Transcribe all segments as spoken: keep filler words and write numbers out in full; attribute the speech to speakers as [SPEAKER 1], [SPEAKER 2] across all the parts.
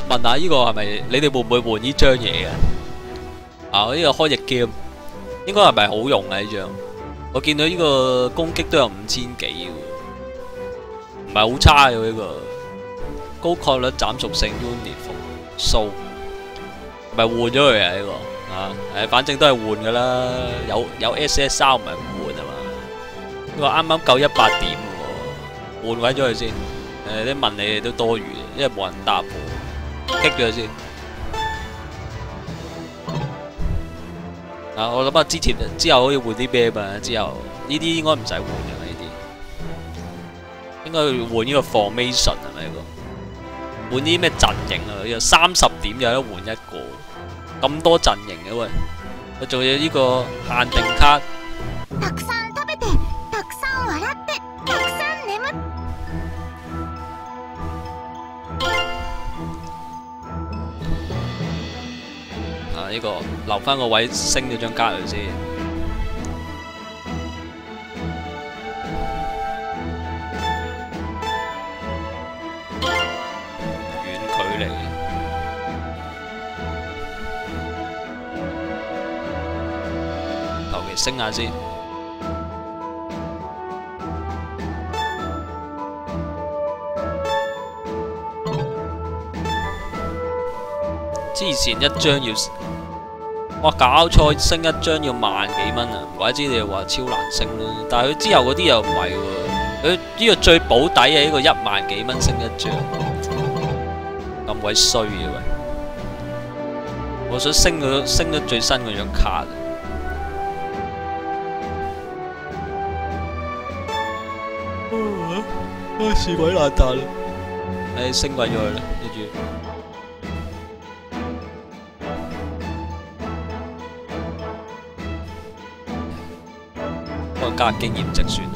[SPEAKER 1] 問下呢個係咪你哋會唔會換呢張嘢嘅？啊，呢、這個開隻 game 應該係咪好用啊？呢張我見到呢個攻擊都有五千幾喎，唔係好差嘅呢、這個高概率斬屬性 unit 復蘇，咪換咗佢啊呢個啊，誒反正都係換噶啦，有有 S S R 唔係唔換啊嘛，呢個啱啱夠一百點喎，換鬼咗佢先。誒啲問你哋都多餘，因為冇人答我，擊咗佢先。啊，我諗下之前之後可以換啲咩嘛？之後呢啲應該唔使換嘅呢啲，應該要換呢個 formation 係咪呢個？換啲咩陣營啊？有三十點有得換一個，咁多陣營嘅喂，佢仲有呢個限定卡。呢、這個留翻個位升咗張卡佢先，遠距離，求其升下先。之前一張要。哇！搞錯升一張要萬幾蚊啊！唔怪之你又話超難升啦。但係佢之後嗰啲又唔係喎，佢呢個最保底嘅呢個一萬幾蚊升一張，咁鬼衰嘅喂！我想升佢升咗最新嗰張卡。啊！是鬼爛蛋啦！誒，升鬼咗佢啦，跟住。加經驗值算。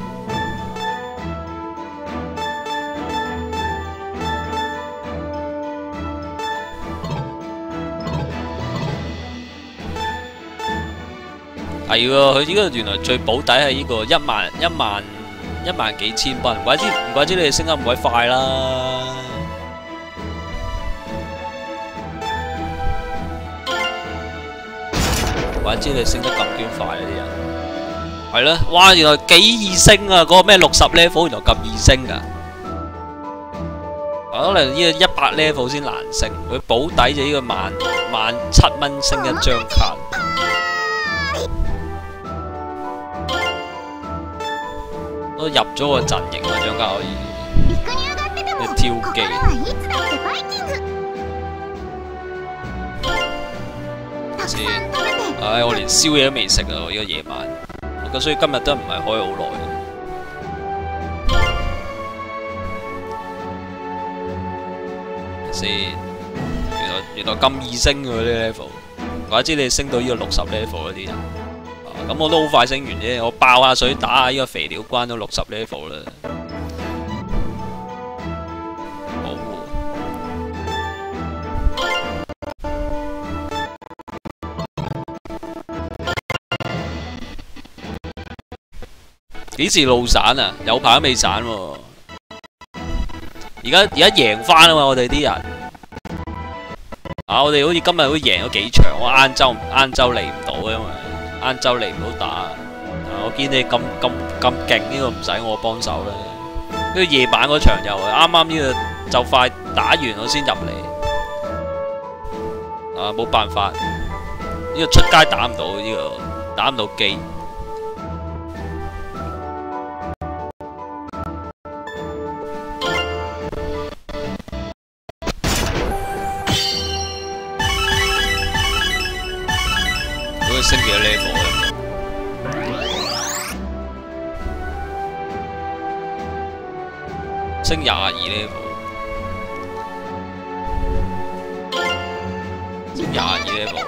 [SPEAKER 1] 係喎，佢呢個原來最保底係呢個一萬一萬一萬幾千蚊，唔怪之唔怪之你哋升得咁鬼快啦。唔怪之你升得咁嬌快啊啲人。係啦，哇！原來幾易升啊！嗰、那個咩六十 level 原來咁易升噶，可能呢個一百 level 先難升。佢保底就呢個萬萬七蚊升一張卡，都入咗個陣營嗰張卡可以，去挑機。先，唉、哎，我連宵夜都未食啊！呢、這個夜晚。咁所以今日都唔係開好耐。先，原來原來咁易升嘅啲 level， 怪之你升到呢個六十 level 嗰啲人。咁、啊、我都好快升完啫，我爆下水打下呢個肥料關都六十 level 啦。好。幾時路散啊？有排都未散喎。而家而家贏翻啊嘛！我哋啲人啊，我哋好似今日都贏咗幾場。我晏晝晏晝嚟唔到，因為晏晝嚟唔到打。啊，我見你咁咁咁勁，呢個唔使我幫手啦。跟住夜晚嗰場又啱啱呢個就快打完，我先入嚟。啊，冇辦法，呢個出街打唔到，呢個打唔到機。升幾多 level 啊？升廿二 level， 升廿二 level。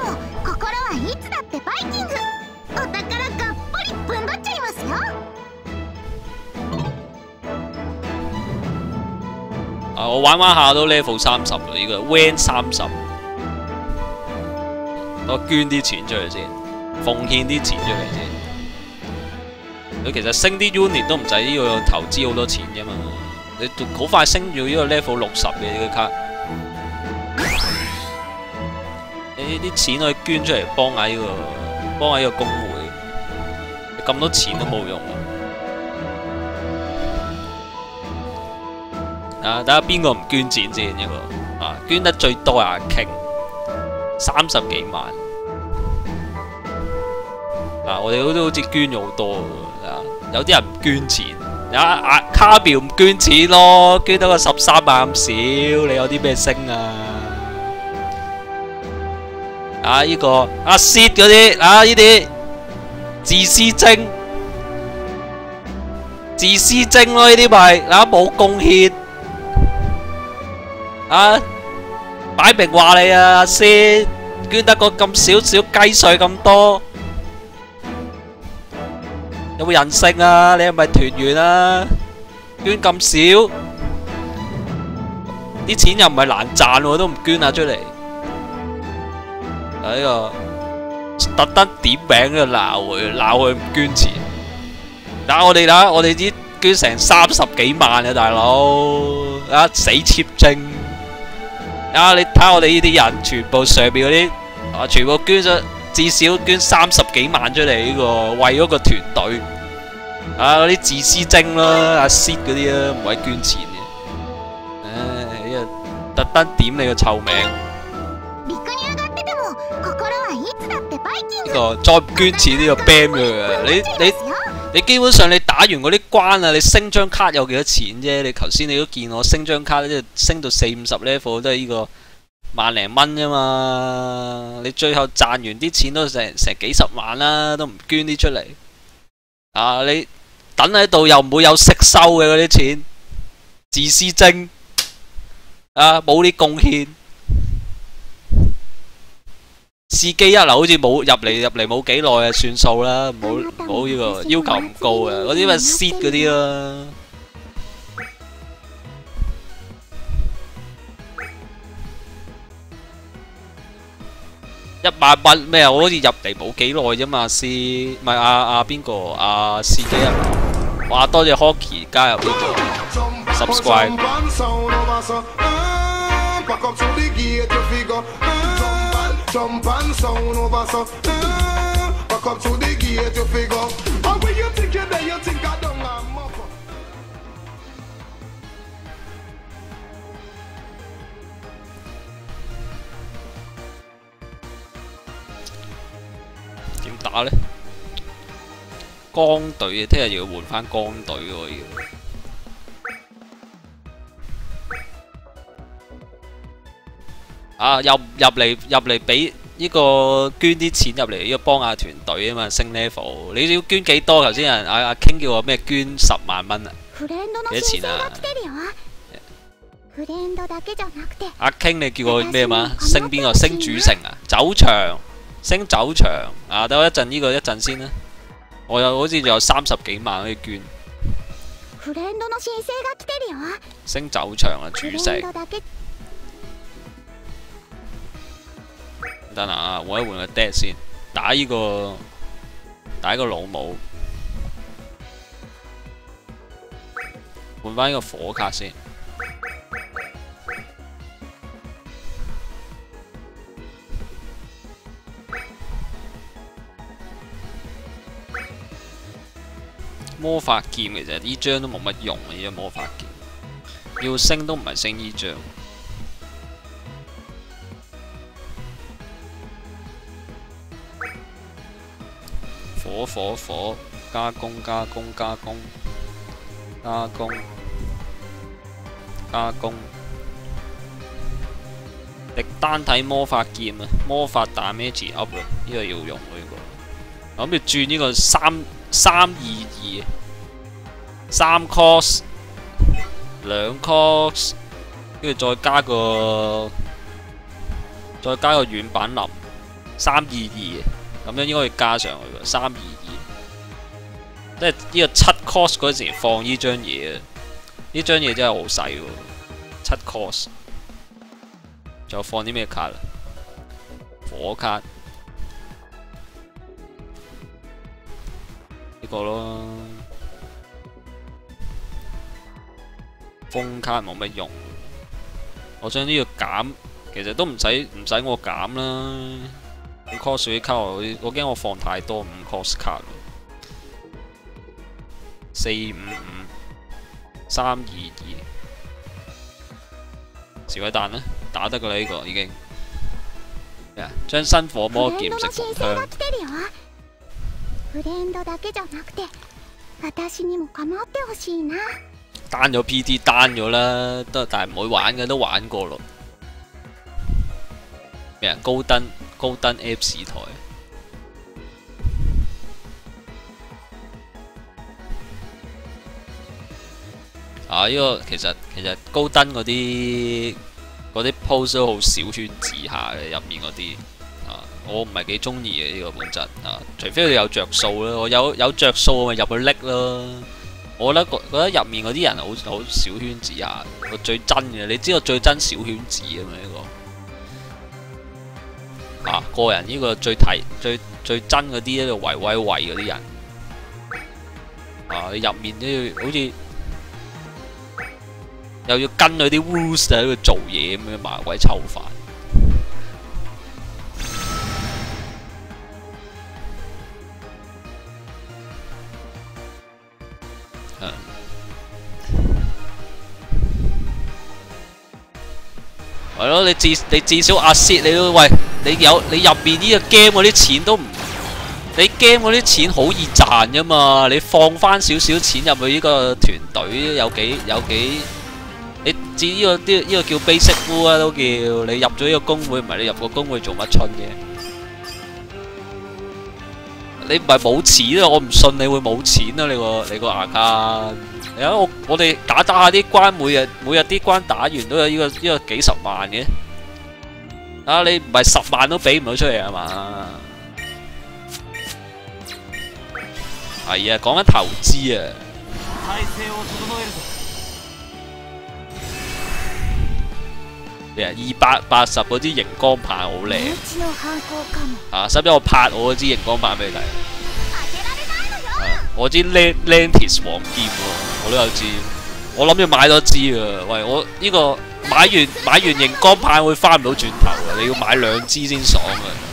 [SPEAKER 1] 啊！我玩玩下都 level 三十啦，呢個 Van 三十。我捐啲錢出去先。奉獻啲錢出嚟先，佢其實升啲 unit 都唔使呢個投資好多錢啫嘛，你好快升咗呢個 level 六十嘅呢個卡。 你啲錢可以捐出嚟幫下呢個幫下呢個工會，咁多錢都冇用啊！睇下邊個唔捐錢先呢個啊？捐得最多係阿 King， 三十幾萬啊！我哋都好似捐咗好多啊！有啲人唔捐錢。 啊啊！卡苗唔捐錢咯，捐到個十三萬咁少，你有啲咩升啊？啊！呢、這個阿 Sid 嗰啲啊，呢啲自私精，自私精咯，呢啲咪啊冇貢獻啊！擺明話你啊，阿 Sid 捐得個咁少少雞碎咁多。 有冇人性啊？你係咪團員啊？捐咁少，啲錢又唔係難賺喎，都唔捐下出嚟。呢個特登點名喺度鬧佢，鬧佢唔捐錢。打我哋打，我哋啲捐成三十幾萬啊，大佬啊死 cheap 精啊！你睇下我哋呢啲人，全部上邊嗰啲啊，全部捐咗。 至少捐三十幾萬出嚟呢個，為咗個團隊啊！嗰啲自私精啦，阿 Sid 嗰啲啦，唔係捐錢嘅。唉，呢個特登點你個臭名。呢個再唔捐錢呢個 ban 佢啊！你你你基本上你打完嗰啲關啊，你升張卡有幾多錢啫？你頭先你都見我升張卡即係升到四五十 level 都係呢個。 萬零蚊啫嘛，你最後賺完啲錢都成成幾十萬啦，都唔捐啲出嚟。啊，你等喺度又唔會有息收嘅嗰啲錢，自私精。啊，冇啲貢獻。司機一流好似冇入嚟入嚟冇幾耐啊，算數啦，唔好唔好呢個要求唔高啊，嗰啲咪 Sid 嗰啲啦。 一萬蚊咩啊？我好似入嚟冇幾耐啫嘛，司唔係阿阿邊個阿司機啊？哇！多謝 Hockey 加入呢個 subscribe。點打呢？光隊啊，聽日要換翻光隊喎要。啊，入入嚟入嚟俾呢個捐啲錢入嚟，呢個幫下團隊啊嘛，升 level。你要捐幾多？頭先人阿阿 King 叫我咩捐十萬蚊啊？幾多錢啊？阿 King 你叫我咩嘛？升邊個？升主城啊？走場。 升走場啊！等我一陣呢個一陣先啦。我有好似仲有三十幾萬可以捐。升走場啊，主城。等下換一換個 dead 先，打呢個打呢個老母，換翻呢個火卡先。 魔法劍其實呢張都冇乜用啊！呢張魔法劍要升都唔係升呢張。火火火，加工加工加工加工加工。敵單體魔法劍啊！魔法 damage up 啊！呢個要用呢個。諗住轉呢個三。 三二二，三 cost 兩 cost， 跟住再加個再加個軟板林，三二二，咁樣應該要加上去嘅，三二二，即係呢個七 cost 嗰時放呢張嘢啊，呢張嘢真係好細喎，七 cost， 仲有放啲咩卡啊？火卡。 呢個咯，風卡冇乜用。我將呢個減其實都唔使唔使我減啦。你 cost 啲卡我我驚我放太多五 cost 卡。四五五三二二，時鬼彈啦，打得㗎啦呢個已經。咩啊？將新火魔劍食紅香。フレンドだけじゃなくて、私にも構ってほしいな。單咗 P T 單咗啦，都但係唔會玩嘅，都玩過咯。咩啊？高登高登 Apps 台。啊！呢、這個其實其實高登嗰啲嗰啲 post 都好小圈子下嘅，入面嗰啲啊，我唔係幾中意嘅呢個本質啊，除非佢有着數啦，我有有着數咪入去拎咯。我覺得覺得入面嗰啲人好好小圈子下，我最真嘅，你知道最真小圈子啊嘛呢、這個啊，個人呢個最睇最最真嗰啲喺度維威維嗰啲人啊，你入面都要好似〜又要跟佢啲 rules 喺度做嘢咁樣麻鬼臭煩。嗯。係咯，你至你至少阿 Sit 你都喂，你有你入邊呢個 game 嗰啲錢都唔，你 game 嗰啲錢好易賺啫嘛，你放翻少少錢入去呢個團隊有幾有幾？你至呢個呢呢個叫 basic rule 啊，都叫你入咗呢個工會，唔係你入個工會做乜春嘅？你唔係冇錢啊！我唔信你會冇錢啊！你個你個 account，你睇我我哋打打下啲關，每日每日啲關打完都有呢個呢個幾十萬嘅。啊！你唔係十萬都俾唔到出嚟係嘛？係啊，講緊投資啊。二百八十嗰支熒光棒好靚啊！使唔使我拍我嗰支熒光棒俾你睇？啊！我支 Lantis 黃劍喎，我都有支，我諗住買多支啊！喂，我呢個買完買完熒光棒會翻唔到轉頭嘅，你要買兩支先爽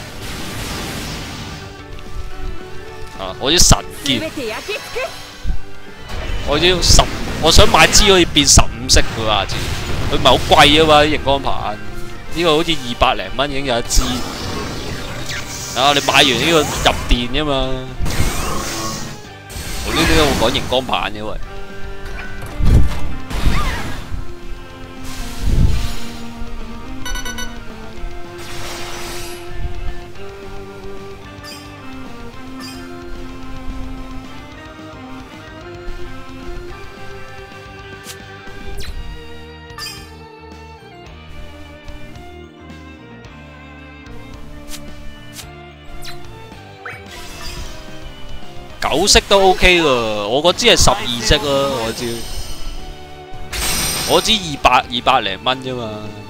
[SPEAKER 1] 嘅。啊！我支神劍，我支十，我想買支可以變十五色嘅下次。佢唔係好貴啊嘛，啲熒光棒，呢、這個好似二百零蚊已經有一支。啊！你買完呢個入電啫嘛。我呢啲都會講熒光棒嘅喂。九色都 OK 喎，我嗰支係十二色咯，我支，我支二百二百零蚊啫嘛。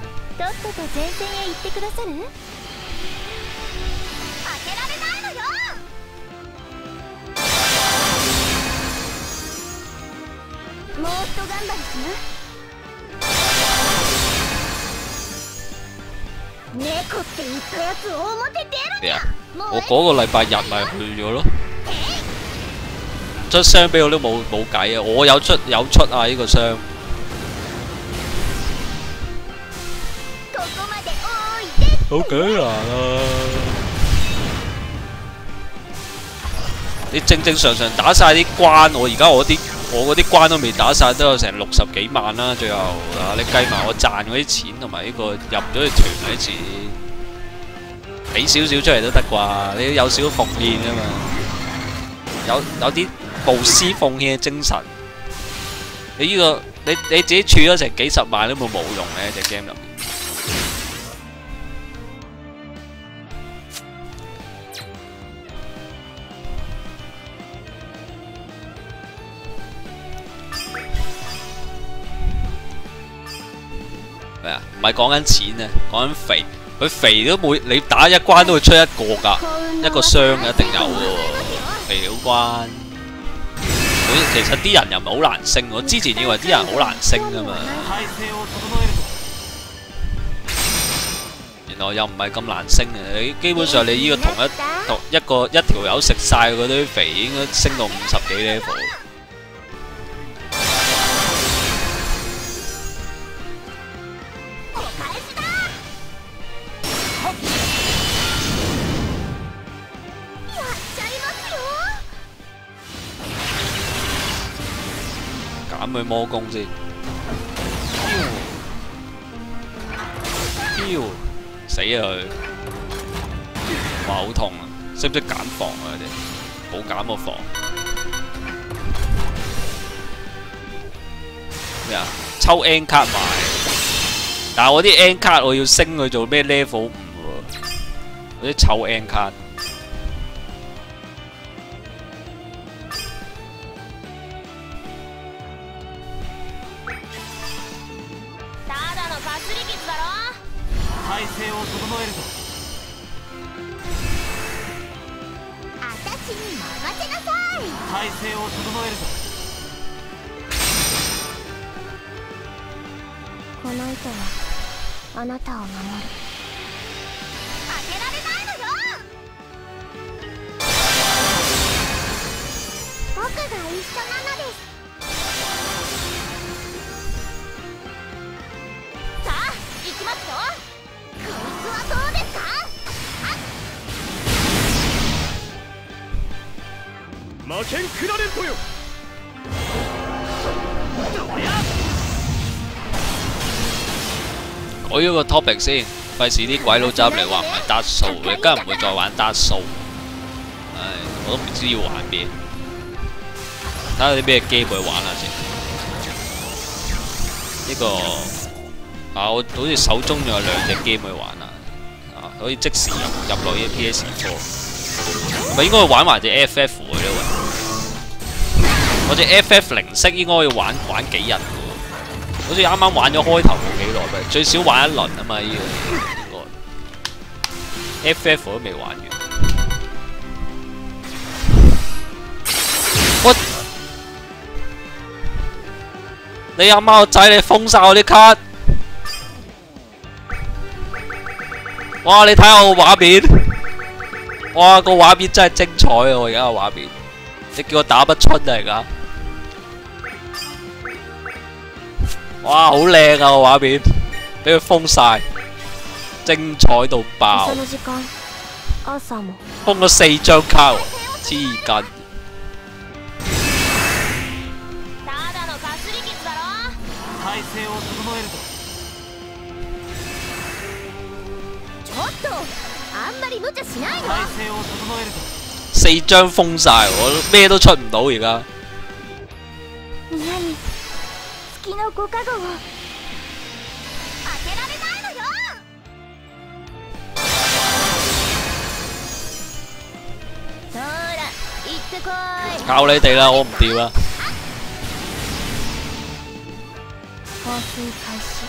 [SPEAKER 1] 咩啊？我嗰個禮拜日咪去咗咯。出箱俾我都冇冇計啊！我有出有出啊！呢、這個箱好幾難啊！你正正常常打晒啲關，我而家我啲我嗰啲關都未打晒，都有成六十幾萬啦！最後啊，你計埋我賺嗰啲錢同埋呢個入咗去團嗰啲錢，俾少少出嚟都得啩？你有少少奉獻啊嘛，有有啲。無私奉獻嘅精神，你呢、這個你你自己儲咗成幾十萬都冇冇用嘅隻 game 入面。咩啊？唔係講緊錢啊，講緊肥。佢肥都每你打一關都會出一個㗎，一個箱嘅一定有喎，肥料關。其實啲人又唔係好難升，我之前以為啲人好難升噶嘛。 原來又唔係咁難升嘅。你基本上你呢個同一同一個一條友食晒嗰堆肥，應該升到五十幾 level。減佢魔攻先。死啊佢！哇好痛啊！識唔識揀防啊佢哋？冇揀個防。咩啊？抽 N 卡埋，但係我啲 N 卡我要升佢做咩 level 五喎？嗰啲臭 N 卡。
[SPEAKER 2] 体勢を整えると。私に任せなさい。体勢を整えると。この糸はあなたを守る。負けられないのよ。僕が一緒なのです。さあ行きますよ。こいつはどうですか？負けんくられんとよ。
[SPEAKER 1] 改咗個 topic 先，費事啲鬼佬走嚟話唔係Dark Soul，你梗係唔會再玩Dark Soul。唉，我都唔知要玩咩，睇下啲咩 game 去玩下先。呢、這個啊，我好似手中仲有兩隻 game 去玩啊，啊，可以即時入入落呢 P S 四。係咪應該去玩埋隻 F F 嘅咧？喂，我隻 F F 零式應該要玩玩幾日？好似啱啱玩咗開頭冇幾耐咪，最少玩一輪啊嘛！呢個應該 F F 都未玩完。我你阿貓仔，你封晒我啲卡！哇！你睇下我畫面，哇個畫面真係精彩啊！我而家個畫面，你叫我打不出啊而家。哇，好靚啊個畫面，俾佢封晒，精彩到爆！封咗四張卡喎，黐筋！四張封晒，我咩都出唔到而家。月のご加護を。負けられないのよ。そら、行ってこい。教你哋啦，我唔掂啊。放水開始。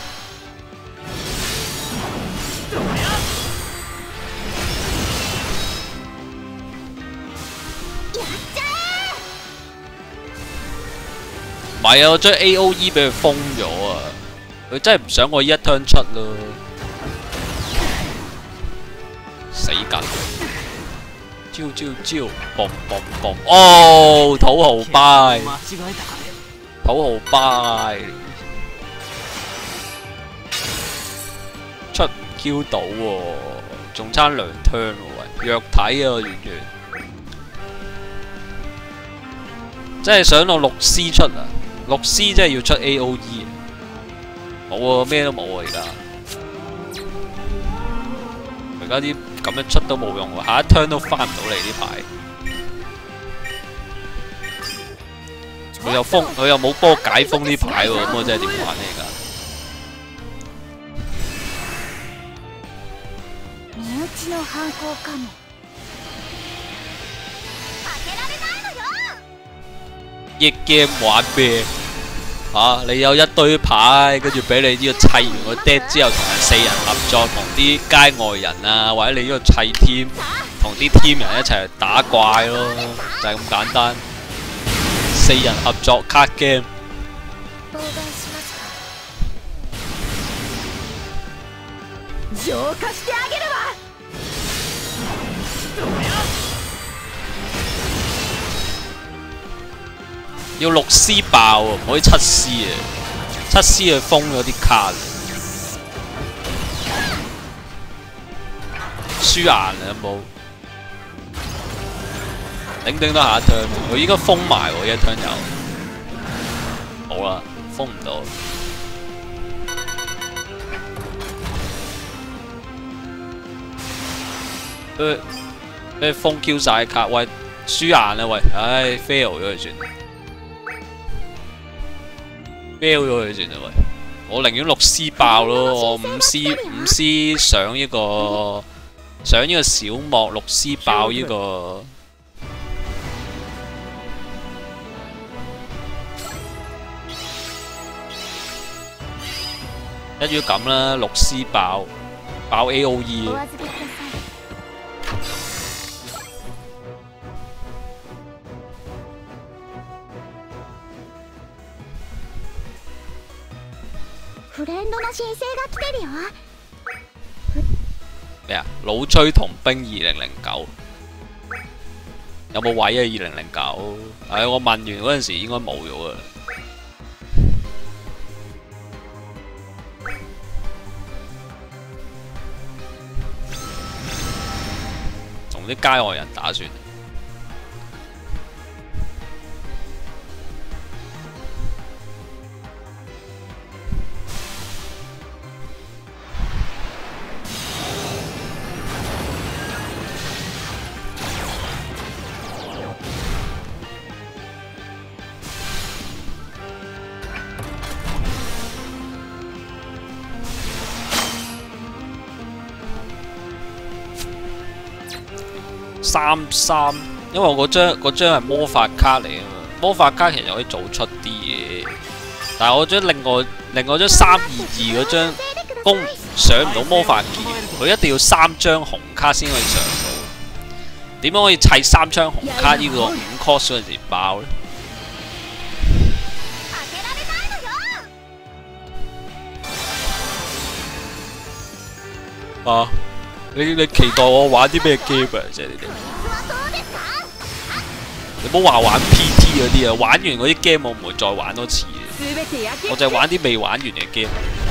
[SPEAKER 1] 唔係啊！我將 A O E 俾佢封咗啊！佢真係唔想我一 turn 出咯，死緊！招招招！嘣嘣嘣！哦，土豪拜，土豪拜，出唔 Q 到喎，仲差兩 turn 喎喂，弱體啊完全，真係想我六 C 出啊！六 C 真係要出 A O E， 冇啊，咩都冇啊而家。而家啲咁樣出都冇用喎，下一 turn 都翻唔到嚟呢排。佢又封，佢又冇幫我解封呢牌喎，咁我真係點玩呢而家？益 game 玩咩？嚇、啊！你有一堆牌，跟住俾你呢個砌完個 deck 之後，同人四人合作，同啲街外人啊，或者你呢個砌 team，同啲 team 人一齊打怪咯，就係、是、咁簡單。四人合作 card game。
[SPEAKER 2] 浄化してあげるわ。
[SPEAKER 1] 要六 C 爆啊，唔可以七 C 啊！七 C 去封咗啲卡，輸硬啊有冇？頂頂得下一 turn， 佢應該封埋喎，一 turn 有。好啦，封唔到。佢佢封 Q 晒卡，喂，輸硬啦喂，唉 fail 咗佢算。fail 咗佢算啦喂，我寧願六 C 爆咯，我五 C 五 C 上呢個上呢個小幕六 C 爆呢個。一於咁啦，六 C 爆爆 A O E。
[SPEAKER 2] フレンドの申請が来てるよ。
[SPEAKER 1] 咩啊？老追同兵二零零九有冇位啊？二零零九，唉，我問完嗰陣時應該冇咗噶啦。同啲街外人打算。三三，因為我嗰張嗰張係魔法卡嚟啊嘛，魔法卡其實可以做出啲嘢，但係我張另外另外張三二二嗰張攻上唔到魔法劍，佢一定要三張紅卡先可以上到。點樣可以砌三張紅卡呢個五 cost 嗰陣時爆呢？啊！你你期待我玩啲咩 game 啊？即係你哋，你唔好話玩 P T 嗰啲啊！玩完嗰啲 game 我唔會再玩多次嘅，我就係玩啲未玩完嘅 game。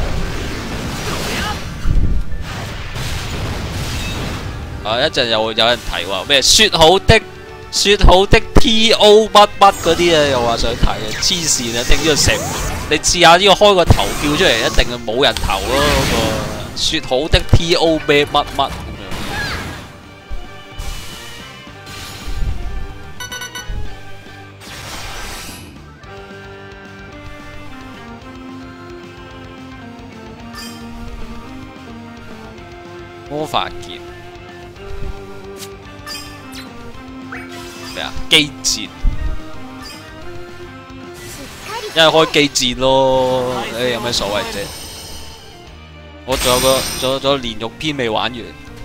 [SPEAKER 1] 啊！一陣又有人提話咩説好的説好的 T O 乜乜嗰啲啊，又話想睇啊！黐線啊！定呢個成你試下呢個開個投票出嚟，一定係冇人投咯嗰個。説好的 T O 咩乜乜咁樣，魔法劍咩啊？機戰，一係開機戰咯，誒有咩所謂啫？我仲有個仲有仲有連續篇未玩完。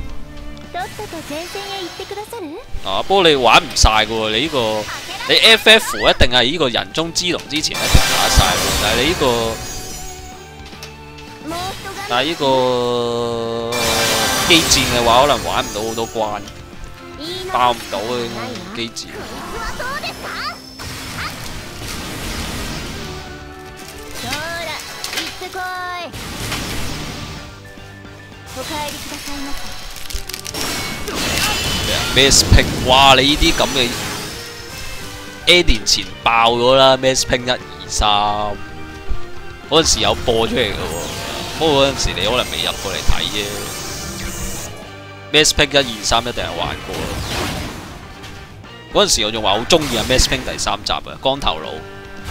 [SPEAKER 1] 啊，不過你玩唔晒嘅喎，你呢、這個你 F F 一定係呢個人中之龍之前一定打晒喎，但係你呢、這個但係呢個機戰嘅話，可能玩唔到好多關，爆唔到啊機戰。Mass Ping， 哇！你呢啲咁嘅 N 年前爆咗啦 ，Mass Ping 一二三嗰陣時有播出嚟嘅喎，不過嗰陣時你可能未入過嚟睇啫。Mass Ping 一二三一定係玩過啦。嗰陣時我仲話好中意啊 Mass Ping 第三集啊，光頭佬。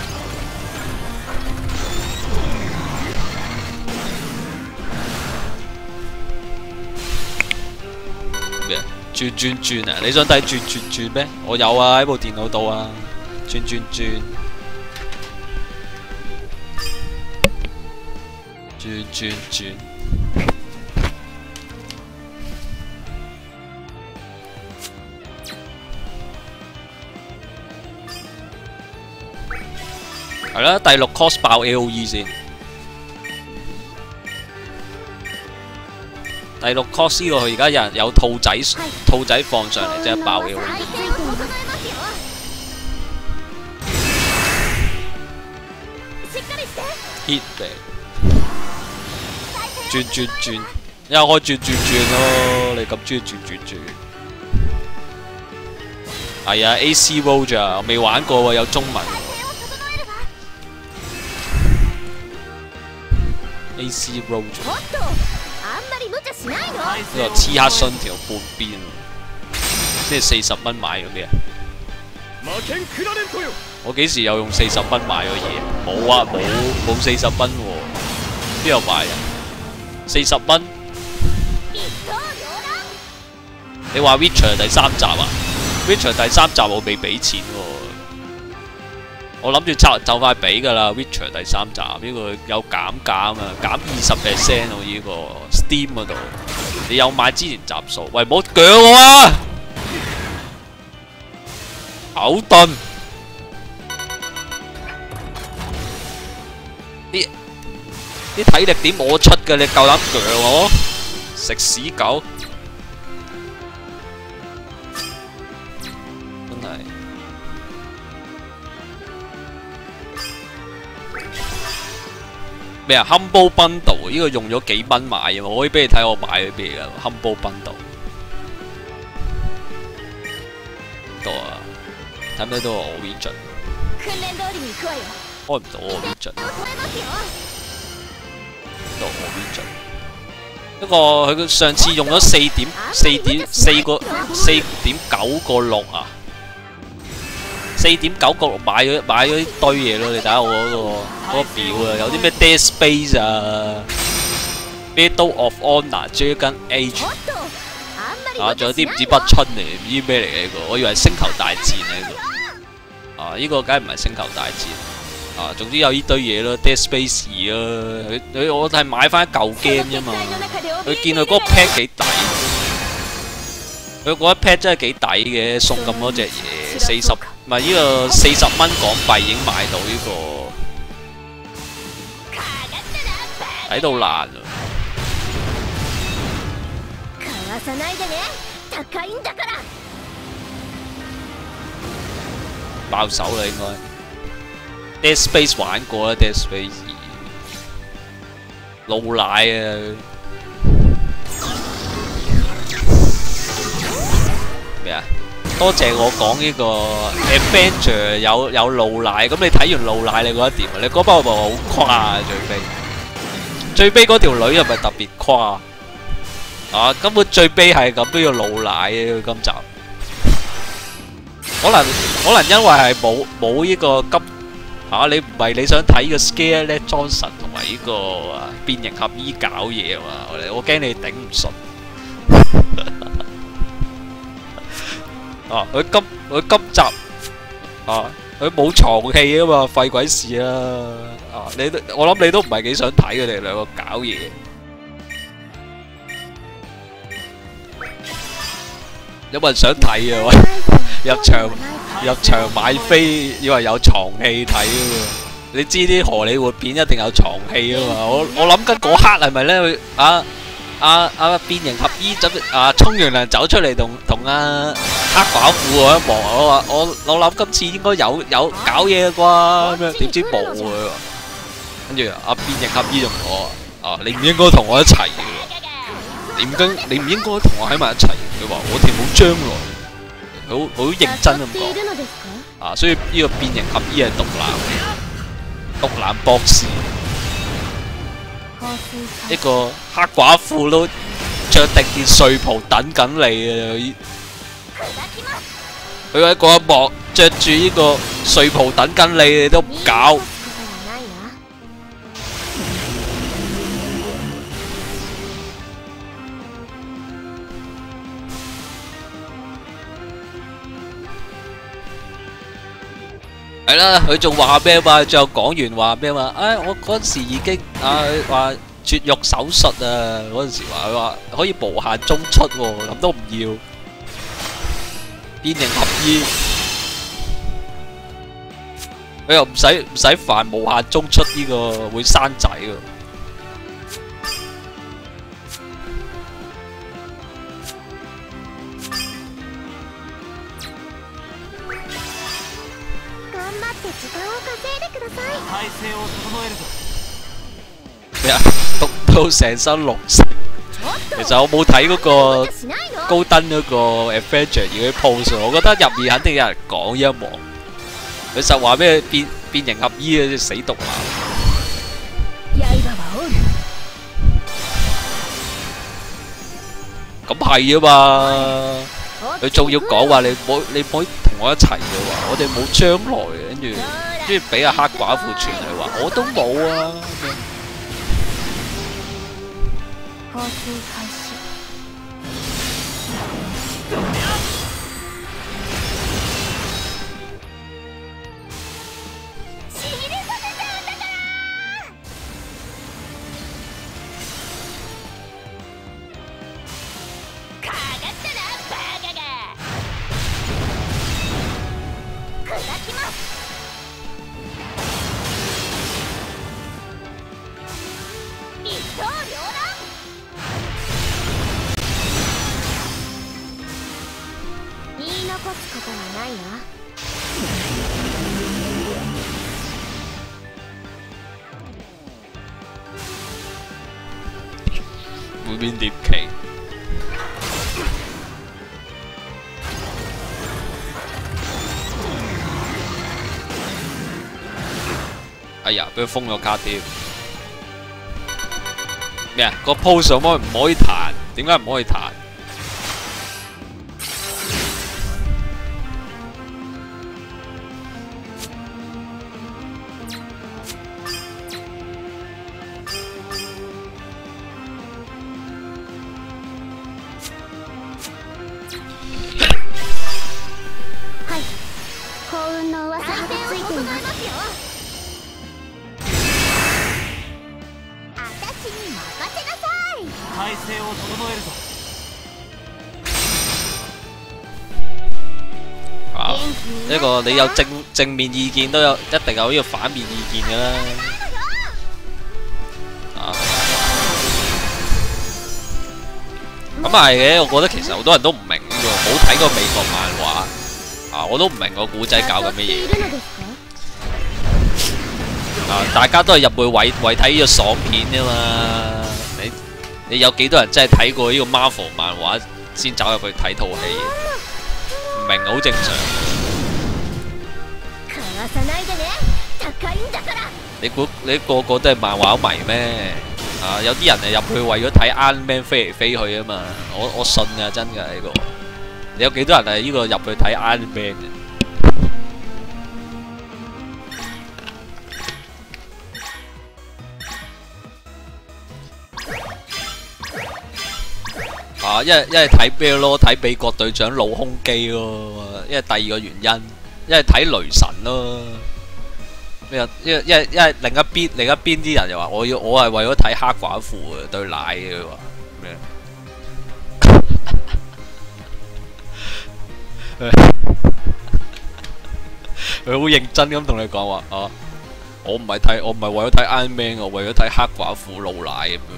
[SPEAKER 1] 咩？轉轉轉啊！你想睇轉轉轉咩？我有啊，喺部電腦度啊，轉轉轉，轉轉轉。係啦，第六 cost 爆 A O E 先。 第六 cos 呢個佢而家有人有兔仔兔仔放上嚟，即係爆嘅好易。hit 嚟，轉轉轉，又開轉轉轉咯！你咁中意轉轉轉？係啊 ，A C roll 咋，我未玩過喎，有中文。A C roll 咋？呢個黐黑信條半邊，即係四十蚊買嗰啲啊！我幾時有用四十蚊買過嘢？冇啊，冇冇四十蚊喎，邊有買啊？四十蚊？你話 Witcher 第三集啊 ？Witcher 第三集我未俾錢喎，我諗住拆就快俾㗎啦。Witcher 第三集呢個有減價啊嘛，減二十 percent 喎呢個 Steam 嗰度。你有買之前集數？喂，唔好鋸我啊！口頓。啲啲體力點我出嘅？你夠膽鋸我？食屎狗！真係咩啊 ？Humble Bundle 呢個用咗幾蚊買嘅，我可以俾你睇我買咗咩㗎 ？Humble Bundle 度啊！睇唔睇到我 Vision？ 開唔到我 Vision。到我 Vision。不過佢上次用咗四點四點四個四點九個六啊，四點九個六買咗買咗一堆嘢咯。你睇下我嗰、嗰個嗰個表啊，有啲咩 Dead Space 啊 ，Battle of Honor、Dragon Age 啊，仲有啲唔知不春嚟，唔知咩嚟嘅呢個，我以為星球大戰呢個啊，呢、呢個梗係唔係星球大戰。啊，總之有呢堆嘢咯 ，Dead Space 啊，佢佢我係買翻一舊 game 啫嘛，佢見佢嗰個 pack 幾抵，佢嗰一 pack 真係幾抵嘅，送咁多隻嘢，四十唔係呢個四十蚊港幣已經買到呢、這個，抵到爛啊！爆手啦應該。Dead Space 玩過啦 ，Dead Space 露奶啊！咩啊？多謝我講呢個 Avenger 有有露奶，咁你睇完露奶你覺得點啊？你嗰包係咪好誇啊？最悲最悲嗰條女係咪特別誇啊？根本最悲係咁都要露奶啊！今集可能可能因為係冇冇呢個急。啊！你唔係你想睇個 Scarlett Johansson 同埋呢個啊變形俠醫搞嘢啊嘛？我我驚你頂唔順。啊！佢今佢今集啊，佢冇床戲啊嘛，廢鬼事啊！啊！你都我諗你都唔係幾想睇佢哋兩個搞嘢。有冇人想睇啊？喂，入場。入場買飛以為有床戲睇喎，你知啲荷里活片一定有床戲啊嘛！我我諗緊嗰刻係咪咧？佢啊啊啊變形俠醫走啊沖完涼走出嚟同同阿黑寡婦嗰一幕，我話我我諗今次應該有有搞嘢啩咁樣，點知冇喎！跟住阿變形俠醫仲我啊，你唔應該同我一齊嘅，你唔應你唔應該同我喺埋一齊。佢話我哋冇將來。好好認真咁講啊，所以呢個變形俠醫係毒男，毒男博士，一個黑寡婦都着定件睡袍等緊你啊！佢喺嗰一幕着住呢個睡袍等緊你，你都唔搞。係啦，佢仲話咩嘛？最後講完話咩嘛？唉，我嗰陣時已經啊話絕育手術啊，嗰陣時話佢話可以無限中出喎，咁都唔要。變形俠醫，佢又唔使唔使煩無限中出呢個會生仔㗎。 咩啊？篤到成身綠色。其實我冇睇嗰個高登嗰個 Avenger 嗰啲 pose， 我覺得入面肯定有人講呢一幕。佢實話咩變變形合衣嘅死毒男。咁係啊嘛，佢仲要講話你唔好你唔可以同我一齊嘅話，我哋冇將來嘅，跟住跟住俾阿黑寡婦傳佢話我都冇啊。會變碟棋。哎呀，俾佢封咗卡添。咩啊？個 pose 可唔可以彈？點解唔可以彈？呢個你有正正面意見都有，一定有呢個反面意見嘅啦。啊，咁係嘅，我覺得其實好多人都唔明呢個，冇睇過美國漫畫啊，我都唔明個古仔搞緊乜嘢。啊，大家都係入去為為睇呢個爽片啫嘛。你你有幾多人真係睇過呢個 Marvel 漫畫先走入去睇套戲？唔明好正常。你估你個個都係漫畫迷咩？啊，有啲人係入去為咗睇 Iron Man 飛嚟飛去啊嘛！我我信啊，真㗎呢個。你有幾多人係呢個入去睇 Iron Man 嘅？啊，一係一係睇咩咯？睇美國隊長老胸肌咯，因為第二個原因，一係睇雷神咯。咩啊？一一一係另一邊另一邊啲人又話我要我係為咗睇黑寡婦嘅對奶嘅佢話咩？佢好認真咁同你講話啊！我唔係睇我唔係為咗睇 Iron Man， 我為咗睇黑寡婦露奶咁樣。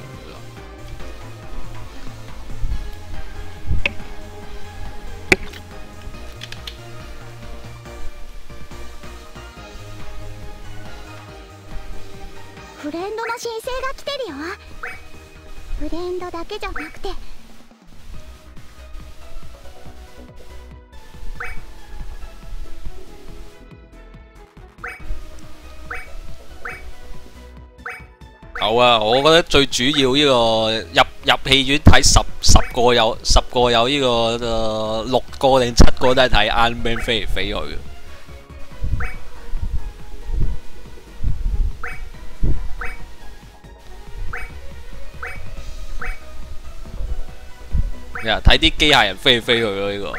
[SPEAKER 2] フレンドの申請が来てるよ。フレンドだけじゃなくて
[SPEAKER 1] 有啊，我覺得最主要呢、這個入入戲院睇十十個有十個有呢、這個、呃、六個定七個都係睇 Iron Man 飛嚟飛去嘅。呀，睇啲機械人飛嚟飛去咯呢個。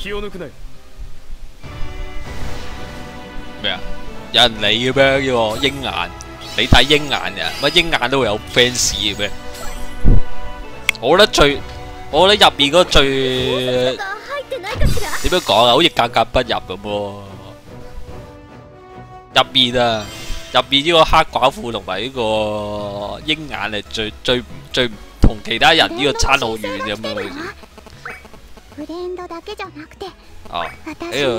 [SPEAKER 3] 気を抜くなよ。
[SPEAKER 1] 咩啊？有人理嘅咩？呢個鷹眼，你睇鷹眼嘅，乜鷹眼都會有 fans 嘅咩？我覺得最，我覺得入面嗰個最點樣講啊？好似格格不入咁喎。入面啊，入面呢個黑寡婦同埋呢個鷹眼係最最最同其他人呢個差好遠咁樣好似。
[SPEAKER 2] フレンドだけじゃなくて
[SPEAKER 1] 哦，呢
[SPEAKER 2] 私
[SPEAKER 1] 個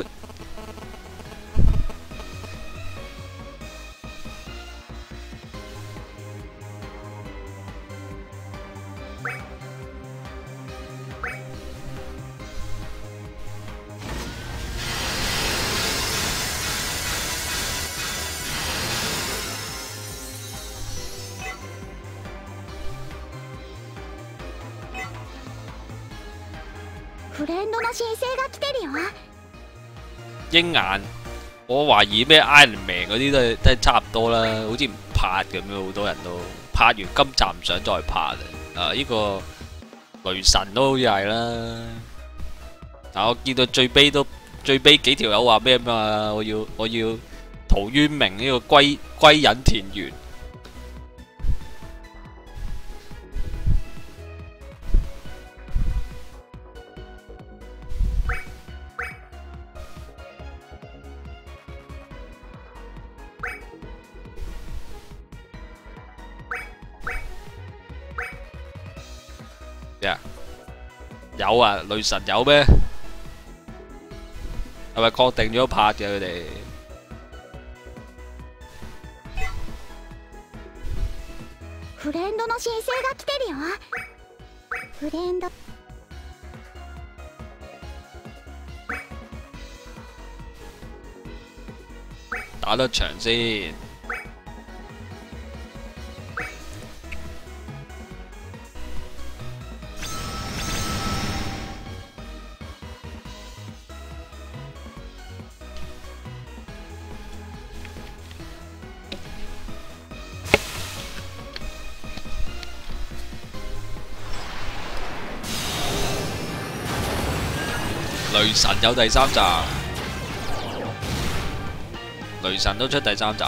[SPEAKER 2] フレンドの申請が来てるよ。
[SPEAKER 1] 鷹眼，我懷疑咩 Iron Man 嗰啲都係都係差唔多啦，好似唔拍咁樣，好多人都拍完今集唔想再拍啦。啊，呢、個雷神都好似係啦。但我見到最尾都最尾幾條友話咩嘛，我要我要陶淵明呢個歸歸隱田園。Yeah. 有啊，雷神有咩？係咪確定咗拍嘅佢哋？
[SPEAKER 2] フレンドの申請が来てるよ。フレンド
[SPEAKER 1] 打得場先。雷神有第三集，雷神都出第三集。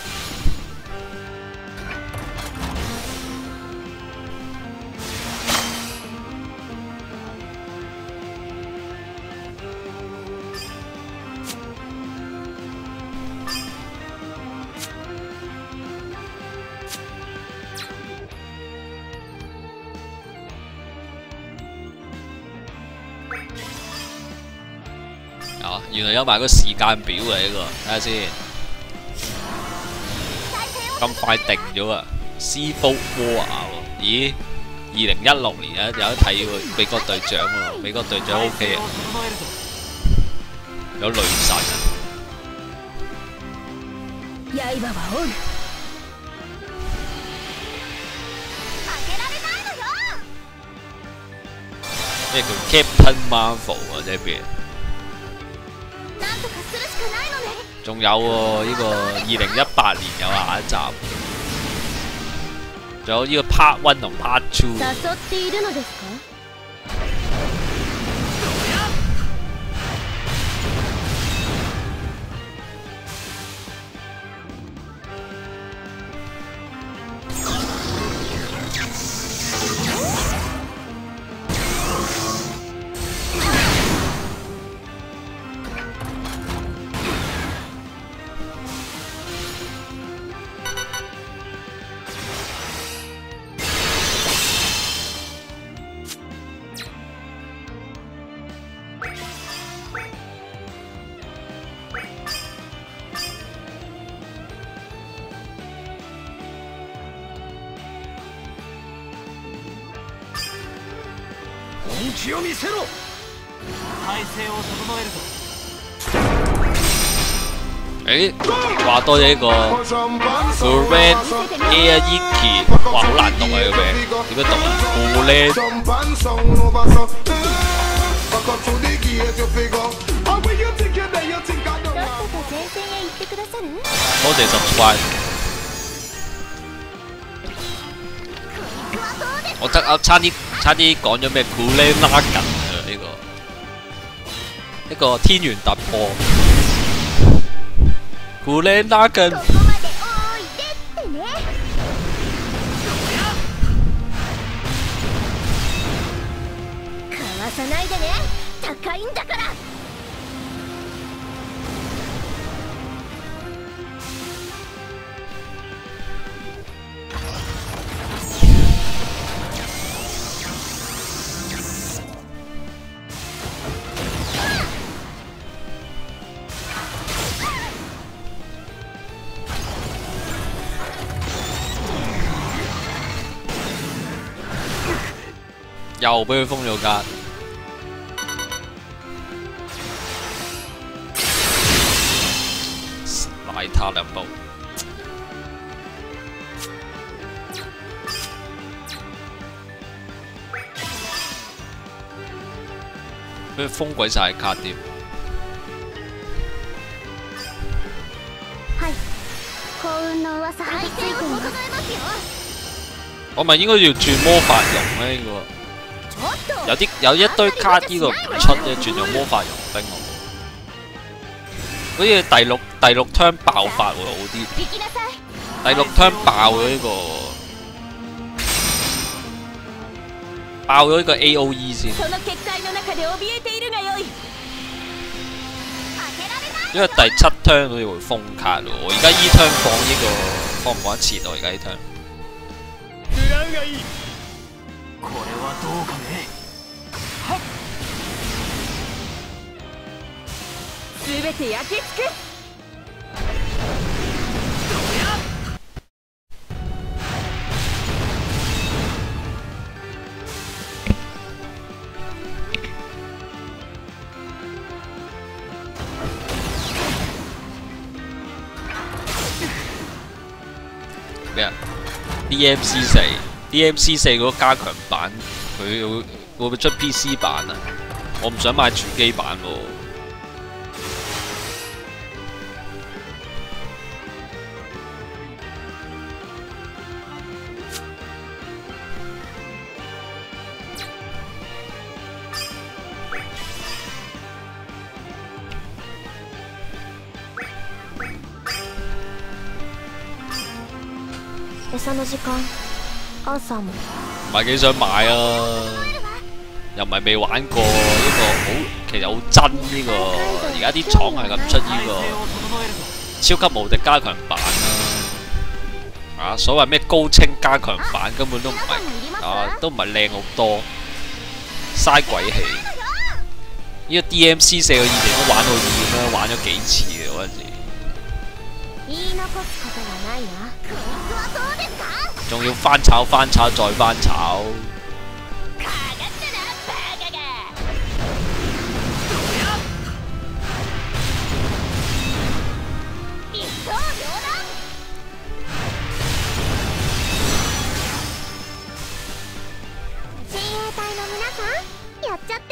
[SPEAKER 1] 啊！原來有埋個時間表嘅呢個，睇下先。咁快定咗啊 ！Civil War 喎，咦？二零一六年啊，有得睇喎，美國隊長喎，美國隊長 OK 啊，有雷神啊。咩叫 Captain Marvel 啊？呢邊？仲有喎，呢個二零一八年有下一集，仲有呢個 Part One 同 Part Two。
[SPEAKER 2] 誘っているのですか？
[SPEAKER 3] 本気を見せろ。体勢を整えると。
[SPEAKER 1] 誒，話多咗呢個 Grand Air Iki， 哇，好難讀啊個名，點樣讀啊 ？Grand 多謝 subscribe。我得啊，差啲差啲講咗咩 Grand Lagan 啊呢個。 一個天元突破。古靚拉根。
[SPEAKER 2] ここまでおいでってね。かわさないでね。高いんだから。
[SPEAKER 1] 又俾佢封咗格，賴他兩步。俾佢封鬼晒卡添。
[SPEAKER 2] はい。幸運の噂張り付いています。
[SPEAKER 1] 我咪應該要轉魔法用咧？呢、這個。有啲有一堆卡呢個唔出嘅，轉用魔法傭兵喎。好似第六第六 turn 爆發會好啲。第六 turn 爆咗呢、這個，爆咗呢個 A O E 先。因為第七 turn 好似會封卡喎，我而家 E turn 放呢、這個放唔放得切到而家 E turn？
[SPEAKER 3] これはどうかね。
[SPEAKER 4] すべて焼き尽くす。
[SPEAKER 1] 咩啊 ？D M C 四。D M C 四嗰個加強版，佢會會唔會出 P C 版啊？我唔想買主機版喎。
[SPEAKER 2] 餌の時間。朝も
[SPEAKER 1] 唔係幾想買啊，又唔係未玩過呢個好，其實好真呢個。而家啲廠係咁出呢個超級無敵加強版啦，啊所謂咩高清加強版根本都唔係啊，都唔係靚好多，嘥鬼氣。呢個 D M C 四我以前都玩到厭啦，玩咗幾次嘅嗰陣時。仲要翻炒翻炒再翻炒，
[SPEAKER 2] 親衛隊の皆さんやっちゃって。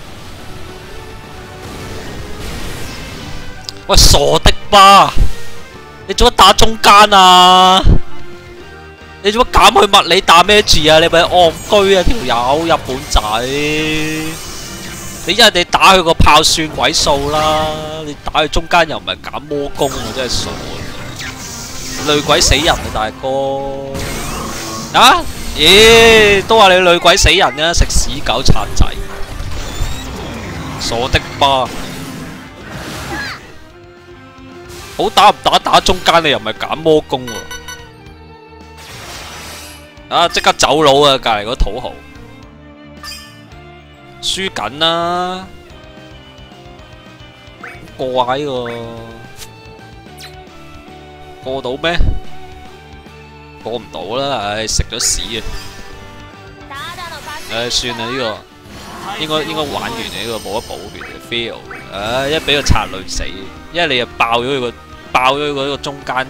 [SPEAKER 1] 喂傻的吧？你做乜打中間啊？你做乜減去物理打咩字啊？你咪戇居啊條友日本仔！你一係你打佢個炮算鬼數啦，你打佢中間又唔係減魔攻啊，真係傻！累鬼死人啊大哥！啊？咦，都話你累鬼死人啊！食屎狗賊仔！傻的吧？好打唔打打中間你又唔係減魔攻喎！啊！即刻走佬啊！隔離嗰土豪輸緊啦，過啊呢個過到咩？過唔到啦！唉，食咗屎啊！唉，算啦，呢個應該應該玩完呢個冇得補血嘅 fail。唉，一俾個賊累死，因為你又爆咗佢個爆咗佢個中間。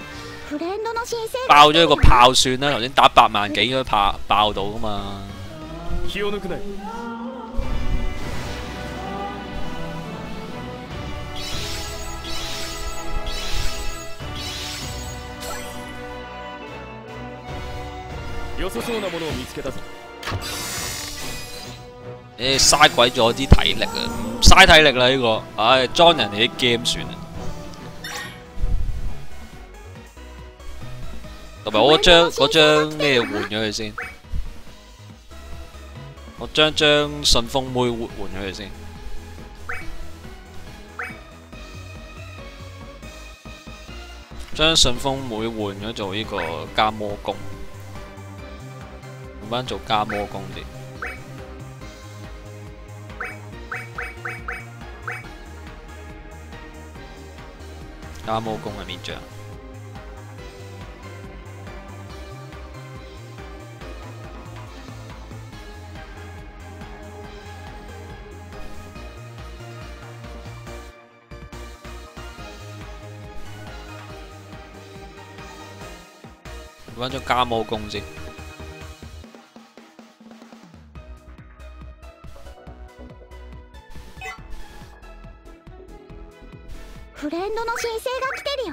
[SPEAKER 1] 爆咗一個炮算啦，頭先打八萬幾應該爆爆到噶嘛。
[SPEAKER 3] 良さそうなものを見つけたぞ。
[SPEAKER 1] 你嘥鬼咗啲體力啊！嘥體力啦呢、這個，唉、哎，裝人哋啲 game 算啦。同埋我將嗰張咩換咗佢先，我將張順風妹換換咗佢先。將順風妹換咗做呢個加魔攻，換翻做加魔攻啲。加魔攻係邊張？揾咗加魔攻先。
[SPEAKER 2] フレンドの申請が来てるよ。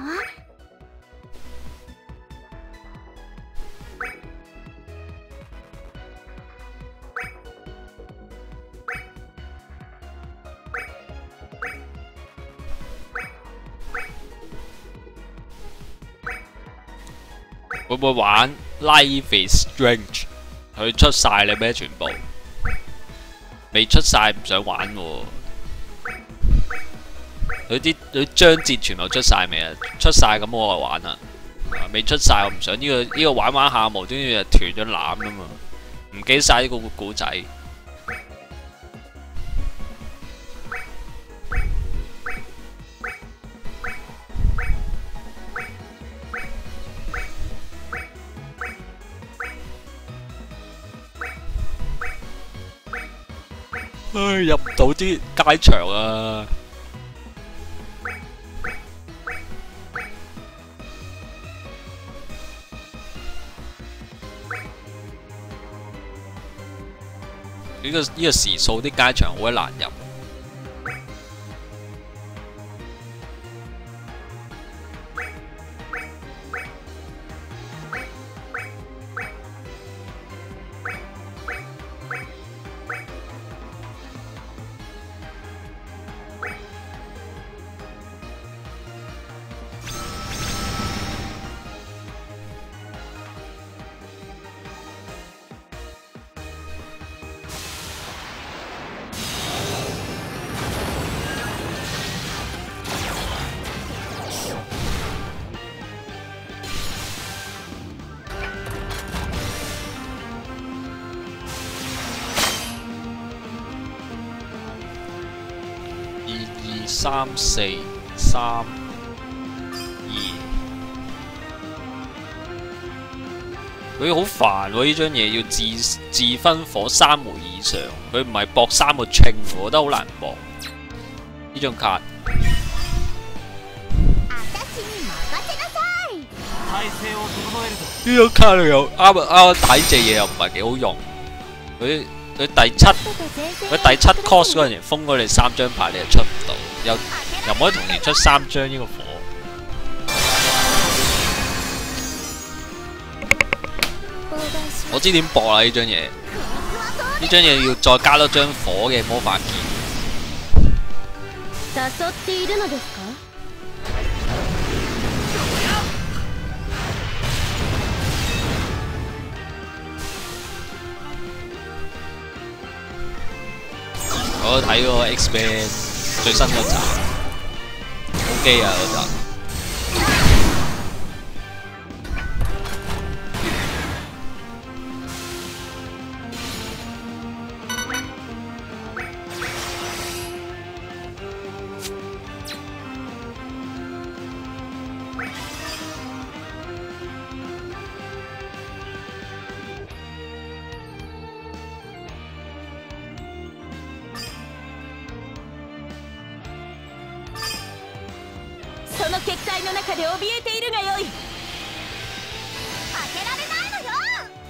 [SPEAKER 1] 會唔會玩 Life is Strange？ 佢出晒你咩？全部未出晒，唔想玩喎。佢啲佢章節全部出晒未啊？出晒咁我就玩啦。未出晒我唔想呢、這個呢、這個玩玩下無端端就斷咗纜啊嘛，唔記得晒呢個故仔。唉，入唔到啲街場啊！呢、這個呢、這個時數啲街場好鬼難入。三四三二，佢好煩喎！呢張嘢要自自分火三枚以上，佢唔係搏三個清，我覺得好難搏。呢張卡，呢張卡又啱啱睇隻嘢又唔係幾好用，佢佢第七佢第七 cost 嗰陣時封咗你三張牌，你又出唔到。又又唔可以同時出三張呢個火，我知點搏啦呢張嘢，呢張嘢要再加多張火嘅魔法劍。我睇嗰個 X-Men。最新嗰集 ，OK 啊嗰集。
[SPEAKER 4] その結界の中で怯えているがよい。
[SPEAKER 2] 負けられないのよ。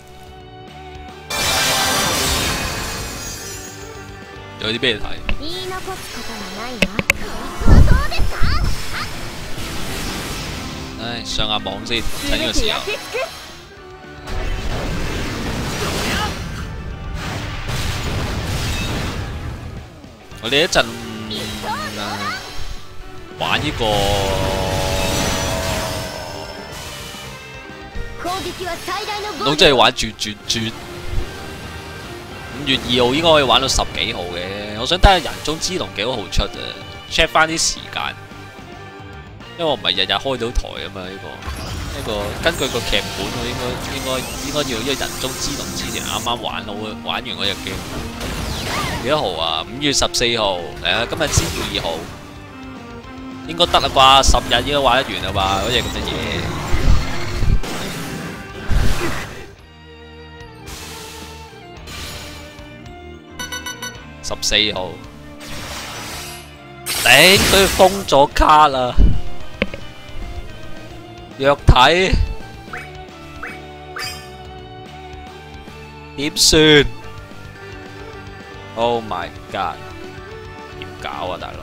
[SPEAKER 1] 有啲咩睇？
[SPEAKER 2] 言い残すことはないわ。こいつはそうですか？
[SPEAKER 1] 唉，上下網先，趁呢個時候。 我哋一陣、嗯、玩呢、個唔通真係玩轉轉轉？五月二號應該可以玩到十幾號嘅。我想睇下人中之龍幾多號出啊 ？check 翻啲時間，因為我唔係日日開到台啊嘛。呢、個呢、個根據個劇本，我應該應該應該要因為人中之龍之前啱啱玩好玩完嗰隻 game。幾多號啊？五月十四號，嚟啊！今日先二號，應該得啦啩？十日應該玩得完啦吧？嗰隻咁嘅嘢。十四號，頂佢封咗卡啦！弱體點算？ Oh my god！ 點搞啊，大佬？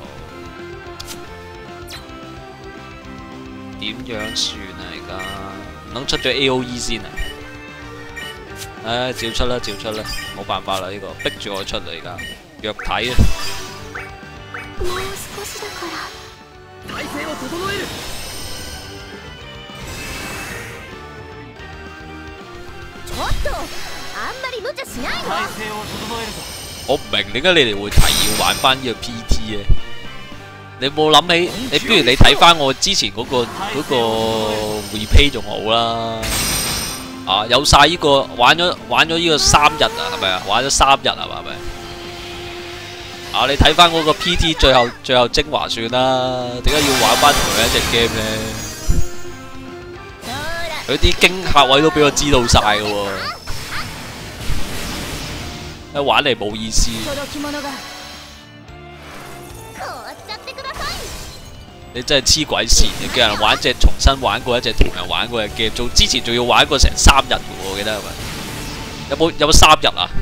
[SPEAKER 1] 點樣算啊？而家唔通出咗 A O E 先啊？唉，照出啦，照出啦，冇辦法啦，呢、個逼住我出嚟而家，弱體啊！
[SPEAKER 2] もう少しだから。
[SPEAKER 3] 体勢を整える。
[SPEAKER 4] ちょっとあんまり無茶しないの。
[SPEAKER 3] 体勢を整えるぞ。
[SPEAKER 1] 我唔明點解你哋會提議玩翻呢個 P T 咧？你冇諗起？你不如你睇翻我之前嗰、個嗰、個 replay 仲好啦。啊，有晒呢、個玩咗玩咗呢個三日啊，係咪啊？玩咗三日係嘛？係咪？啊，你睇翻嗰個 P T 最後最後精華算啦。點解要玩翻同一隻 game 咧？佢啲驚嚇位都俾我知道晒嘅喎。 一玩嚟冇意思。你真係黐鬼線嘅，叫人玩隻重新玩過一隻同人玩過嘅 game， 做之前仲要玩過成三日嘅喎，我記得係咪？有冇有冇三日啊？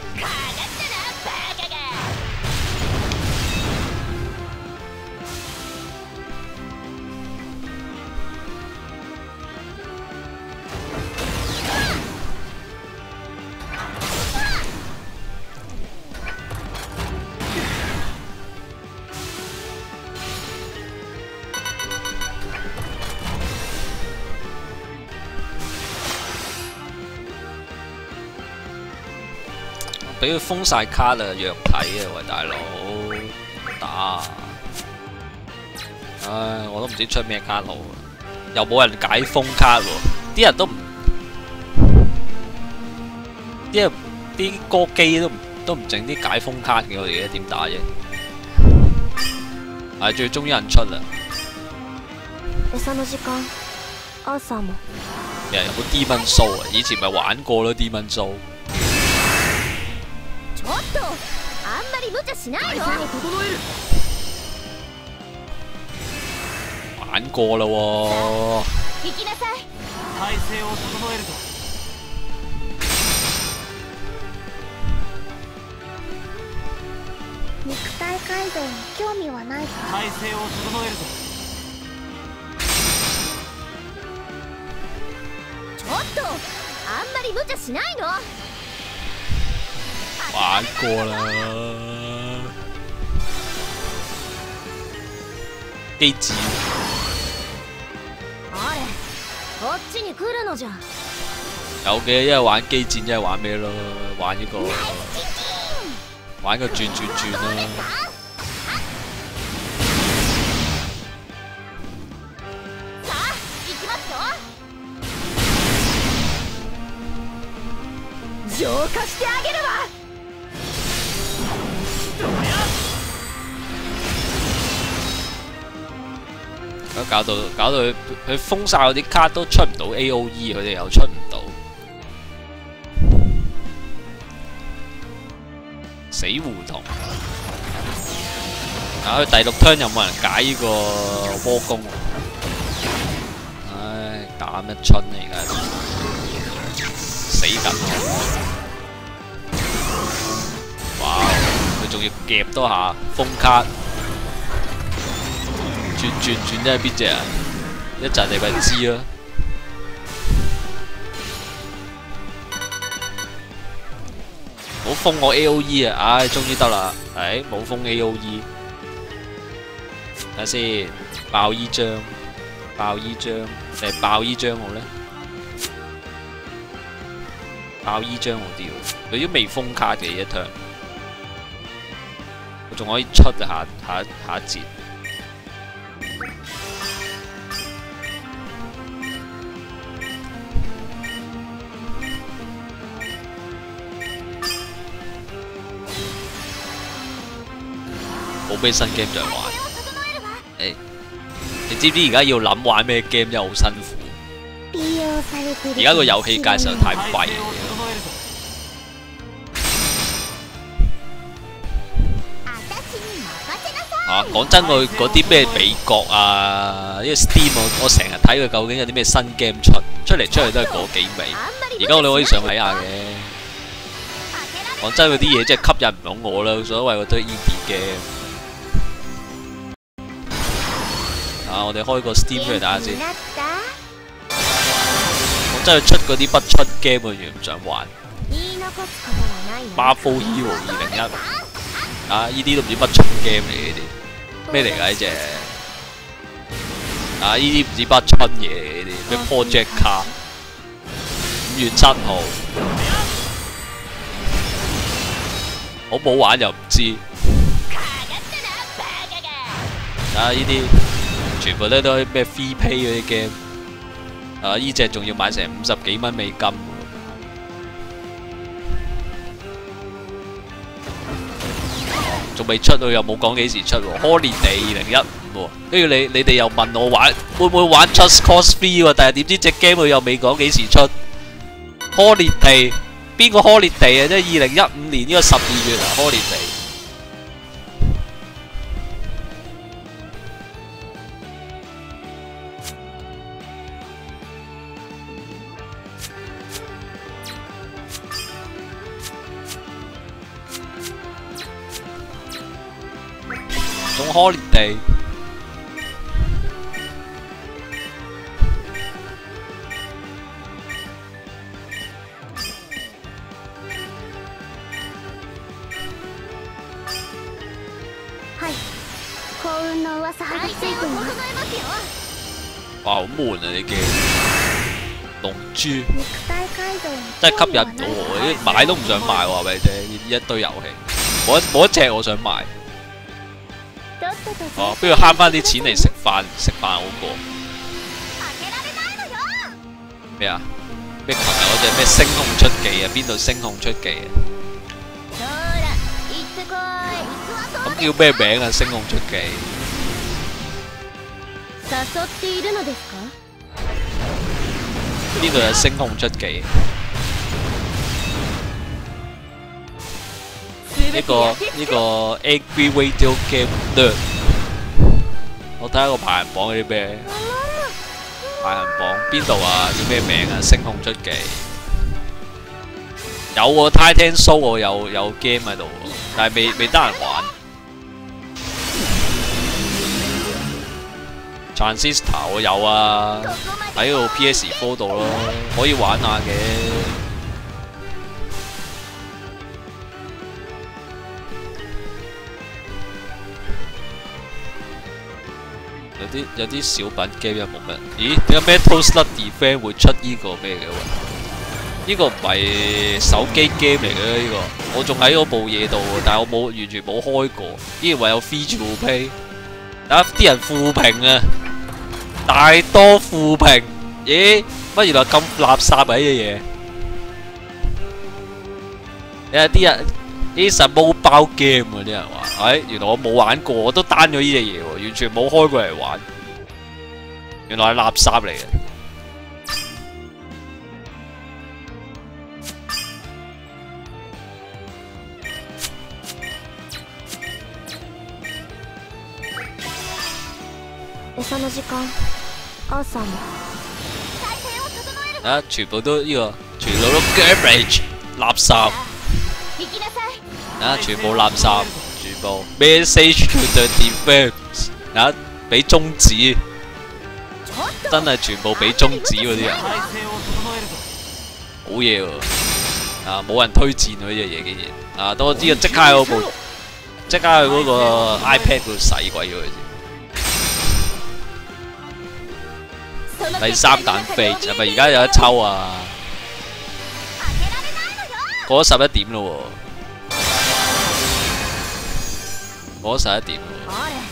[SPEAKER 1] 俾佢封晒卡啦，弱體啊！喂，大佬打，唉，我都唔知出咩卡路，又冇人解封卡喎，啲人都唔，啲人啲歌機都唔都唔整啲解封卡嘅，我哋而家點打啫？係最終有人出啦。
[SPEAKER 2] 餌の時間、アーサーも。
[SPEAKER 1] 有冇 Demon Soul 啊？以前咪玩過咯 Demon Soul。
[SPEAKER 4] ちょっとあんまり無茶しないの。
[SPEAKER 1] 玩過啦喎。
[SPEAKER 4] 行きなさい。
[SPEAKER 3] 体勢を整えるぞ。
[SPEAKER 2] 肉体改造に興味はないか。
[SPEAKER 3] 体勢を整えるぞ。
[SPEAKER 4] ちょっとあんまり無茶しないの。
[SPEAKER 1] 玩過啦，機智。
[SPEAKER 4] あれ、こっちに来るのじゃ。
[SPEAKER 1] 有嘅，一係玩機戰，一係玩咩咯？玩呢、個，玩個轉轉轉啦。
[SPEAKER 4] さあ、行きますよ。浄化してあげるわ。
[SPEAKER 1] 搞到搞到佢佢封晒嗰啲卡都出唔到 A O E， 佢哋又出唔到，死胡同。啊！佢第六 turn 有冇人解呢個魔功？唉，打乜春嚟㗎？死緊我！哇！佢仲要夾多下封卡。 轉轉轉真係邊隻啊？一陣你咪知咯。唔好封我 A O E 啊！唉，終於得啦！ 係冇封 A O E， 睇下先，爆依張，爆依張，定係爆依張好咧？爆依張好啲喎，佢都未封卡嘅一 turn， 我仲可以出下下下一節。冇俾新 game 再玩，誒，你知唔知而家要諗玩咩 game 真係好辛苦？而家個遊戲界實在太貴。啊，講真，佢嗰啲咩美國啊，呢個 Steam 我我成日睇佢究竟有啲咩新 game 出，出嚟出嚟都係嗰幾味。而家我哋可以上睇下嘅。講真，嗰啲嘢真係吸引唔到我啦，所謂嗰堆 indie game。啊！我哋開個 Steam 出嚟睇下先。我真係出嗰啲不出 game 我完全唔想玩。Marvel Hero 二零一啊！呢啲都唔知乜出 game 嚟嘅啲，咩嚟㗎呢隻？啊！呢啲唔知乜春嘢嚟嘅啲，咩 Project Car？ 五月七號，好唔好玩又唔知。啊！呢啲。全部咧都係咩 free pay 嗰啲 game， 啊！依隻仲要買成五十幾蚊美金，仲未出喎，又冇講幾時出喎。Holiday 二零一五喎，跟住你你哋又問我玩會唔會玩 Just Cause three 喎，但係點知隻 game 佢又未講幾時出。Holiday 邊個 Holiday 啊？即係二零一五年呢個十二月啊 ，Holiday。仲 holiday， 哇，好悶啊！你嘅龍珠真係吸引唔到我，買都唔想買喎，話俾你聽，一堆遊戲，冇一冇一隻我想買。哦，不如慳翻啲錢嚟食飯，食飯好過。咩啊？咩琴日嗰隻咩星空出技啊？邊度星空出技啊？咁叫咩名啊？星空出技。邊度有星空出技？呢個呢個 Angry Video Game Nerd， 我睇下個排行榜嗰啲咩排行榜邊度啊？叫咩名啊？星空出技有喎 ，Titan Show 我有有 game 喺度喎，但係未未得閒玩。Transistor 我有啊，喺度 P S 四 度咯，可以玩下嘅。有啲有啲小品 game 又冇乜，咦？點解 Metal Slug Defense 會出呢個咩嘅喎？呢個唔係手機 game 嚟嘅呢個，我仲喺嗰部嘢度喎，但係我冇完全冇開過，依然話有 free to play， 啊啲人負評啊，大多負評，咦？乜原來咁垃圾嘅呢隻嘢？你睇啲人。呢實 mobile game 啊！啲人話，哎，原來我冇玩過，我都 down 咗呢隻嘢喎，完全冇開過嚟玩。原來係垃圾嚟嘅。啊！全部都呢個，全部都 garbage 垃圾。啊！全部垃圾，全部 message to the defense 啊！俾中指，真係全部俾中指嗰啲人，好嘢喎！啊，冇人推薦喎呢隻嘢竟然啊！等我知啊，即刻喺我部即刻去嗰個 iPad 嗰度洗鬼咗佢先。第三彈飛係咪而家有得抽啊？過咗十一點咯喎，過咗十一點咯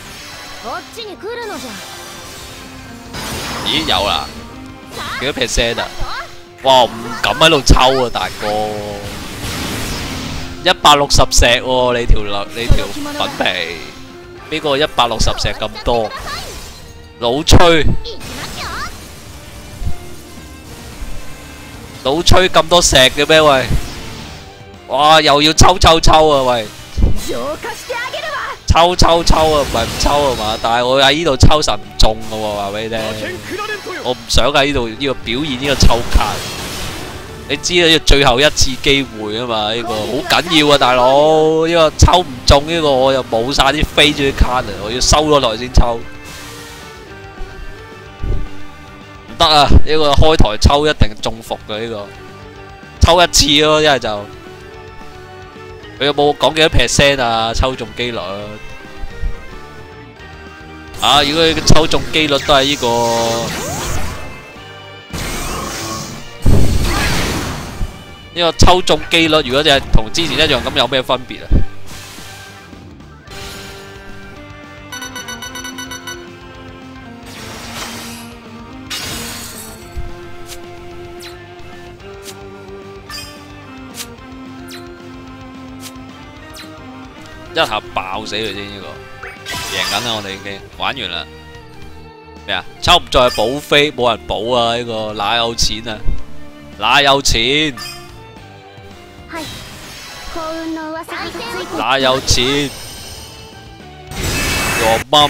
[SPEAKER 1] 喎。咦有啦，幾多 percent 啊？哇唔敢喺度抽啊大哥！一百六十石喎，你條你條粉皮，邊個一百六十石咁多？老吹，老吹咁多石嘅咩喂？哇又要抽抽抽啊喂！抽抽抽啊，唔係唔抽啊嘛？但係我喺呢度抽實唔中嘅喎，話俾你聽。我唔想喺呢度呢個表現呢個抽卡。你知啦，最後一次機會啊嘛，呢、這個好緊要啊，大佬！呢、這個抽唔中呢、這個，我又冇晒啲飛咗啲卡啊，我要收咗台先抽。唔得啊！呢、這個開台抽一定中伏嘅呢、這個，抽一次咯，一係就佢有冇講幾多 percent 啊？抽中機率啊！如果佢抽中機率都係呢、這個。呢個抽中機率，如果就係同之前一樣咁，有咩分別啊？一下爆死佢先，呢個贏緊啦！我哋已經玩完啦。咩啊？抽唔再補飛，冇人補啊！呢個哪有錢啊？哪有錢？哪有錢？我掹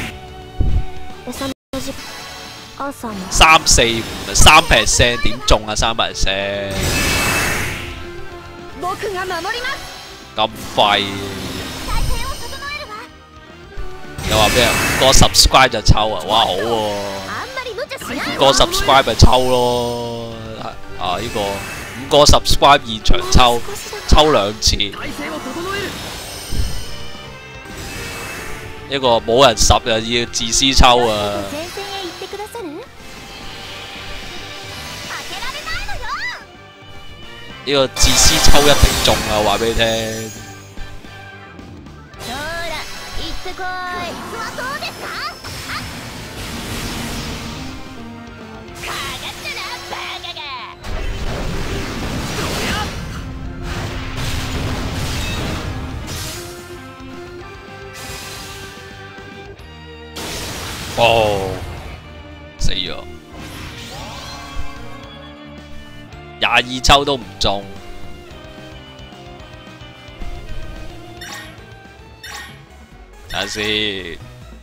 [SPEAKER 1] 三四五啊，三 percent 點中啊？三 percent 咁廢？又話咩啊？五個 subscribe 就抽啊！哇好喎，五個 subscribe 咪抽咯啊！呢個。五個 subscribe 現場抽，抽兩次。一個冇人十又要自私抽啊！呢個自私抽一定中啊！話俾你聽。哦，死咗，廿二抽都唔中，睇下先，睇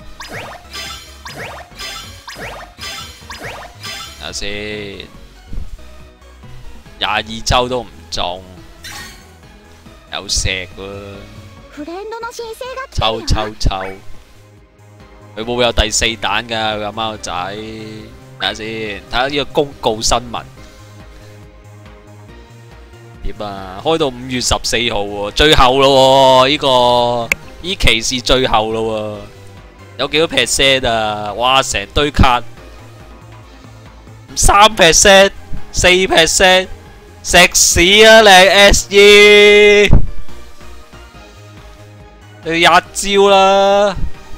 [SPEAKER 1] 下先，廿二抽都唔中，有石喎，抽抽抽。佢會唔會有第四彈㗎？佢阿媽個仔，睇下先，睇下呢個公告新聞點啊？開到五月十四號喎，最後咯喎，呢個呢期是最後咯喎，有幾多 percent 啊？哇，成堆卡，三 percent、四 percent， 食屎啊你 S E， 你一招啦！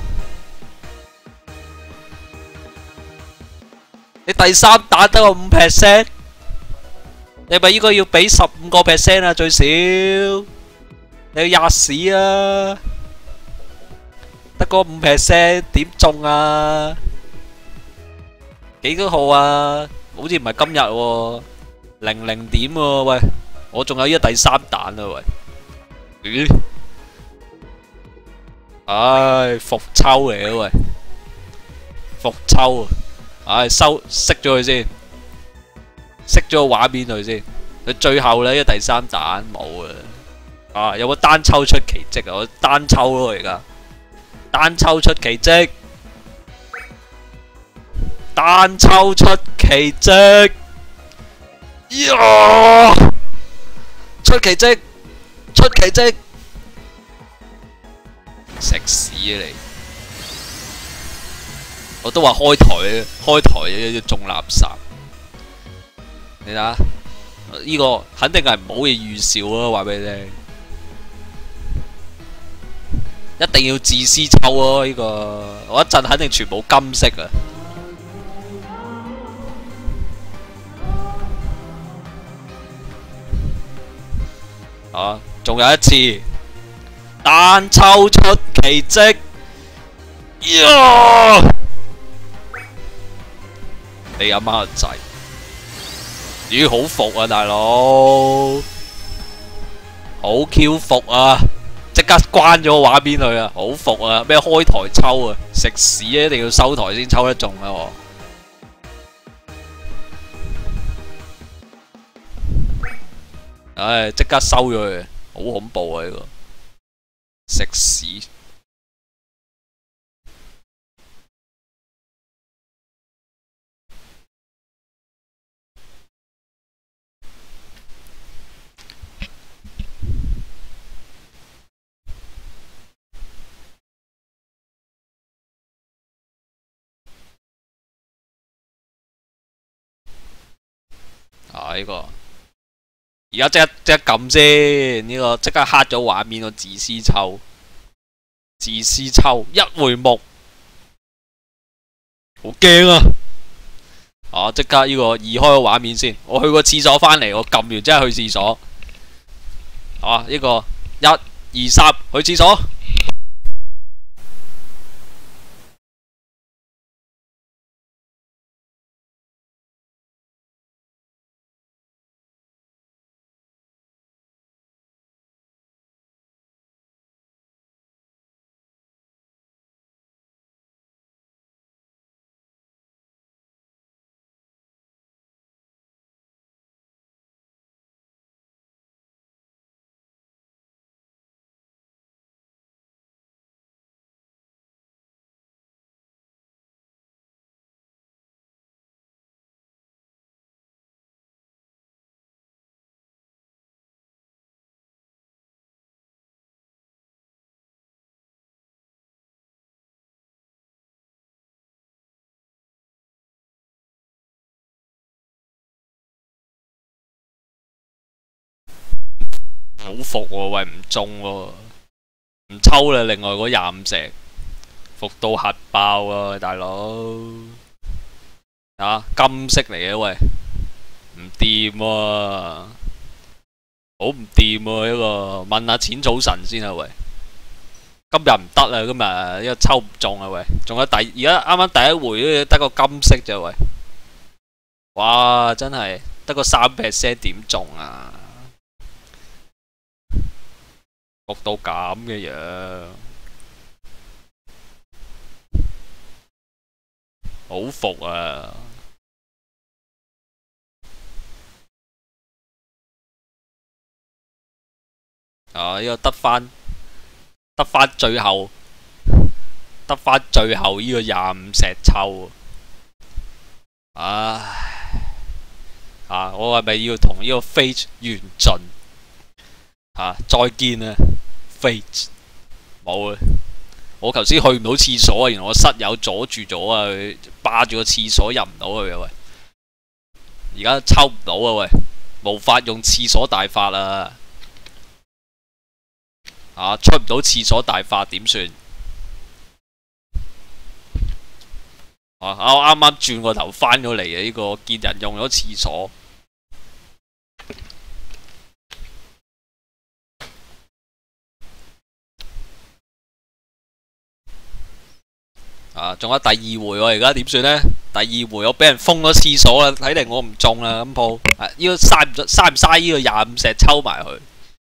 [SPEAKER 1] 你第三打得個五 percent， 你咪應該要俾十五個 percent 啊最少，你要吔屎啊！得個五 percent 點中啊？幾多號啊？好似唔係今日喎，零零點喎喂，我仲有呢個第三彈啊喂，咦？唉，復抽嚟啊喂，復抽啊！唉，收熄咗佢先，熄咗個畫面佢先。佢最後咧，呢個第三彈冇啊！啊，有冇單抽出奇蹟啊？我單抽咯而家，單抽出奇蹟，單抽出奇蹟，呀！出奇蹟，出奇蹟， 食屎啊你！我都話開台，開台要種垃圾。你睇下，呢個肯定係唔好嘅預兆啊！話俾你聽，一定要自私抽啊！呢個我一陣肯定全部金色啊！啊，仲有一次單抽出奇蹟，呀！你阿媽個仔，咦好服啊大佬，好 Q 服啊！即刻關咗個畫面去啊，好服啊！咩開台抽啊，食屎啊！一定要收台先抽得中啊！我唉，即刻收咗佢，好恐怖啊！呢個食屎！啊！呢個而家即刻即刻撳先，呢個即刻黑咗畫面個自私抽，自私抽一回目，好驚啊！啊！即刻呢個移開個畫面先，我去個廁所翻嚟，我撳完即刻去廁所。啊！呢個一二三去廁所。好服喎，喂唔中喎，唔抽啦！另外嗰廿五石，服到核爆啊，大佬！啊，金色嚟嘅喂，唔掂喎，好唔掂喎呢個，問下淺草神先啊喂，今日唔得啦，今日呢個抽唔中啊喂，仲有第而家啱啱第一回得個金色咋喂，哇真係得個三 percent 點中啊！服到咁嘅樣，好服啊！啊！呢個得翻得翻最後，得翻最後呢個廿五石抽啊！唉，啊！我係咪要同呢個 Fate 完盡？啊！再見啊 ，Fate 冇啊！我頭先去唔到廁所啊，原來我室友阻住咗啊，佢霸住個廁所入唔到去啊喂！而家抽唔到啊喂，無法用廁所大法啊！啊，出唔到廁所大法點算？啊！我啱啱轉個頭翻咗嚟啊！呢個見人用咗廁所。啊，仲有第二回喎，而家點算呢？第二回我俾人封咗廁所啦，睇嚟我唔中啦咁鋪。啊，呢個嘥唔嘥唔嘥呢個廿五石抽埋佢。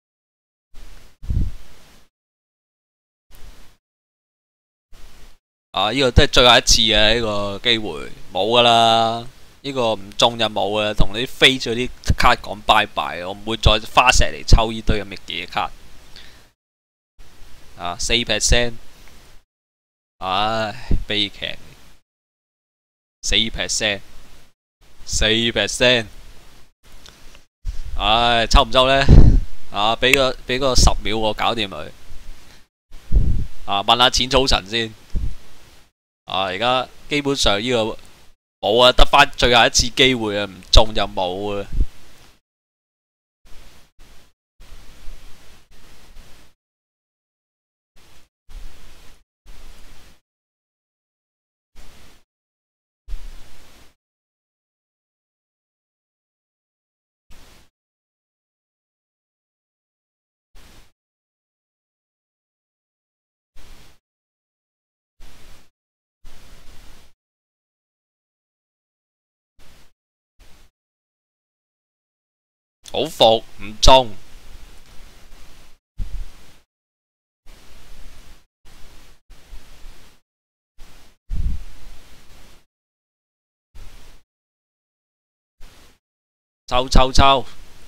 [SPEAKER 1] 啊，呢個都係最後一次嘅呢個機會，冇噶啦，呢個唔中就冇噶啦，同你啲飛咗啲卡講拜拜，我唔會再花石嚟抽呢堆咁嘅嘅卡。啊，四 percent。唉，悲劇，四 percent， 四 percent， 唉，抽唔抽呢？啊，俾個俾個十秒我搞掂佢。 啊，問下淺草神先。啊，而家基本上呢、個冇啊，得翻最後一次機會啊，唔中就冇啊。好服唔中，抽抽抽，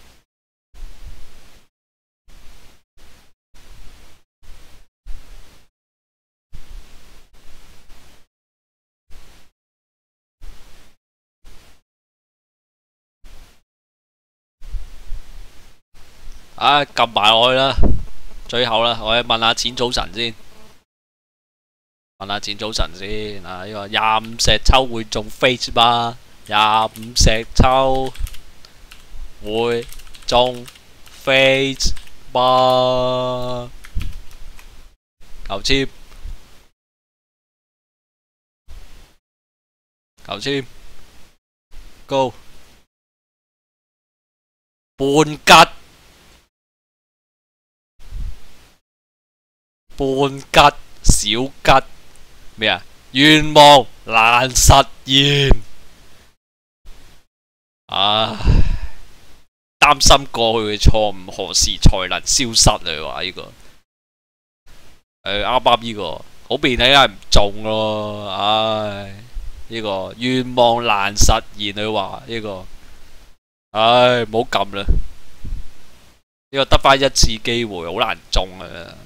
[SPEAKER 1] 啊撳埋落去啦！最後啦，我哋問下淺草神先，問下淺草神先啊！呢、這個廿五石抽會中 face 嗎？廿五石抽會中 face 嗎？求簽，求簽 ，Go 半吉。半吉小吉咩啊？願望難實現，唉，擔心過去嘅錯誤何時才能消失啊？話呢、這個，誒啱啱呢個好變體係唔中咯，唉，呢、這個願望難實現佢話呢個，唉唔好撳啦，呢、這個得返一次機會，好難中啊！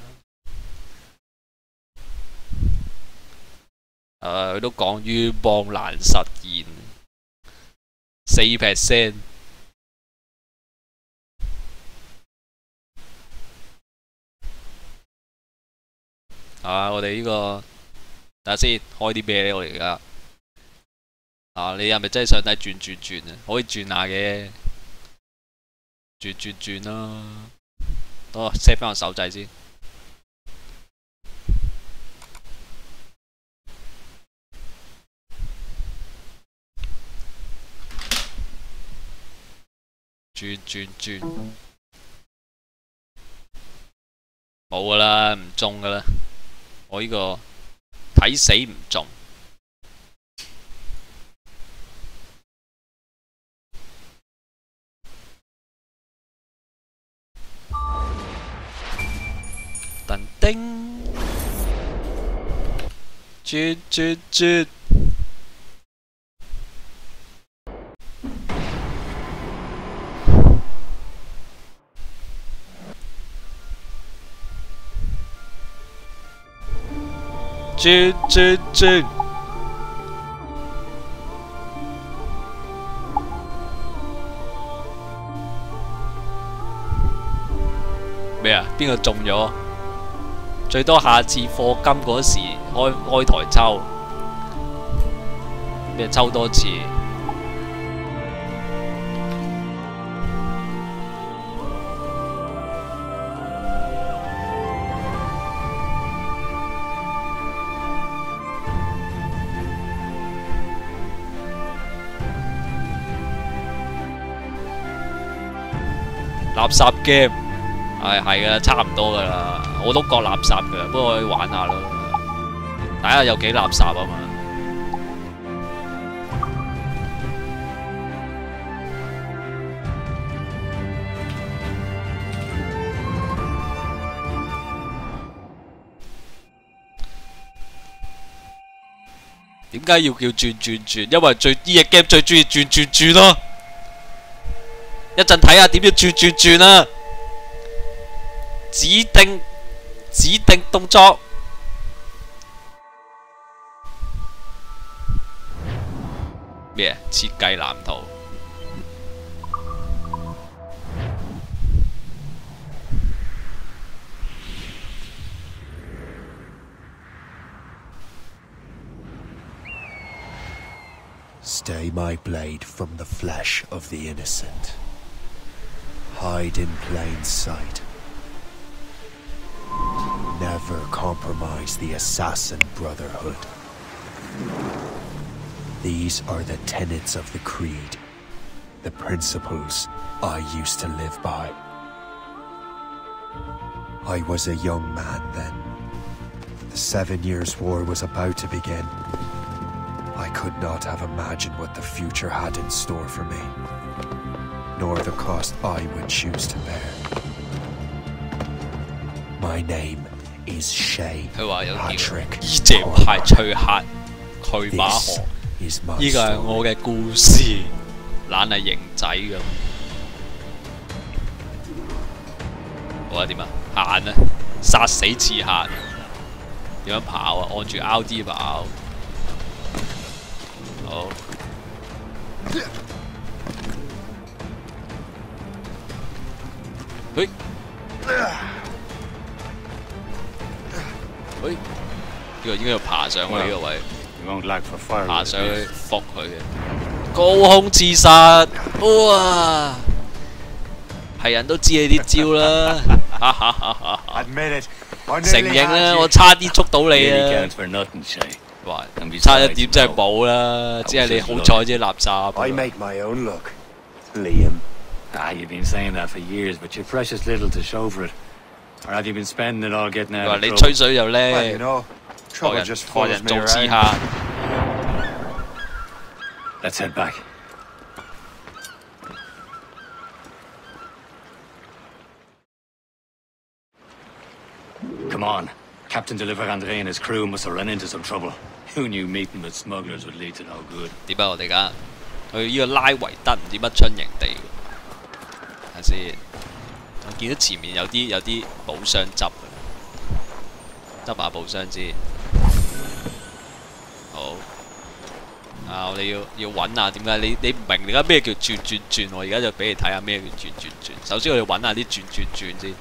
[SPEAKER 1] 誒，佢、uh, 都講願望難實現，四 percent。啊，我哋呢、這個等下先，開啲咩咧？我哋而家啊，你係咪真係想睇轉轉轉啊？可以轉下嘅，轉轉轉啦。好 set 翻個手掣先。轉轉轉，冇噶啦，唔中噶啦，我呢個睇死唔中。噔叮，轉轉轉。轉轉轉，咩啊？邊個中咗？最多下次課金嗰時開開台抽，咩抽多次？垃圾 game， 係係噶，差唔多噶啦，我都覺垃圾噶，不過可以玩下咯，睇下有幾垃圾啊嘛。點解要叫轉轉轉？因為最呢隻 game 最中意轉轉轉咯。一陣睇下點樣轉轉轉啊！指定指定動作咩？設計藍圖。
[SPEAKER 5] Stay my blade from the flesh of the innocent. Hide in plain sight. Never compromise the Assassin Brotherhood. These are the tenets of the Creed, the principles I used to live by. I was a young man then. The Seven Years' War was about to begin. I could not have imagined what the future had in store for me, nor the cost I would choose to bear. My name is Shay
[SPEAKER 1] 佢話有叫
[SPEAKER 5] Patrick
[SPEAKER 1] 醫者派翠客佢把
[SPEAKER 5] This
[SPEAKER 1] 河，
[SPEAKER 5] is my
[SPEAKER 1] 呢個係
[SPEAKER 5] story.
[SPEAKER 1] 我嘅故事，懶係型仔咁。好啊，點啊？行啊！殺死刺客，點樣跑啊？按住 R D 跑。好。喂。喂，呢個應該要爬上去呢個位，
[SPEAKER 3] You won't lack for fire.
[SPEAKER 1] 爬上去伏佢嘅。高空刺殺，哇！係人都知你啲招啦，哈哈哈哈哈！
[SPEAKER 3] Admit it. I
[SPEAKER 1] 承
[SPEAKER 3] nearly
[SPEAKER 1] 認
[SPEAKER 3] had
[SPEAKER 1] 啦，
[SPEAKER 3] you.
[SPEAKER 1] 我差啲捉到你
[SPEAKER 3] Really
[SPEAKER 1] 啊！
[SPEAKER 3] counts for nothing, Shay.
[SPEAKER 1] 哇，
[SPEAKER 3] And besides,
[SPEAKER 1] 差一點真係
[SPEAKER 3] no.
[SPEAKER 1] 冇啦，只係你好彩啫，垃圾。
[SPEAKER 5] I make my own luck, Liam.
[SPEAKER 3] Ah, you've been saying that for years, but you've precious little to show for it. Or have you been spending it all getting
[SPEAKER 1] 佢
[SPEAKER 3] out
[SPEAKER 1] 話
[SPEAKER 3] of
[SPEAKER 1] 你
[SPEAKER 3] trouble?
[SPEAKER 1] 吹水又叻，
[SPEAKER 5] Well, you know,
[SPEAKER 1] 學
[SPEAKER 5] trouble
[SPEAKER 1] 人
[SPEAKER 5] just
[SPEAKER 1] 學
[SPEAKER 5] follows
[SPEAKER 1] 人
[SPEAKER 5] me
[SPEAKER 1] 做刺
[SPEAKER 5] around.
[SPEAKER 1] 客。
[SPEAKER 3] Let's head back. Come on. Captain Deliver Andre and his crew must have run into some trouble. Who knew meeting with smugglers would lead to no good?
[SPEAKER 1] 點啊？我哋而家去呢個拉維德唔知乜春營地喎，睇下先。我見到前面有啲有啲寶箱執嘅，執下寶箱先。好。啊！我哋要要揾下點解你你唔明而家咩叫轉轉轉？我而家就俾你睇下咩叫轉轉轉。首先我哋揾下啲轉轉轉先。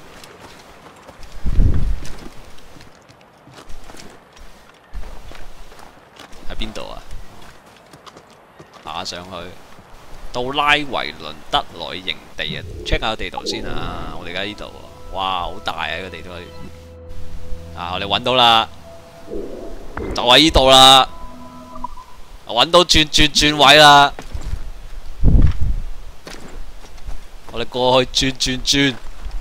[SPEAKER 1] 喺邊度啊？爬上去，到拉維倫德內營地啊 ！check 下個地圖先啊！我哋而家呢度喎，哇，好大啊！個地圖啊，我哋揾到啦，就喺呢度啦，揾到轉轉轉位啦，我哋過去轉轉轉。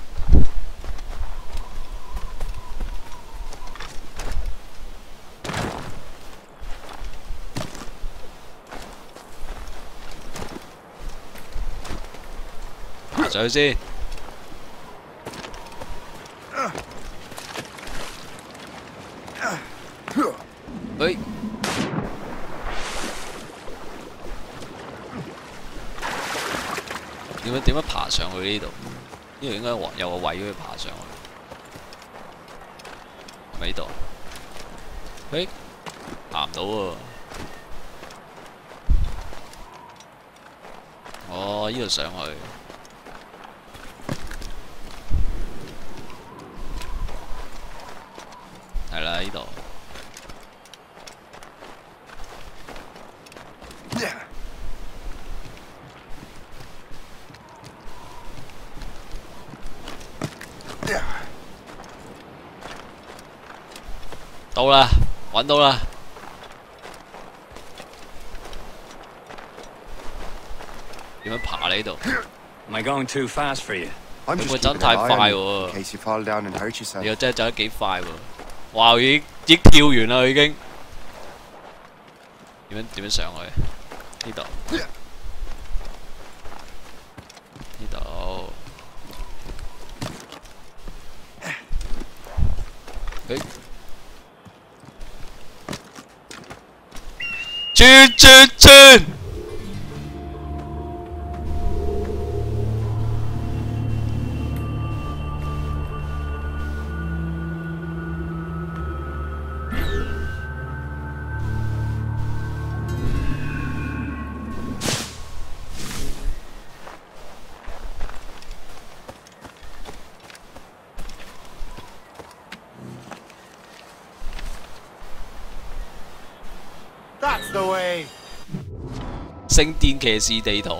[SPEAKER 1] 爬上去先。喂，點樣點樣爬上去呢度？呢度應該有個位可以爬上去，係咪呢度？喂，爬唔到喎。哦，呢度上去。係啦，呢度。到啦，揾到啦。點樣爬呢度？
[SPEAKER 3] Am I going too fast for you?
[SPEAKER 5] I'm
[SPEAKER 1] 會唔
[SPEAKER 5] just
[SPEAKER 1] 會走
[SPEAKER 5] keeping
[SPEAKER 1] 得太
[SPEAKER 5] an eye
[SPEAKER 1] 快
[SPEAKER 5] on you
[SPEAKER 1] 喎
[SPEAKER 5] in？case you fall down and hurt
[SPEAKER 1] 你
[SPEAKER 5] yourself.
[SPEAKER 1] 又真係走得幾快喎！哇，已經已經跳完啦，已經。點樣點樣上去？呢度，呢度。誒，轉轉轉！
[SPEAKER 5] That's the way.
[SPEAKER 1] 聖殿騎士地圖。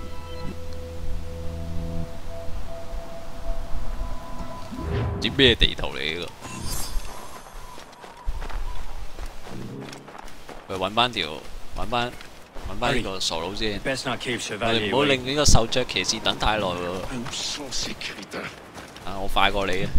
[SPEAKER 1] 唔知咩地圖嚟呢個？喂，揾翻條，揾翻揾翻呢個傻佬先。
[SPEAKER 3] Best not keep
[SPEAKER 1] 我哋
[SPEAKER 3] Chevalier
[SPEAKER 1] 唔好
[SPEAKER 3] waiting.
[SPEAKER 1] 令呢個手著騎士等太耐喎。啊，我快過你啊！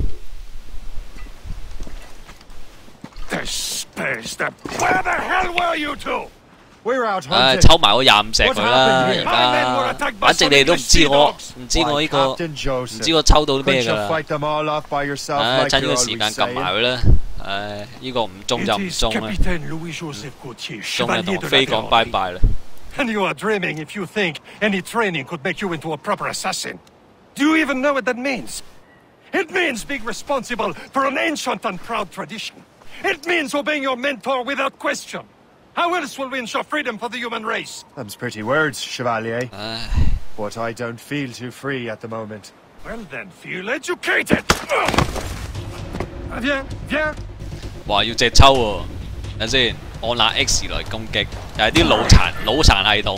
[SPEAKER 6] Disgraced! Where the hell were you two?
[SPEAKER 5] We're out
[SPEAKER 1] 唉，
[SPEAKER 5] hunting.
[SPEAKER 1] 抽埋我廿五石佢啦！而家，反正你哋都唔知我，唔知我呢個，唔
[SPEAKER 5] Captain
[SPEAKER 1] 知
[SPEAKER 5] Joseph.
[SPEAKER 1] 我抽到啲咩
[SPEAKER 5] Couldn't
[SPEAKER 1] 㗎
[SPEAKER 5] you
[SPEAKER 1] 啦。
[SPEAKER 5] fight them all off by yourself
[SPEAKER 1] 唉，
[SPEAKER 5] like
[SPEAKER 1] 趁呢
[SPEAKER 5] you're
[SPEAKER 1] 個時
[SPEAKER 5] always
[SPEAKER 1] 間撳埋
[SPEAKER 5] saying?
[SPEAKER 1] 佢啦。唉，呢個唔中就
[SPEAKER 6] It
[SPEAKER 1] 唔
[SPEAKER 6] is
[SPEAKER 1] 中啦，
[SPEAKER 6] Capitaine Louis-Joseph Gauthier,
[SPEAKER 1] 中就同
[SPEAKER 6] Chevalier de
[SPEAKER 1] 飛
[SPEAKER 6] la
[SPEAKER 1] 講拜
[SPEAKER 6] Terre.
[SPEAKER 1] 拜啦。
[SPEAKER 6] And you are dreaming if you think any training could make you into a proper assassin. Do you even know what that means? It means being responsible for an ancient and proud tradition. It means obeying your mentor without question. How else will we ensure freedom for the human race?
[SPEAKER 5] Them's pretty words, Chevalier.
[SPEAKER 1] 唉，
[SPEAKER 5] But I don't feel too free at the moment.
[SPEAKER 6] Well then, feel educated! Ah, Viens, viens!
[SPEAKER 1] 話要隻抽喎，等先，按下 X 來攻擊，又係啲腦殘腦殘系統。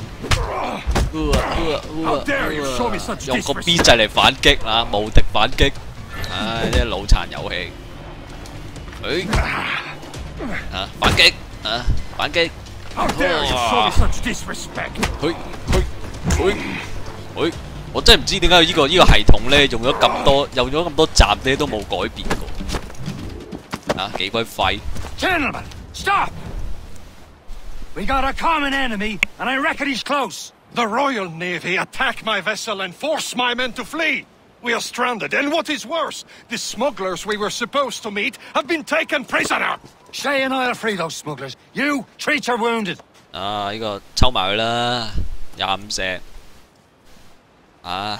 [SPEAKER 6] How dare you show me such
[SPEAKER 1] 用個
[SPEAKER 6] disrespect?
[SPEAKER 1] B 掣嚟反擊啊，無敵反擊！唉，啲腦殘遊戲。誒啊，反擊啊，反擊！
[SPEAKER 6] How dare you show me such disrespect?
[SPEAKER 1] 佢佢佢佢，我真係唔知點解呢個呢個系統咧用咗咁多，用咗咁多集咧都冇改變過。啊，幾鬼廢！
[SPEAKER 3] Gentlemen, stop! We got a common enemy, and I reckon he's close.
[SPEAKER 6] The Royal Navy attack my vessel and force my men to flee. We are stranded, and what is worse, the smugglers we were supposed to meet have been taken prisoner.
[SPEAKER 3] Shay and I'll free those smugglers. You treat your wounded.
[SPEAKER 1] 啊，呢個抽埋佢啦，廿五石。唉，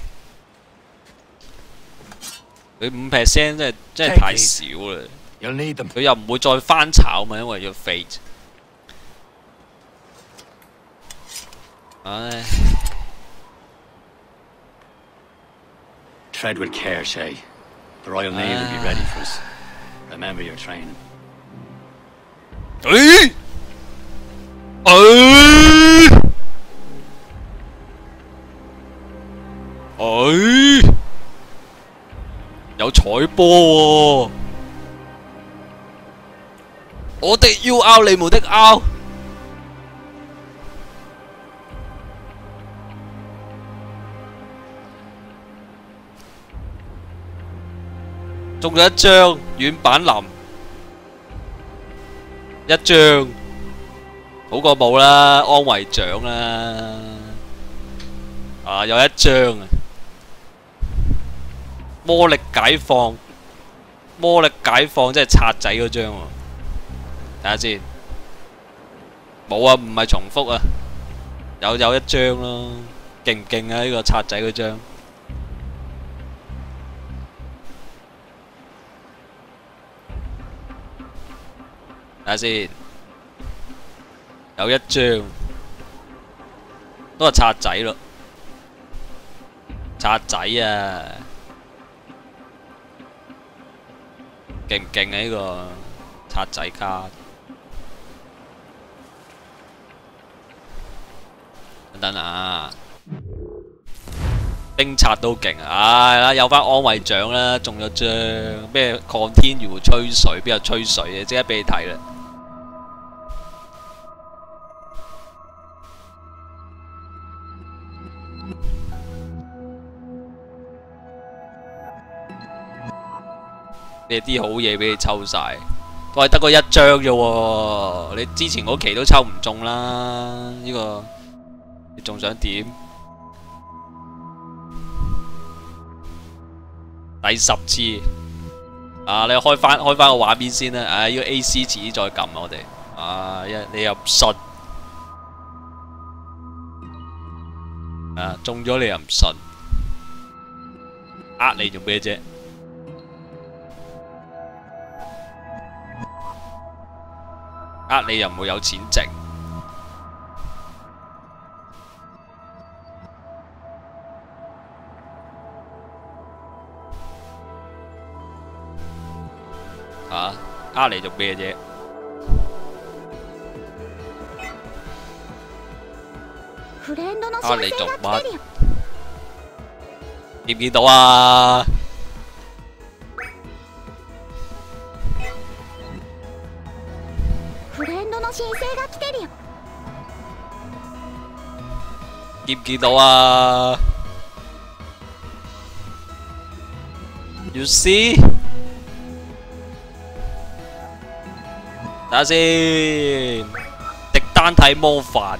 [SPEAKER 1] 佢五 percent 真係真係太少啦。
[SPEAKER 3] You'll need them.
[SPEAKER 1] 佢又唔會再翻炒嘛，因為要 fate。唉，
[SPEAKER 3] Tread with care, Shay. The Royal Navy will be ready for us. Remember your training.
[SPEAKER 1] 誒誒誒，有彩波喎！我哋要拗你們的拗。中咗一張軟板林，一張好過冇啦，安慰獎啦。啊，有一張啊，魔力解放，魔力解放即係賊仔嗰張喎。睇下先，冇啊，唔係重複啊，有有一張咯，勁唔勁啊？呢個賊仔嗰張。睇下先，有一張，都係賊仔咯，賊仔啊，勁唔勁啊？呢個賊仔卡，等等啊，冰賊都勁啊！唉啦，有翻安慰獎啦，中咗張咩抗天搖吹水，邊有吹水啊？即刻俾你睇啦！呢啲好嘢俾你抽晒，都係得個一張啫喎！你之前嗰期都抽唔中啦，呢、這個你仲想點？第十次啊！你開翻開翻個畫面先啦，唉、啊，要 A C 遲啲再撳啊！我哋啊，一你又唔信啊？中咗你又唔信，呃你做咩啫？呃你又唔會有錢剩。啊！呃你做咩啫？
[SPEAKER 2] フレンドの
[SPEAKER 1] 啊你
[SPEAKER 2] 申請
[SPEAKER 1] 做乜
[SPEAKER 2] が来てるよ。
[SPEAKER 1] 見唔見到啊？
[SPEAKER 2] フレンドの申請が来てるよ。
[SPEAKER 1] 見唔見到啊 ？You see？睇下先，迪單體魔法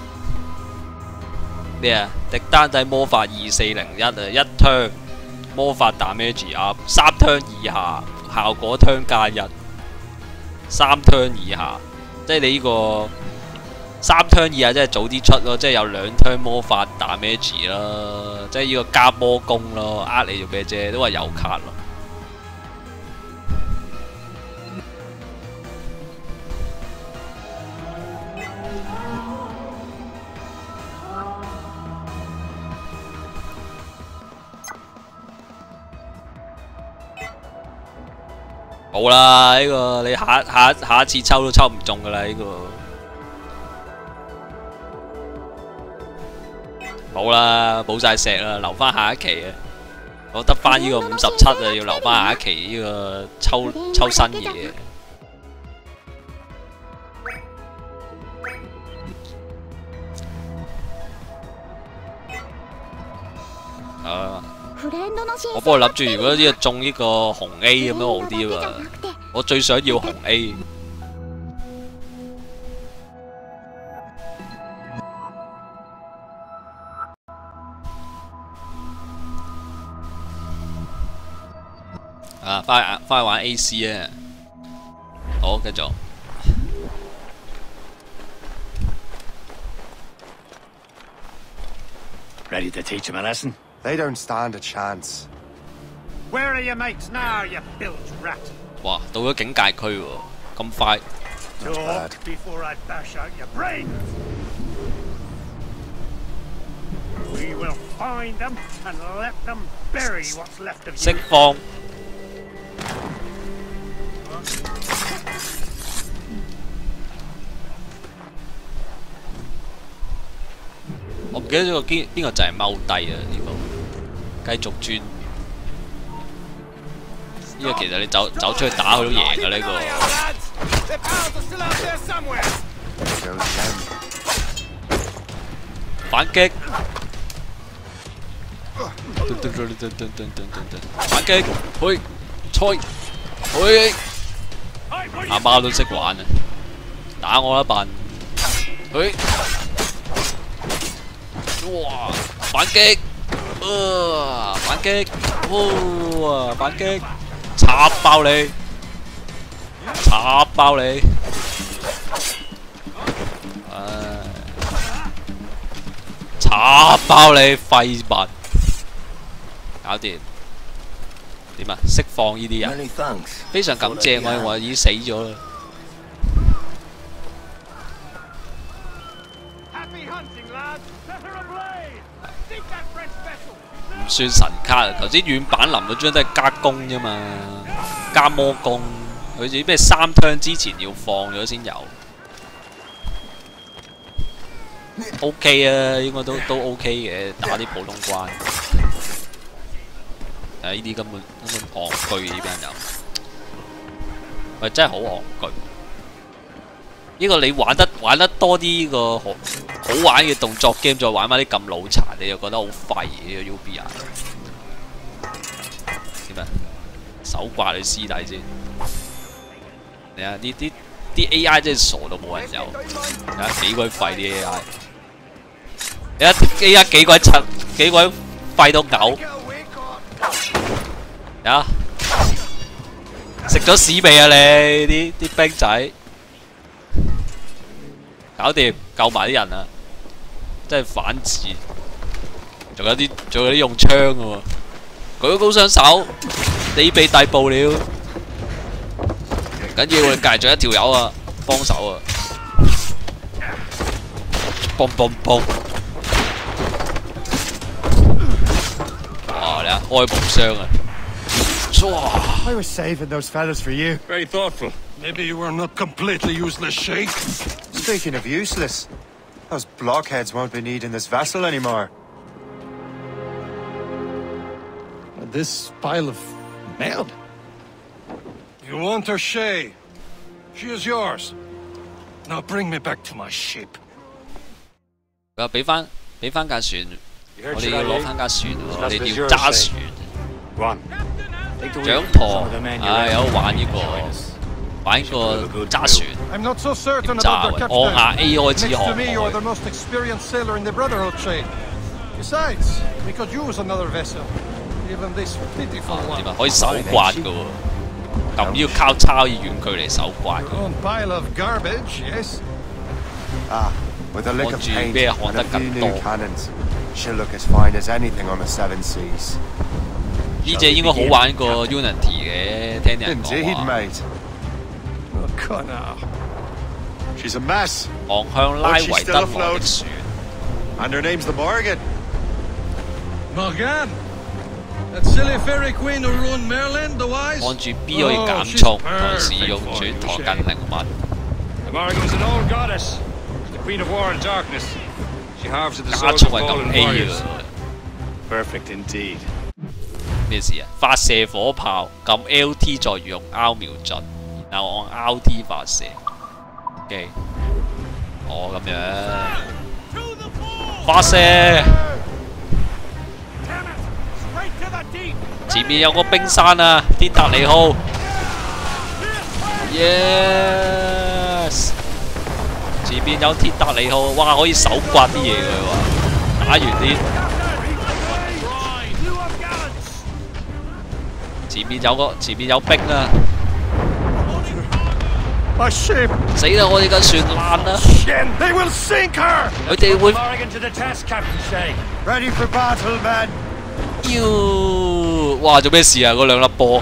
[SPEAKER 1] 咩啊？迪單體魔法二四零一啊，一 turn 魔法 damage up， 三 turn 以下效果 turn 加一，三 turn 以下，即係你呢、這個三 turn 以下即係早啲出咯，即係有兩 turn 魔法 damage 啦，即係呢個加魔攻咯，呃你做咩啫？都話有卡咯。冇啦，呢、這個你下下下一次抽都抽唔中噶啦，呢、這個冇啦，冇晒石啦，留翻下一期啊！我得翻呢個五十七啊，要留翻下一期呢個抽抽新嘢。啊！我不過諗住如果呢個中呢個紅 A 咁樣好啲喎，我最想要紅 A。啊，翻去翻去玩 A C 啊！好，繼續。
[SPEAKER 3] Ready to teach him a lesson?
[SPEAKER 5] They don't stand a chance.
[SPEAKER 6] Where are your mates now, you bilge rat?
[SPEAKER 1] 哇，到咗警戒區喎，咁快！
[SPEAKER 6] Talk before I bash out your brains. We will find them and let them bury what's left of
[SPEAKER 1] 釋
[SPEAKER 6] you.
[SPEAKER 1] 放！我唔記得咗個邊邊個就係踎低啊！呢、這個繼續轉，呢、這個其實你走走出去打佢都贏嘅呢、這個。反擊！反擊！去！吹！去！阿貓都識玩啊！打我啦笨！去！哇！反擊！啊！反擊！哇！反擊！插爆你！插爆你！唉！插爆你廢物！搞掂！點啊？釋放呢啲人，非常感謝我，我已經死咗啦。唔算神卡啊！頭先軟板臨嗰張都係加攻啫嘛，加魔攻，佢自己咩三 turn 之前要放咗先有。O K 啊，應該都都 O K 嘅，打啲普通關。誒呢啲根本根本戇居呢班人，喂真係好戇居。呢、這個你玩得玩得多啲呢個好好玩嘅動作 game， 再玩翻啲咁腦殘，你就覺得好廢呢、這個 U B I。點啊？手掛你師弟先。你啊，呢啲啲 A I 真係傻到冇人有，你睇幾鬼廢啲 A I。你睇 A I 幾鬼柒，幾鬼廢到嘔。啊！食咗屎未啊你？啲啲兵仔，搞掂，救埋啲人啊！真係反智，仲有啲仲有啲用槍嘅喎，舉高雙手，你被逮捕了。唔緊要，我哋隔咗一條友啊，幫手啊！嘣嘣嘣！哇！你啊，開無雙啊！
[SPEAKER 5] I was saving those fellas for you.
[SPEAKER 6] Very thoughtful. Maybe you were not completely useless, Sheikh.
[SPEAKER 5] Speaking of useless, Those blockheads won't be needing this vessel anymore.
[SPEAKER 6] This pile of mail? You want her, Shay? She is yours. Now bring me back to my ship.
[SPEAKER 1] 佢話俾翻俾翻架船，
[SPEAKER 3] You heard
[SPEAKER 1] 我哋要攞
[SPEAKER 3] Chevalier?
[SPEAKER 1] 翻架船喎，我
[SPEAKER 3] That's
[SPEAKER 1] 哋
[SPEAKER 3] what
[SPEAKER 1] 要
[SPEAKER 3] yours
[SPEAKER 1] 揸
[SPEAKER 3] say.
[SPEAKER 1] 船。
[SPEAKER 3] Go on. Take the
[SPEAKER 1] 掌
[SPEAKER 3] wheel.
[SPEAKER 1] 舵
[SPEAKER 3] Some of the men you
[SPEAKER 1] 唉，有
[SPEAKER 3] recommend
[SPEAKER 1] 玩呢
[SPEAKER 3] join
[SPEAKER 1] 個
[SPEAKER 3] us.
[SPEAKER 1] 玩呢個揸船。
[SPEAKER 6] I'm not so certain
[SPEAKER 1] 揸
[SPEAKER 6] about
[SPEAKER 1] 喎，
[SPEAKER 6] the
[SPEAKER 1] 我亞
[SPEAKER 6] captain.
[SPEAKER 1] A 開始
[SPEAKER 6] Next
[SPEAKER 1] 航
[SPEAKER 6] to me, you're the
[SPEAKER 1] 海。
[SPEAKER 6] most experienced sailor in the Brotherhood, Shay. Besides, we could use another vessel. Even this pitiful
[SPEAKER 1] 啊
[SPEAKER 6] one.
[SPEAKER 1] 點啊？可以手刮嘅喎，咁要靠超遠距離手刮嘅。
[SPEAKER 6] Own pile of garbage, yes?
[SPEAKER 5] Ah, with a lick of
[SPEAKER 1] 望住
[SPEAKER 5] paint
[SPEAKER 1] 咩
[SPEAKER 5] and
[SPEAKER 1] 看得
[SPEAKER 5] a few
[SPEAKER 1] 更
[SPEAKER 5] new
[SPEAKER 1] 多。
[SPEAKER 5] cannons, she'll look as fine as anything on the Seven Seas.
[SPEAKER 1] 呢隻應該好玩過 Unity 嘅，聽啲人
[SPEAKER 5] Indeed,
[SPEAKER 1] 講話。
[SPEAKER 5] mate.
[SPEAKER 6] Oh, come now.
[SPEAKER 5] She's a mess,
[SPEAKER 1] 航向拉維德羅的船，
[SPEAKER 5] and her name's the Morgan.
[SPEAKER 6] Morgan! That silly fairy queen who ruined Merlin, the wise?
[SPEAKER 1] 按住 B 可以
[SPEAKER 6] Oh,
[SPEAKER 1] 減
[SPEAKER 6] she's
[SPEAKER 1] 速，同時
[SPEAKER 6] perfect
[SPEAKER 1] 用
[SPEAKER 6] for
[SPEAKER 1] 轉
[SPEAKER 6] you,
[SPEAKER 1] 舵
[SPEAKER 6] Shay.
[SPEAKER 1] 更靈敏。
[SPEAKER 3] The Morrigan's an old goddess. The queen of war and darkness. She harves at the
[SPEAKER 1] 加
[SPEAKER 3] swords
[SPEAKER 1] 速
[SPEAKER 3] of
[SPEAKER 1] 係
[SPEAKER 3] fallen
[SPEAKER 1] 撳 A
[SPEAKER 3] warriors.
[SPEAKER 1] 啊！
[SPEAKER 3] Perfect indeed.
[SPEAKER 1] 咩事啊？發射火炮，撳 L T 再用 R 瞄準，然後按 R T 發射。OK， 哦咁樣，發射！前面有個冰山啊，天達尼號。Yes， 前面有鐵達尼號，哇！可以手刮啲嘢佢喎，打完啲。 前面有個，前面有兵啊！
[SPEAKER 6] My ship!
[SPEAKER 1] 死啦！我哋架船爛啦！
[SPEAKER 6] Again, they will sink her!
[SPEAKER 1] 佢哋會
[SPEAKER 3] Morrigan to the test, Captain Shay.
[SPEAKER 5] Ready for battle, men.
[SPEAKER 1] 妖！哇！做咩事啊？嗰兩粒波，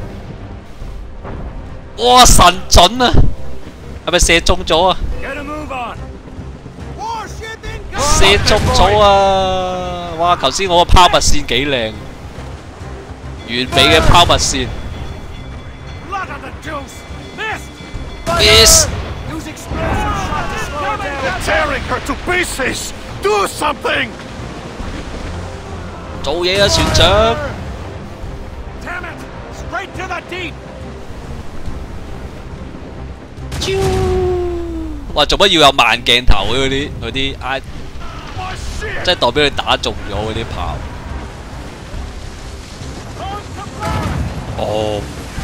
[SPEAKER 1] 哇！神準啊！係咪射中咗啊？
[SPEAKER 3] Get a move on.
[SPEAKER 1] 射中咗啊！哇！頭先我個拋物線幾靚，完美嘅拋物線。
[SPEAKER 3] Blood on the deuce. Missed.
[SPEAKER 1] Miss，
[SPEAKER 3] Use explosive shot to slow her down.
[SPEAKER 6] They're tearing her to pieces! Do something!
[SPEAKER 1] 做嘢啊，船長！
[SPEAKER 3] Damn it! Straight to the deep.
[SPEAKER 1] 哇！做乜要有慢鏡頭嘅嗰啲嗰啲 I，
[SPEAKER 6] My ship!
[SPEAKER 1] 即係代表佢打中咗嗰啲炮。哦，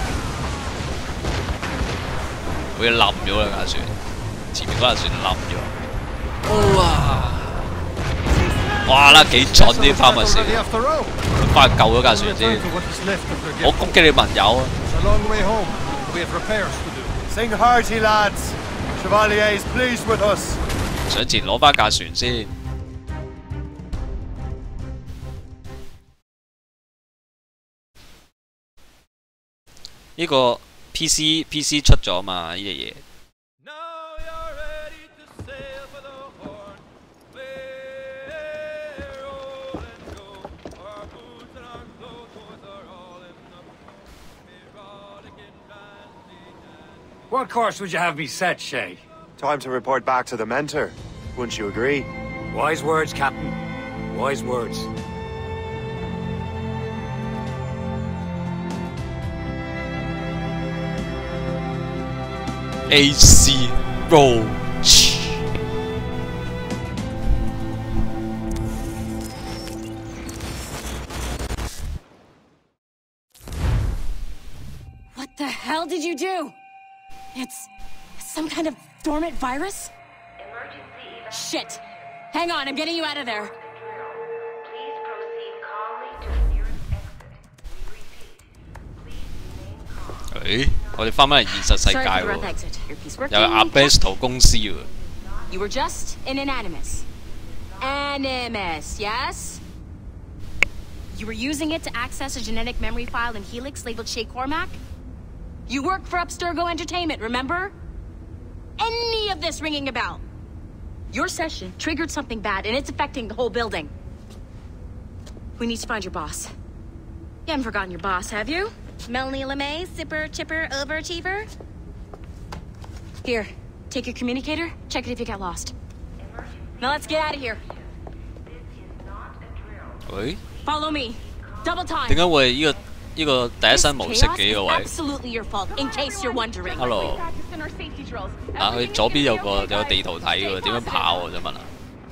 [SPEAKER 1] 好似冧咗啦架船，前面嗰架船冧咗。哇！哇啦，幾準啲拋物線，
[SPEAKER 6] Already after all.
[SPEAKER 1] 翻去救咗架船
[SPEAKER 6] Return
[SPEAKER 1] 先。
[SPEAKER 6] to what is left of her
[SPEAKER 1] 我
[SPEAKER 6] gift.
[SPEAKER 1] 攻擊你盟友啊！
[SPEAKER 6] It's a long way home. We have repairs to do.
[SPEAKER 5] Sing hearty, lads. Chevalier's pleased with us.
[SPEAKER 1] 上前攞翻架船先。呢個 P C P C 出咗嘛？呢隻嘢。
[SPEAKER 3] What course would you have me set, Shay?
[SPEAKER 5] Time to report back to the mentor. Wouldn't you agree?
[SPEAKER 3] Wise words, Captain. Wise words.
[SPEAKER 1] A C roll。
[SPEAKER 4] What the hell did you do? It's some kind of dormant virus? Shit. Hang on, I'm getting you out of there.
[SPEAKER 7] Please proceed calmly to the nearest exit. We repeat. Please remain calm.
[SPEAKER 1] 誒，我哋翻返嚟現實世界
[SPEAKER 4] Sorry for the rough
[SPEAKER 1] 喎，
[SPEAKER 4] exit. Earpiece
[SPEAKER 1] 有
[SPEAKER 4] working.
[SPEAKER 1] Abesto 公司喎。
[SPEAKER 4] You were just an Animus. Animus, yes? You were using it to access a genetic memory file in Helix labeled Shay Cormac? You work for Abstergo Entertainment, remember? Any of this ringing a bell? Your session triggered something bad, and it's affecting the whole building. We need to find your boss. You haven't forgotten your boss, have you? Melanie LeMay, zipper, chipper, overachiever? Here, take your communicator, check it if you got lost.
[SPEAKER 7] Emergency
[SPEAKER 4] Now let's get out of here.
[SPEAKER 1] 喂，
[SPEAKER 4] Follow me. Double time.
[SPEAKER 1] 點解會呢、這個呢、這個第一身模式嘅呢個位
[SPEAKER 4] Absolutely your fault. In case you're wondering.
[SPEAKER 1] ？Hello， 啊，佢左邊有個有個地圖睇喎，點樣跑我想問啊？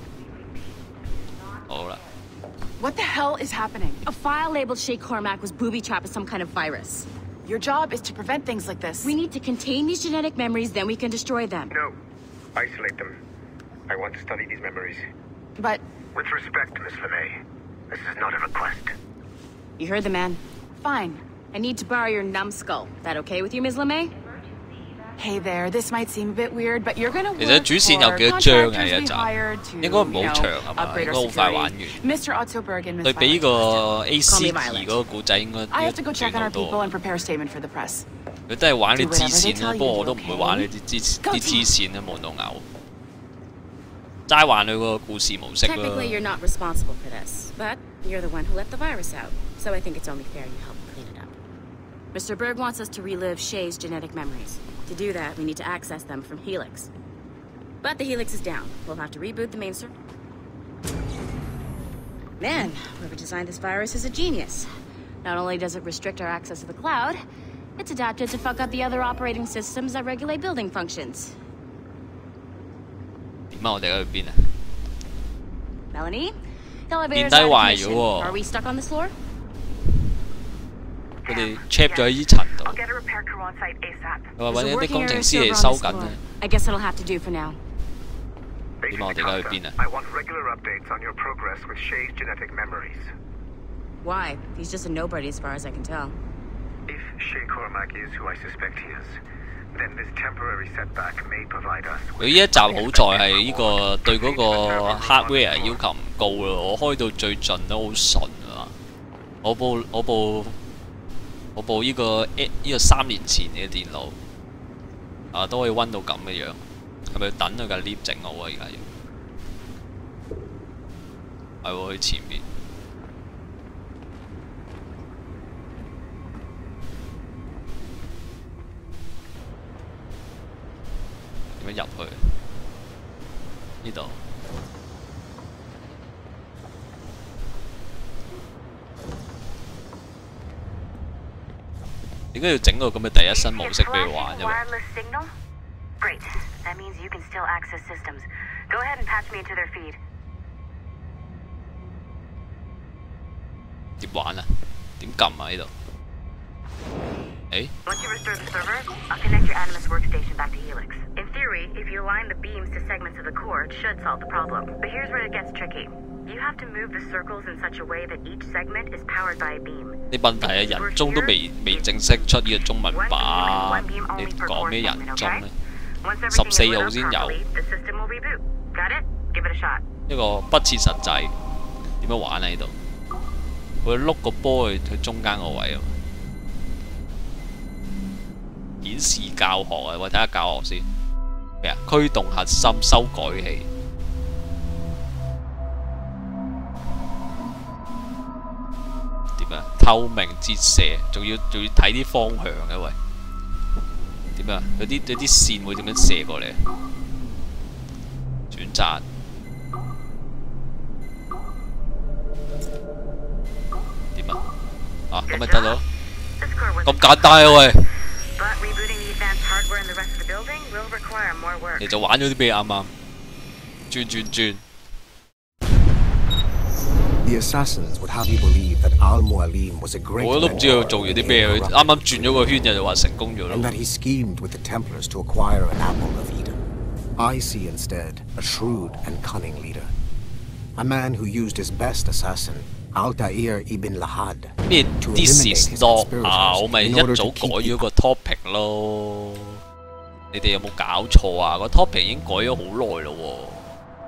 [SPEAKER 1] 好啦。
[SPEAKER 8] What the hell is happening?
[SPEAKER 4] A file labeled Shay Cormac was booby-trapped with some kind of virus.
[SPEAKER 8] Your job is to prevent things like this.
[SPEAKER 4] We need to contain these genetic memories, then we can destroy them.
[SPEAKER 9] No. Isolate them. I want to study these memories.
[SPEAKER 8] But
[SPEAKER 9] With respect, Miss LeMay, this is not a request.
[SPEAKER 4] You heard the man.
[SPEAKER 8] fine.
[SPEAKER 4] I need to borrow your numbskull. That okay with you, Miz LeMay?
[SPEAKER 8] Hey there, this might seem a bit weird, but you're gonna work
[SPEAKER 1] 其實主線有
[SPEAKER 8] for
[SPEAKER 1] 幾多章啊？
[SPEAKER 8] contractors
[SPEAKER 1] 一
[SPEAKER 8] we
[SPEAKER 1] 集
[SPEAKER 8] hired to,
[SPEAKER 1] 應該唔
[SPEAKER 8] you
[SPEAKER 1] 好
[SPEAKER 8] know,
[SPEAKER 1] 長係嘛？
[SPEAKER 8] upgrade
[SPEAKER 1] 應
[SPEAKER 8] our
[SPEAKER 1] 該好快玩
[SPEAKER 8] security.
[SPEAKER 1] 完。
[SPEAKER 8] Mister Otto Berg and Miss
[SPEAKER 1] 對比呢
[SPEAKER 8] Violet
[SPEAKER 1] 個 A
[SPEAKER 4] Call
[SPEAKER 1] C
[SPEAKER 4] me
[SPEAKER 1] 二
[SPEAKER 4] Violet.
[SPEAKER 1] 嗰個故仔應該
[SPEAKER 8] I have to go check
[SPEAKER 1] 短
[SPEAKER 8] on
[SPEAKER 1] 好
[SPEAKER 8] our people
[SPEAKER 1] 多。
[SPEAKER 8] and prepare a statement for the press.
[SPEAKER 1] 佢都係玩啲
[SPEAKER 8] Do
[SPEAKER 1] 支
[SPEAKER 8] whatever they
[SPEAKER 1] 線
[SPEAKER 8] tell
[SPEAKER 1] 啦，
[SPEAKER 8] you,
[SPEAKER 1] 不過我都唔會
[SPEAKER 8] okay?
[SPEAKER 1] 玩你啲支
[SPEAKER 8] Go
[SPEAKER 1] 啲支線咧，冇到嘔。齋玩佢個故事模式咯。
[SPEAKER 4] Technically, you're not responsible for this, but you're the one who let the virus out, so I think it's only fair you help clean it up. Mister Berg wants us to relive Shay's genetic memories. To do that, we need to access them from Helix. But the Helix is down. We'll have to reboot the main server. Man, whoever designed this virus is a genius. Not only does it restrict our access to the cloud, it's adapted to fuck up the other operating systems that regulate building functions.
[SPEAKER 1] 點啊？我哋去邊啊？
[SPEAKER 4] Melanie? The elevator's
[SPEAKER 1] 電梯
[SPEAKER 4] out of
[SPEAKER 1] 壞咗
[SPEAKER 4] commission.
[SPEAKER 1] 喎
[SPEAKER 4] Are we stuck on this floor?
[SPEAKER 1] 佢哋 trap 咗喺呢層度。
[SPEAKER 7] I'll get a repair crew on site ASAP.
[SPEAKER 1] 佢話揾
[SPEAKER 4] There's a
[SPEAKER 1] 一啲
[SPEAKER 4] working
[SPEAKER 1] 工程
[SPEAKER 4] area
[SPEAKER 1] 師嚟
[SPEAKER 4] server
[SPEAKER 1] 收
[SPEAKER 4] on this
[SPEAKER 1] 緊
[SPEAKER 4] floor.
[SPEAKER 1] 咧。
[SPEAKER 4] I guess that'll have to do for now.
[SPEAKER 1] 點啊？我哋而家去邊啊？
[SPEAKER 9] I want regular updates on your progress with Shay's genetic memories.
[SPEAKER 4] Why? He's just a nobody as far as I can tell.
[SPEAKER 9] If Shay Cormac is who I suspect he is, then this temporary setback may provide us
[SPEAKER 1] 佢呢一集好在係呢個對嗰個 hardware 要求唔高咯，我開到最盡都好順啊！我部我部我部呢、個呢、個三年前嘅電腦啊都可以温到咁嘅樣，係咪要等佢架 lift 整好啊？而家要係喎，去前面。點樣入去？呢度點解要整個咁嘅第一身模式俾佢玩啫？
[SPEAKER 7] Wireless signal? Great. That means you can still access systems. Go ahead and patch me into their feed.
[SPEAKER 1] 點玩啊？點撳啊？呢度？誒
[SPEAKER 7] Once you restore the server, I'll connect your Animus workstation back to Helix. In theory, if you align the beams to segments of the core, it should solve the problem. But here's where it gets tricky. You have to move the circles in such a way that each segment is powered by a beam.
[SPEAKER 1] 啲問題係人中都未未正式出呢個中文版，你講咩人中咧？
[SPEAKER 7] Once
[SPEAKER 1] 十
[SPEAKER 7] everything
[SPEAKER 1] 四
[SPEAKER 7] is lit
[SPEAKER 1] 號
[SPEAKER 7] up
[SPEAKER 1] 先有，
[SPEAKER 7] properly, the system will reboot. Got it? Give it a shot.
[SPEAKER 1] 一個不切實際。點樣玩啊？呢度佢碌個波去去中間個位啊！顯示教學啊，我睇下教學先。咩啊？驅動核心修改器。點啊？透明折射，仲要仲要睇啲方向嘅喂。點啊？有啲有啲線會點樣射過嚟？選擇。點啊？啊咁咪得咯？
[SPEAKER 7] This core was
[SPEAKER 1] 咁簡單啊喂！
[SPEAKER 7] But rebooting the advanced hardware in the rest of the building will require more work.
[SPEAKER 1] 你就玩咗啲咩啱啱？轉轉轉。
[SPEAKER 10] The assassins would have you believe that Al Mualim was a great
[SPEAKER 1] 我都唔知佢做完啲咩，佢啱啱轉咗個圈就話成功咗咯。
[SPEAKER 10] and that he schemed with the Templars to acquire an apple of Eden. I see instead a shrewd and cunning leader, a man who used his best assassin, Altair ibn Lahad,
[SPEAKER 1] 咩
[SPEAKER 10] to
[SPEAKER 1] this
[SPEAKER 10] eliminate
[SPEAKER 1] is
[SPEAKER 10] his
[SPEAKER 1] not 啊？我
[SPEAKER 10] conspirators
[SPEAKER 1] 咪
[SPEAKER 10] in
[SPEAKER 1] 一
[SPEAKER 10] order
[SPEAKER 1] 早
[SPEAKER 10] to
[SPEAKER 1] 改
[SPEAKER 10] keep
[SPEAKER 1] 咗
[SPEAKER 10] the
[SPEAKER 1] 個 topic 咯。你哋有冇搞錯啊？個 topic 已經改咗好耐咯喎。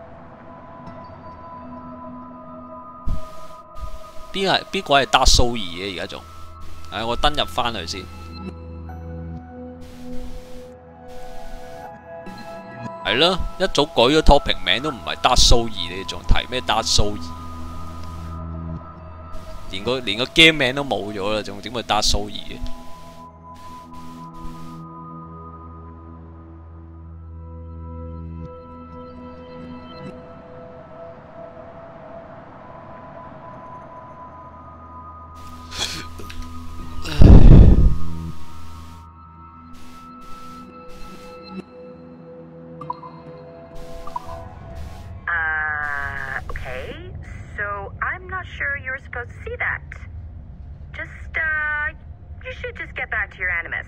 [SPEAKER 1] 邊係邊個係 Dark Soul 二嘅而家仲？唉，我登入翻去先。係咯，一早改咗 topic 名都唔係 Dark Soul 二，你仲提咩 Dark Soul 二？連個連個 game 名都冇咗啦，仲點會 Dark Soul 二嘅？
[SPEAKER 7] supposed to see that. Just, uh, you should just get back to your Animus.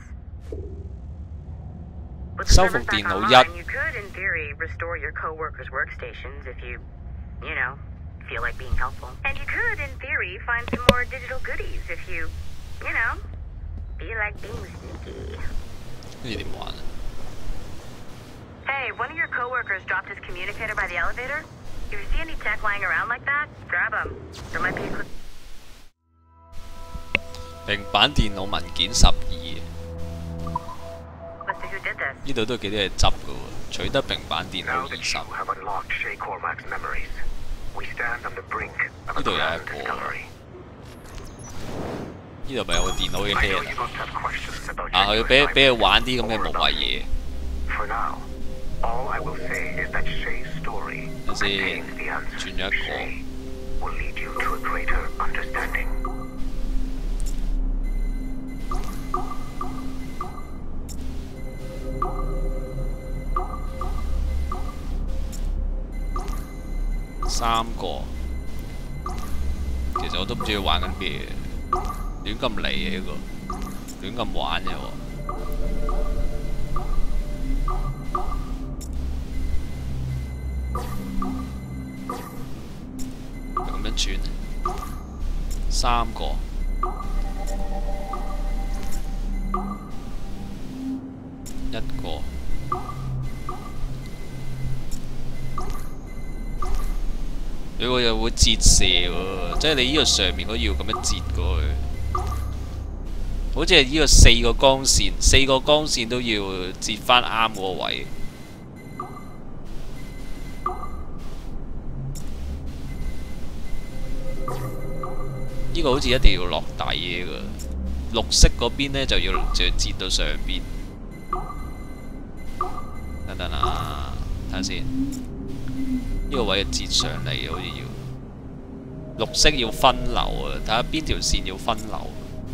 [SPEAKER 7] With the
[SPEAKER 1] 修
[SPEAKER 7] servers
[SPEAKER 1] 復
[SPEAKER 7] back
[SPEAKER 1] 電腦
[SPEAKER 7] online,
[SPEAKER 1] 一
[SPEAKER 7] you could, in theory, restore your co-workers' workstations if you, you know, feel like being helpful. And you could, in theory, find some more digital goodies if you, you know, feel like being sneaky.
[SPEAKER 1] 呢點玩啊？
[SPEAKER 7] Hey, one of your co-workers dropped his communicator by the elevator. If you see any tech lying around like that, grab them. There might be a quick...
[SPEAKER 1] 平板電腦文件十二，
[SPEAKER 7] Let's see who did this.
[SPEAKER 1] 呢度都幾多嘢執嘅喎，取得平板電腦
[SPEAKER 9] Now
[SPEAKER 1] 二
[SPEAKER 9] that
[SPEAKER 1] 十
[SPEAKER 9] you。have unlocked Shay Cormac's memories, we stand on the brink of a
[SPEAKER 1] 呢度又係
[SPEAKER 9] grand
[SPEAKER 1] 一個，
[SPEAKER 9] discovery.
[SPEAKER 1] 呢度咪有個電腦嘅
[SPEAKER 9] I know
[SPEAKER 1] head
[SPEAKER 9] you must have questions about
[SPEAKER 1] 啊！佢
[SPEAKER 9] your
[SPEAKER 1] 俾俾佢
[SPEAKER 9] assignment
[SPEAKER 1] 玩啲咁嘅
[SPEAKER 9] or
[SPEAKER 1] 無
[SPEAKER 9] about
[SPEAKER 1] 謂
[SPEAKER 9] you.
[SPEAKER 1] 嘢。
[SPEAKER 9] For now, all I will say is that Shay's story
[SPEAKER 1] 等先，
[SPEAKER 9] contains the answer.
[SPEAKER 1] 轉咗一
[SPEAKER 9] Shay will lead you to a greater understanding.
[SPEAKER 1] 個，三個。其實我都唔知佢玩緊咩，亂咁嚟嘅呢個，亂咁玩嘅喎。咁樣轉，三個，一個，佢個又會折射喎，即係你呢個上面嗰要咁樣折過去，好似係呢個四個光線，四個光線都要折翻啱嗰個位。呢個好似一定要落底嘅，綠色嗰邊呢就要就要折到上邊。等等啊，睇下先，呢個位折上嚟好似要綠色要分流啊，睇下邊條線要分流。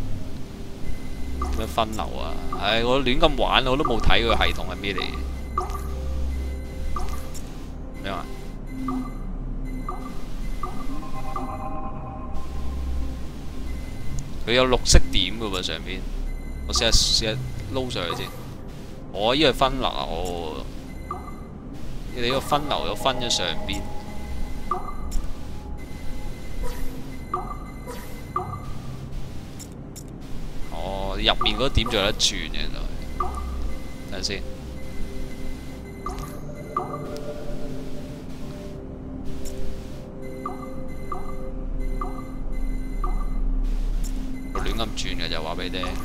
[SPEAKER 1] 點樣分流啊？唉，我亂咁玩，我都冇睇佢系統係咩嚟。咩啊？佢有綠色點嘅喎上邊，我試下試下撈上去先。我依個分流，你呢個分流咗分咗上邊。哦，入面嗰點仲有得轉嘅原來。睇下先。亂咁轉嘅就話俾你聽。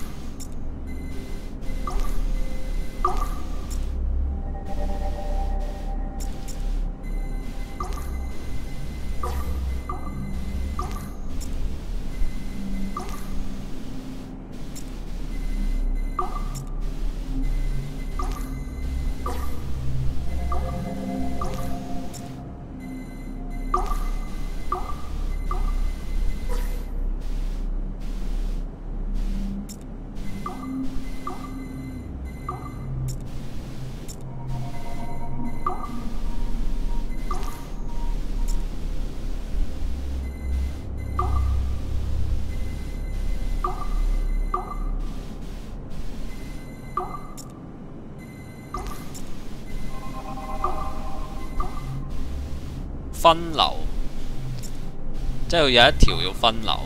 [SPEAKER 1] 分流，即係有一條要分流。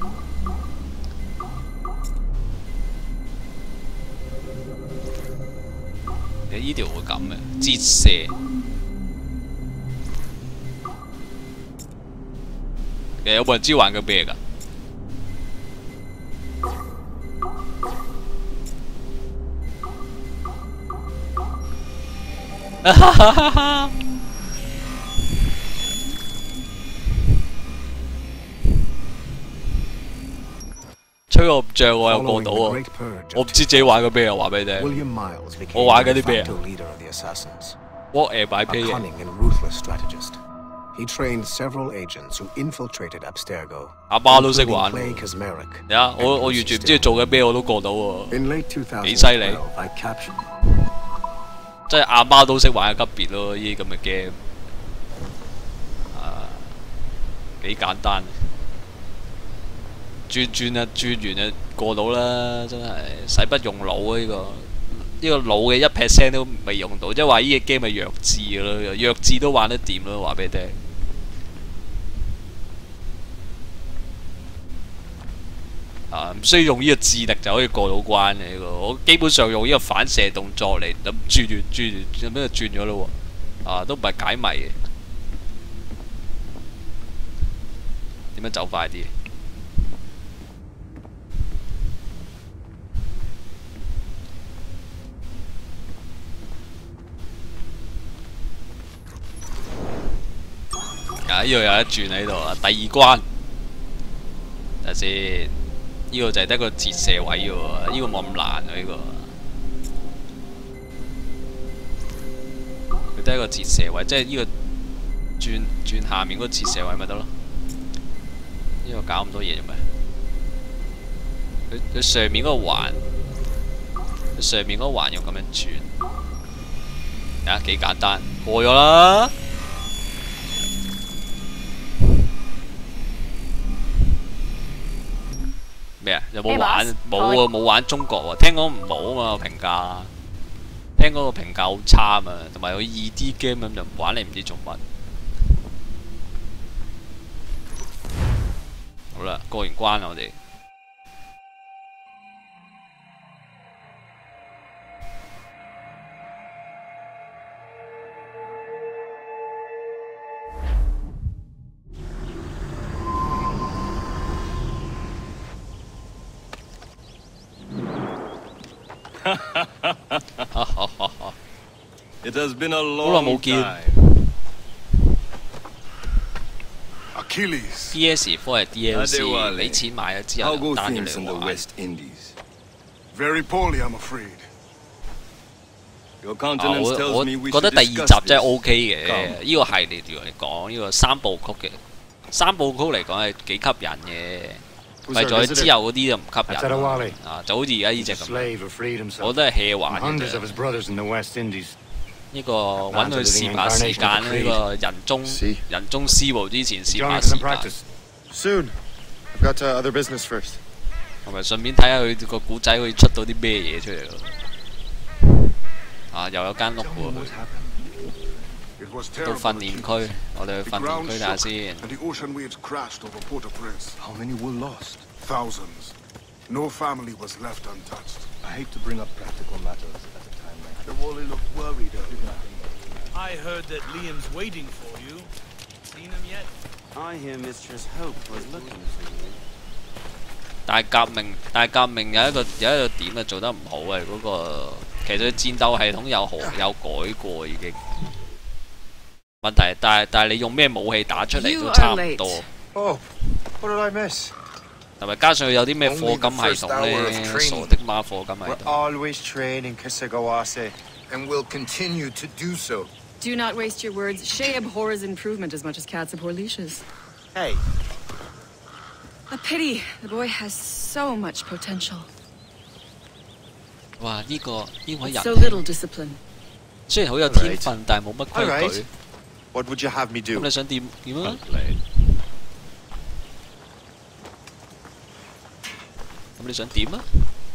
[SPEAKER 1] 你呢條會咁嘅，折射。其實有冇人知玩緊咩㗎？哈哈哈哈！吹我唔脹，我又過到喎。我唔知自己玩緊咩啊！話俾你聽，我玩緊啲咩啊 ？What am I playing?
[SPEAKER 10] He trained several agents who infiltrated Abstergo.
[SPEAKER 1] 阿媽都識玩。係啊，我我完全唔知佢做緊咩，我都過到喎。幾犀利！即係阿媽都識玩嘅級別咯，呢啲咁嘅 game。啊，幾簡單。 轉轉啊轉完啊過到啦，真係使不用腦啊！呢、個呢、個腦嘅一 percent 都未用到，即係話呢個 game 係弱智嘅咯，弱智都玩得掂咯，話俾你聽。啊，唔需要用呢個智力就可以過到關嘅呢、個，我基本上用呢個反射動作嚟咁轉轉轉轉，咁就轉咗咯喎。啊，都唔係解謎嘅。點樣走快啲？啊！呢度有得轉喺度啊，第二關。睇下先，呢、個就係得個折射位嘅喎，呢、個冇咁難啊！呢、個佢得一個折射位，即係呢個轉轉下面嗰個折射位咪得咯。呢、個搞咁多嘢做咩？佢佢上面嗰個環，佢上面嗰個環要咁樣轉，啊幾簡單，過咗啦。咩啊？有冇玩？冇啊，冇玩中國喎。聽講唔好啊嘛，評價。聽講個評價好差啊嘛，同埋有二 D game 咁就唔玩，你唔知做乜。好啦，過完關啦，我哋。
[SPEAKER 11] It has been a
[SPEAKER 1] 好耐冇
[SPEAKER 11] long
[SPEAKER 1] 見。
[SPEAKER 11] time.
[SPEAKER 12] Achilles.
[SPEAKER 1] P S 四係 D L C，
[SPEAKER 11] Adewale.
[SPEAKER 1] 俾錢買咗之後
[SPEAKER 11] How
[SPEAKER 1] 就
[SPEAKER 11] go
[SPEAKER 1] 單咗
[SPEAKER 11] things in
[SPEAKER 1] 嚟
[SPEAKER 11] the
[SPEAKER 1] 玩。
[SPEAKER 11] West Indies?
[SPEAKER 12] Very poorly, I'm afraid.
[SPEAKER 11] Your
[SPEAKER 1] 啊
[SPEAKER 11] countenance
[SPEAKER 1] 我
[SPEAKER 11] tells
[SPEAKER 1] 我
[SPEAKER 11] me we
[SPEAKER 1] 覺得
[SPEAKER 11] should
[SPEAKER 1] 第二
[SPEAKER 11] discuss
[SPEAKER 1] 集真係
[SPEAKER 11] this.
[SPEAKER 1] O K 嘅，
[SPEAKER 11] Come.
[SPEAKER 1] 呢個系列嚟講，呢個三部曲嘅三部曲嚟講係幾吸引嘅。咪再之後嗰啲就唔吸引
[SPEAKER 6] Adewale.
[SPEAKER 1] 啊，就好似而家呢只
[SPEAKER 6] A
[SPEAKER 1] 咁，
[SPEAKER 6] slave who freed himself
[SPEAKER 1] 我都係 hea 玩
[SPEAKER 6] from
[SPEAKER 1] 嘅
[SPEAKER 6] hundreds of
[SPEAKER 1] 啫。
[SPEAKER 6] his brothers in the West Indies.
[SPEAKER 1] 呢個揾佢試下時間呢個人中人中施暴之前試
[SPEAKER 6] Join
[SPEAKER 1] 下
[SPEAKER 6] us
[SPEAKER 1] 時
[SPEAKER 6] in
[SPEAKER 1] 間，
[SPEAKER 6] practice.
[SPEAKER 13] Soon. I've got uh, other business first.
[SPEAKER 1] 同埋順便睇下佢個古仔可以出到啲咩嘢出嚟咯。啊，又有間屋喎，
[SPEAKER 12] It was
[SPEAKER 1] 到
[SPEAKER 12] terrible.
[SPEAKER 1] 訓練區，我哋去
[SPEAKER 12] The
[SPEAKER 1] 訓練
[SPEAKER 12] ground
[SPEAKER 1] 區睇下
[SPEAKER 12] shook
[SPEAKER 1] 先。
[SPEAKER 12] and the ocean waves crashed over Port-au-Prince.
[SPEAKER 9] How many were lost?
[SPEAKER 12] Thousands. No family was left untouched.
[SPEAKER 9] I hate to bring up practical matters at a time like
[SPEAKER 12] The Wally looked worried earlier.
[SPEAKER 14] I heard that Liam's waiting for you. Seen him yet?
[SPEAKER 15] I hear Mistress Hope was looking for you.
[SPEAKER 1] 但係革命，但係革命有一個有一個點啊做得唔好嘅嗰、個，其實佢戰鬥系統有好有改過已經。問題，但係但係你用咩武器打出嚟都差唔多。
[SPEAKER 13] Oh, what did I miss?
[SPEAKER 1] 同埋加上佢有啲咩課金系統咧，傻的媽課金系
[SPEAKER 13] We're
[SPEAKER 1] 統。
[SPEAKER 13] always training Kisagawase, and we'll continue to do so.
[SPEAKER 16] Do not waste your words. Shay abhors improvement as much as cats abhor leashes.
[SPEAKER 13] Hey.
[SPEAKER 16] A pity. The boy has so much potential.
[SPEAKER 1] 哇！呢、個呢位
[SPEAKER 16] But
[SPEAKER 1] 人
[SPEAKER 16] so little discipline.
[SPEAKER 1] 雖然好有天分，但係冇乜規
[SPEAKER 13] Alright.
[SPEAKER 1] 矩。
[SPEAKER 13] What would you have me
[SPEAKER 1] 咁
[SPEAKER 13] do?
[SPEAKER 1] 你想點點啊？咁你想點啊？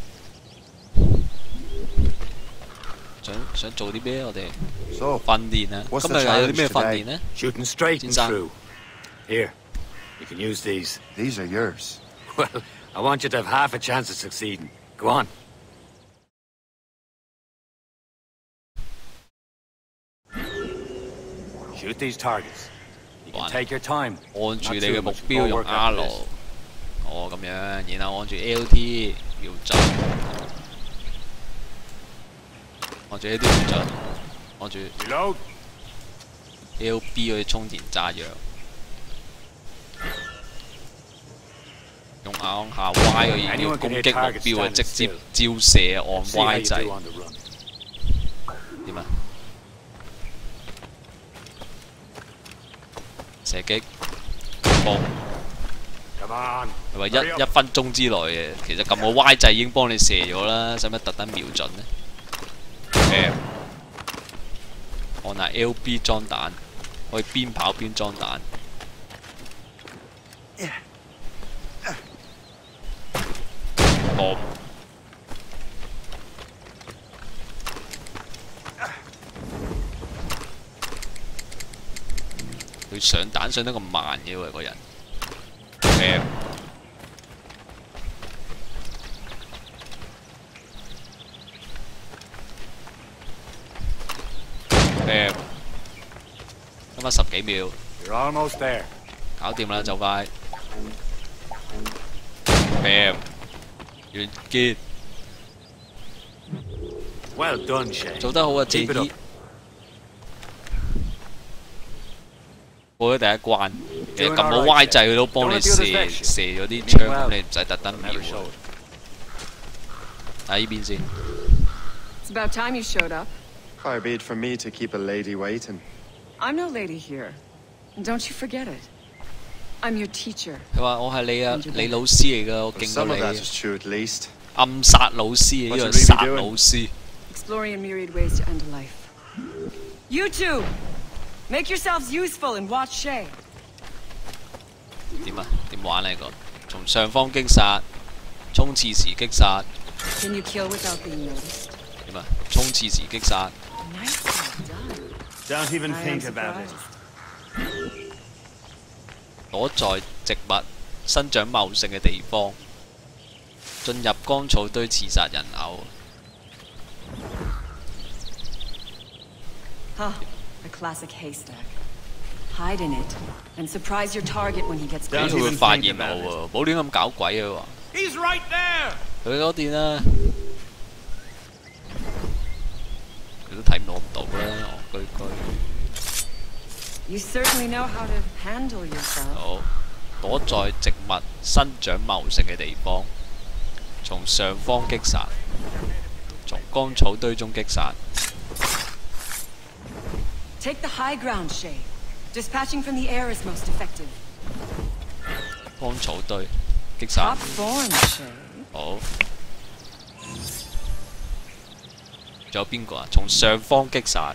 [SPEAKER 1] 想想做啲咩？我哋
[SPEAKER 10] So,
[SPEAKER 1] 訓練啊！
[SPEAKER 10] what's
[SPEAKER 1] 今
[SPEAKER 10] the
[SPEAKER 1] 日有啲
[SPEAKER 10] challenge
[SPEAKER 1] 咩訓
[SPEAKER 10] today?
[SPEAKER 1] 練呢？
[SPEAKER 10] Shooting straight and
[SPEAKER 1] 先生
[SPEAKER 10] true.
[SPEAKER 6] Here, you can use these.
[SPEAKER 10] These are yours.
[SPEAKER 6] Well, I want you to have half a chance of succeeding. Go on. Shoot these targets. You can take your time.
[SPEAKER 1] 按住
[SPEAKER 6] Not
[SPEAKER 1] 你
[SPEAKER 6] too
[SPEAKER 1] 嘅目
[SPEAKER 6] much
[SPEAKER 1] 標
[SPEAKER 6] more
[SPEAKER 1] 用
[SPEAKER 6] work
[SPEAKER 1] R，
[SPEAKER 6] after this.
[SPEAKER 1] 哦咁樣，然後按住 L T 瞄準，按住 L T 瞄準，按住 L B 去充填炸藥，用按下 Y 嘅要攻擊目標嘅直接照射按 Y 掣。點啊？射擊，嘣！佢話一一分鐘之內嘅，其實撳個 Y 掣已經幫你射咗啦，使乜特登瞄準呢？誒，按下 L B 裝彈，可以邊跑邊裝彈。 錯誤。佢上彈上得咁慢嘅喎，個人。誒。誒。得翻十幾秒。
[SPEAKER 13] You're almost there.
[SPEAKER 1] 搞掂啦，就快。Bam， 完結。
[SPEAKER 3] Well done, Shay.
[SPEAKER 1] 做得好啊，謝姨。過咗第一關，其實撳到 Y 掣佢都幫你射射咗啲槍，咁你唔使特登瞄。睇呢邊先。
[SPEAKER 16] It's about time you showed up.
[SPEAKER 17] Far be it from me to keep a lady waiting.
[SPEAKER 16] I'm no lady here. Don't you forget it. I'm your teacher.
[SPEAKER 1] 佢話我係你啊，你老師嚟㗎，我勁過
[SPEAKER 17] Some of that
[SPEAKER 1] 你。
[SPEAKER 17] is true at least.
[SPEAKER 1] 暗殺老師，呢
[SPEAKER 17] What's
[SPEAKER 1] 個
[SPEAKER 17] it really
[SPEAKER 1] 殺
[SPEAKER 17] doing?
[SPEAKER 1] 老師。
[SPEAKER 16] Exploring a myriad ways to end a life. You two, make yourselves useful and watch Shay.
[SPEAKER 1] 點啊？點玩呢個？從上方擊殺，衝刺時擊殺。
[SPEAKER 16] Can you kill without being noticed?
[SPEAKER 1] 點啊？衝刺時擊殺。
[SPEAKER 16] Nicely done.
[SPEAKER 15] Don't even
[SPEAKER 16] I am
[SPEAKER 15] think about it.
[SPEAKER 16] surprised.
[SPEAKER 1] 躲在植物生長茂盛嘅地方，進入乾草堆刺殺人偶。
[SPEAKER 16] Huh, a classic haystack. Hide in it and surprise your target when he gets
[SPEAKER 1] 佢
[SPEAKER 16] close.
[SPEAKER 1] 會發現我喎，冇亂咁搞鬼啊！佢話
[SPEAKER 14] He's right there.
[SPEAKER 1] 佢嗰電啊，佢都睇唔到唔到啦，戇居居。
[SPEAKER 16] You certainly know how to handle yourself.
[SPEAKER 1] 好，躲在植物生長茂盛嘅地方，從上方擊殺，從乾草堆中擊殺。
[SPEAKER 16] Take the high ground, Shay. Dispatching from the air is most effective.
[SPEAKER 1] 乾草堆擊殺。
[SPEAKER 16] Top form, Shay.
[SPEAKER 1] 好。仲有邊個啊？從上方擊殺。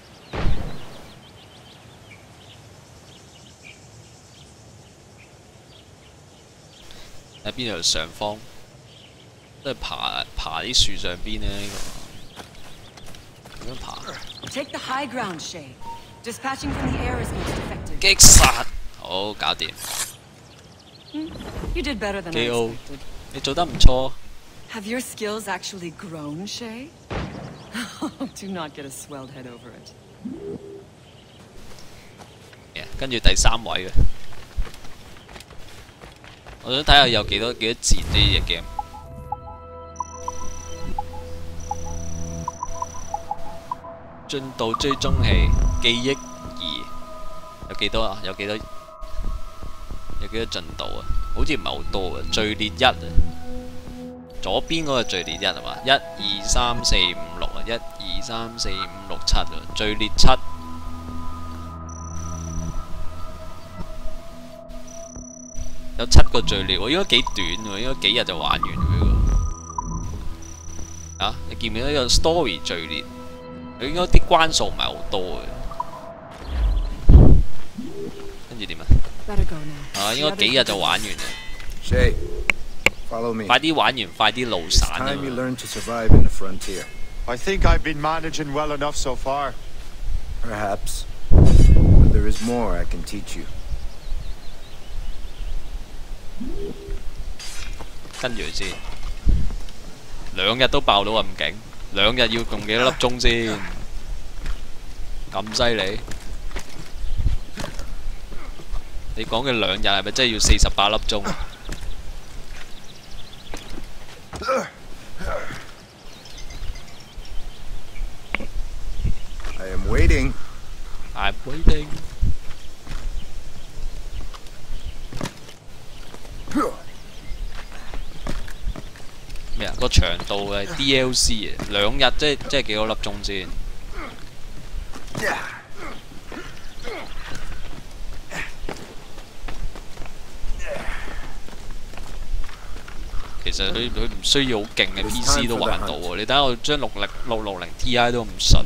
[SPEAKER 1] 喺邊度上方？都係爬爬啲樹上邊咧呢個。點樣爬
[SPEAKER 16] Take the high ground, Shay. Dispatching from the air is most effective.
[SPEAKER 1] 擊殺，好搞掂。
[SPEAKER 16] You did better than I
[SPEAKER 1] K O
[SPEAKER 16] expected.
[SPEAKER 1] 你做得唔錯。
[SPEAKER 16] Have your skills actually grown, Shay? Do not get a swelled head over it.
[SPEAKER 1] 跟住第三位嘅。 我想睇下有幾多幾多字呢隻 game。進度追蹤器記憶儀有幾多啊？有幾多？有幾多進度啊？好似唔係好多啊。序列一啊，左邊嗰個序列一係嘛？一二三四五六啊，一二三四五六七啊，序列七。 有七個序列喎，應該幾短喎，應該幾日就玩完佢個。啊，你見唔見到呢個 story 序列？佢應該啲關數唔係好多嘅。跟住點啊？啊，應該幾日就玩完啦。
[SPEAKER 13] Shay, follow me.
[SPEAKER 1] 快啲玩完，快啲路散啊！
[SPEAKER 13] Time you learn to survive in the frontier.
[SPEAKER 18] I think I've been managing well enough so far.
[SPEAKER 13] Perhaps. But there is more I can teach you.
[SPEAKER 1] 跟住先，兩日都爆到咁勁，兩日要用幾多粒鐘先？咁犀利？你講嘅兩日係咪真係要四十八粒鐘？
[SPEAKER 13] I am waiting.
[SPEAKER 1] I'm waiting. 咩啊？個長度嘅 D L C 啊，兩日即係即係幾多粒鐘先？其實佢佢唔需要好勁嘅 P C 都玩到喎。你睇下我將六零六六零 Ti 都唔順，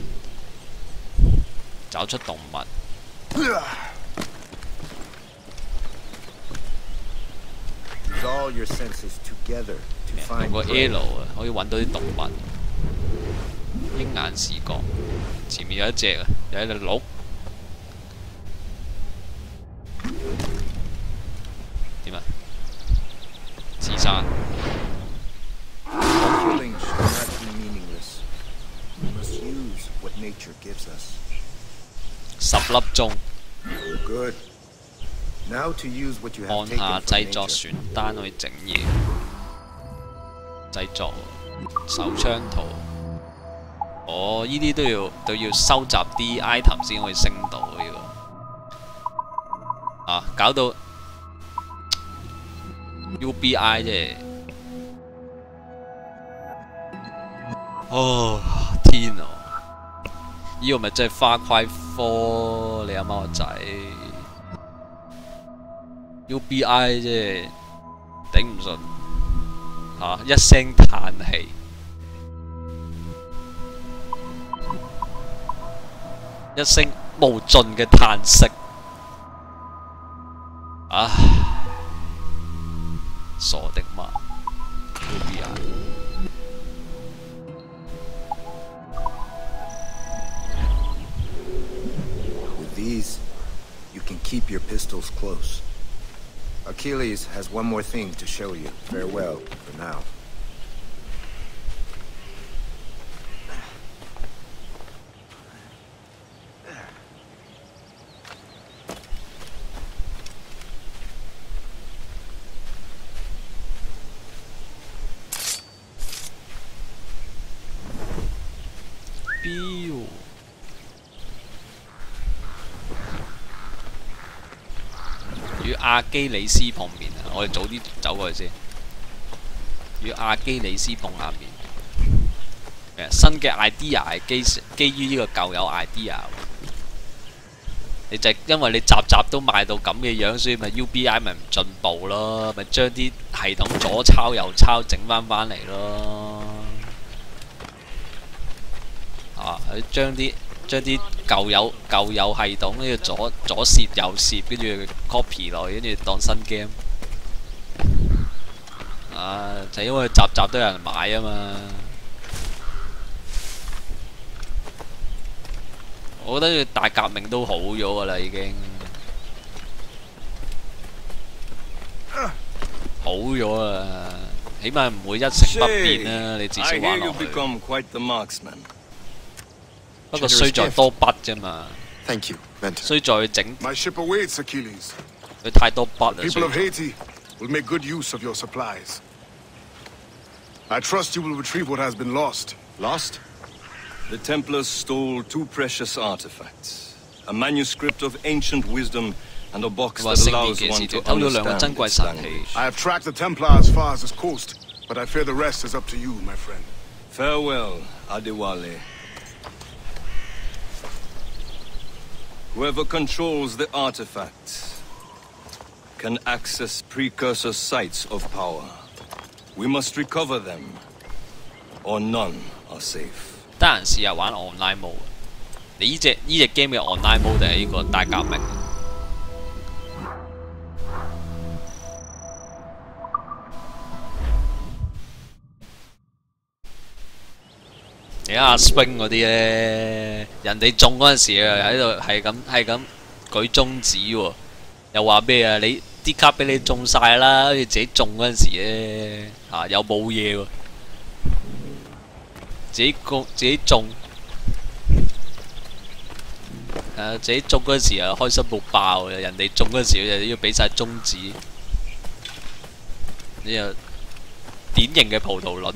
[SPEAKER 1] 找出動物。
[SPEAKER 13] It's all your senses together to
[SPEAKER 1] 用
[SPEAKER 13] find
[SPEAKER 1] 個
[SPEAKER 13] prey.
[SPEAKER 1] L 啊，可以揾到啲動物。鷹眼視覺，前面有一隻啊，有一隻鹿。點啊？自殺。
[SPEAKER 13] Killing should not be meaningless. We must use what nature gives us.
[SPEAKER 1] 十粒鐘。
[SPEAKER 13] Good. Now to use what you have
[SPEAKER 1] 按
[SPEAKER 13] taken
[SPEAKER 1] 下
[SPEAKER 13] from
[SPEAKER 1] 製作
[SPEAKER 13] nature.
[SPEAKER 1] 選單去整嘢，製作手槍圖。哦，呢啲都要都要收集啲 item 先可以升到呢、這個。啊，搞到 U B I 啫。哦，天啊！呢、這個咪真係花塊科，你阿媽個仔。U B I 啫，頂唔順嚇，一聲嘆氣。一聲無盡嘅嘆息，唉，傻的嘛 ，U B I。
[SPEAKER 13] With these, you can keep your pistols close. Achilles has one more thing to show you. Farewell for now.
[SPEAKER 1] Bill 與阿基里斯碰面啊！我哋早啲走過去先。與阿基里斯碰下面。新嘅 idea 係基基於呢個舊有 idea。你就因為你集集都賣到咁嘅樣，所以咪 U B I 咪唔進步咯，咪將啲系統左抄右抄整翻翻嚟咯。啊！將啲將啲舊有舊有系統呢個左左攝右攝，跟住 copy 落去，跟住當新 game。啊！就因為集集都有人買啊嘛。我覺得大革命都好咗噶啦，已經好咗啦，起碼唔會一成不變啦。你至少玩落去。不過衰在多筆啫嘛。
[SPEAKER 12] Thank you, Mentor.
[SPEAKER 1] 衰在整
[SPEAKER 12] My ship awaits, Achilles.
[SPEAKER 1] 佢太多筆啦。
[SPEAKER 12] People of Haiti will make good use of your supplies. I trust you will retrieve what has been lost.
[SPEAKER 11] Lost? The Templars stole two precious artifacts. A manuscript of ancient wisdom and a box that allows one to understand its language.
[SPEAKER 12] I have tracked the Templar as far as this coast, but I fear the rest is up to you, my friend.
[SPEAKER 11] Farewell, Adewale. Whoever controls the artifacts can access precursor sites of power. We must recover them, or none are safe.
[SPEAKER 1] 得閒試下玩 online mode。你呢隻呢隻 game 嘅 online mode 定係呢個大革命？你睇下 Spring 嗰啲咧，人哋中嗰陣時啊，喺度係咁係咁舉中指喎，又話咩啊？你啲卡俾你中晒啦，跟住自己中嗰陣時咧嚇又冇嘢喎，自己個自己中。誒、啊、自己中嗰陣時啊，開心到爆嘅，人哋中嗰陣時就要俾晒中指，呢個典型嘅葡萄論。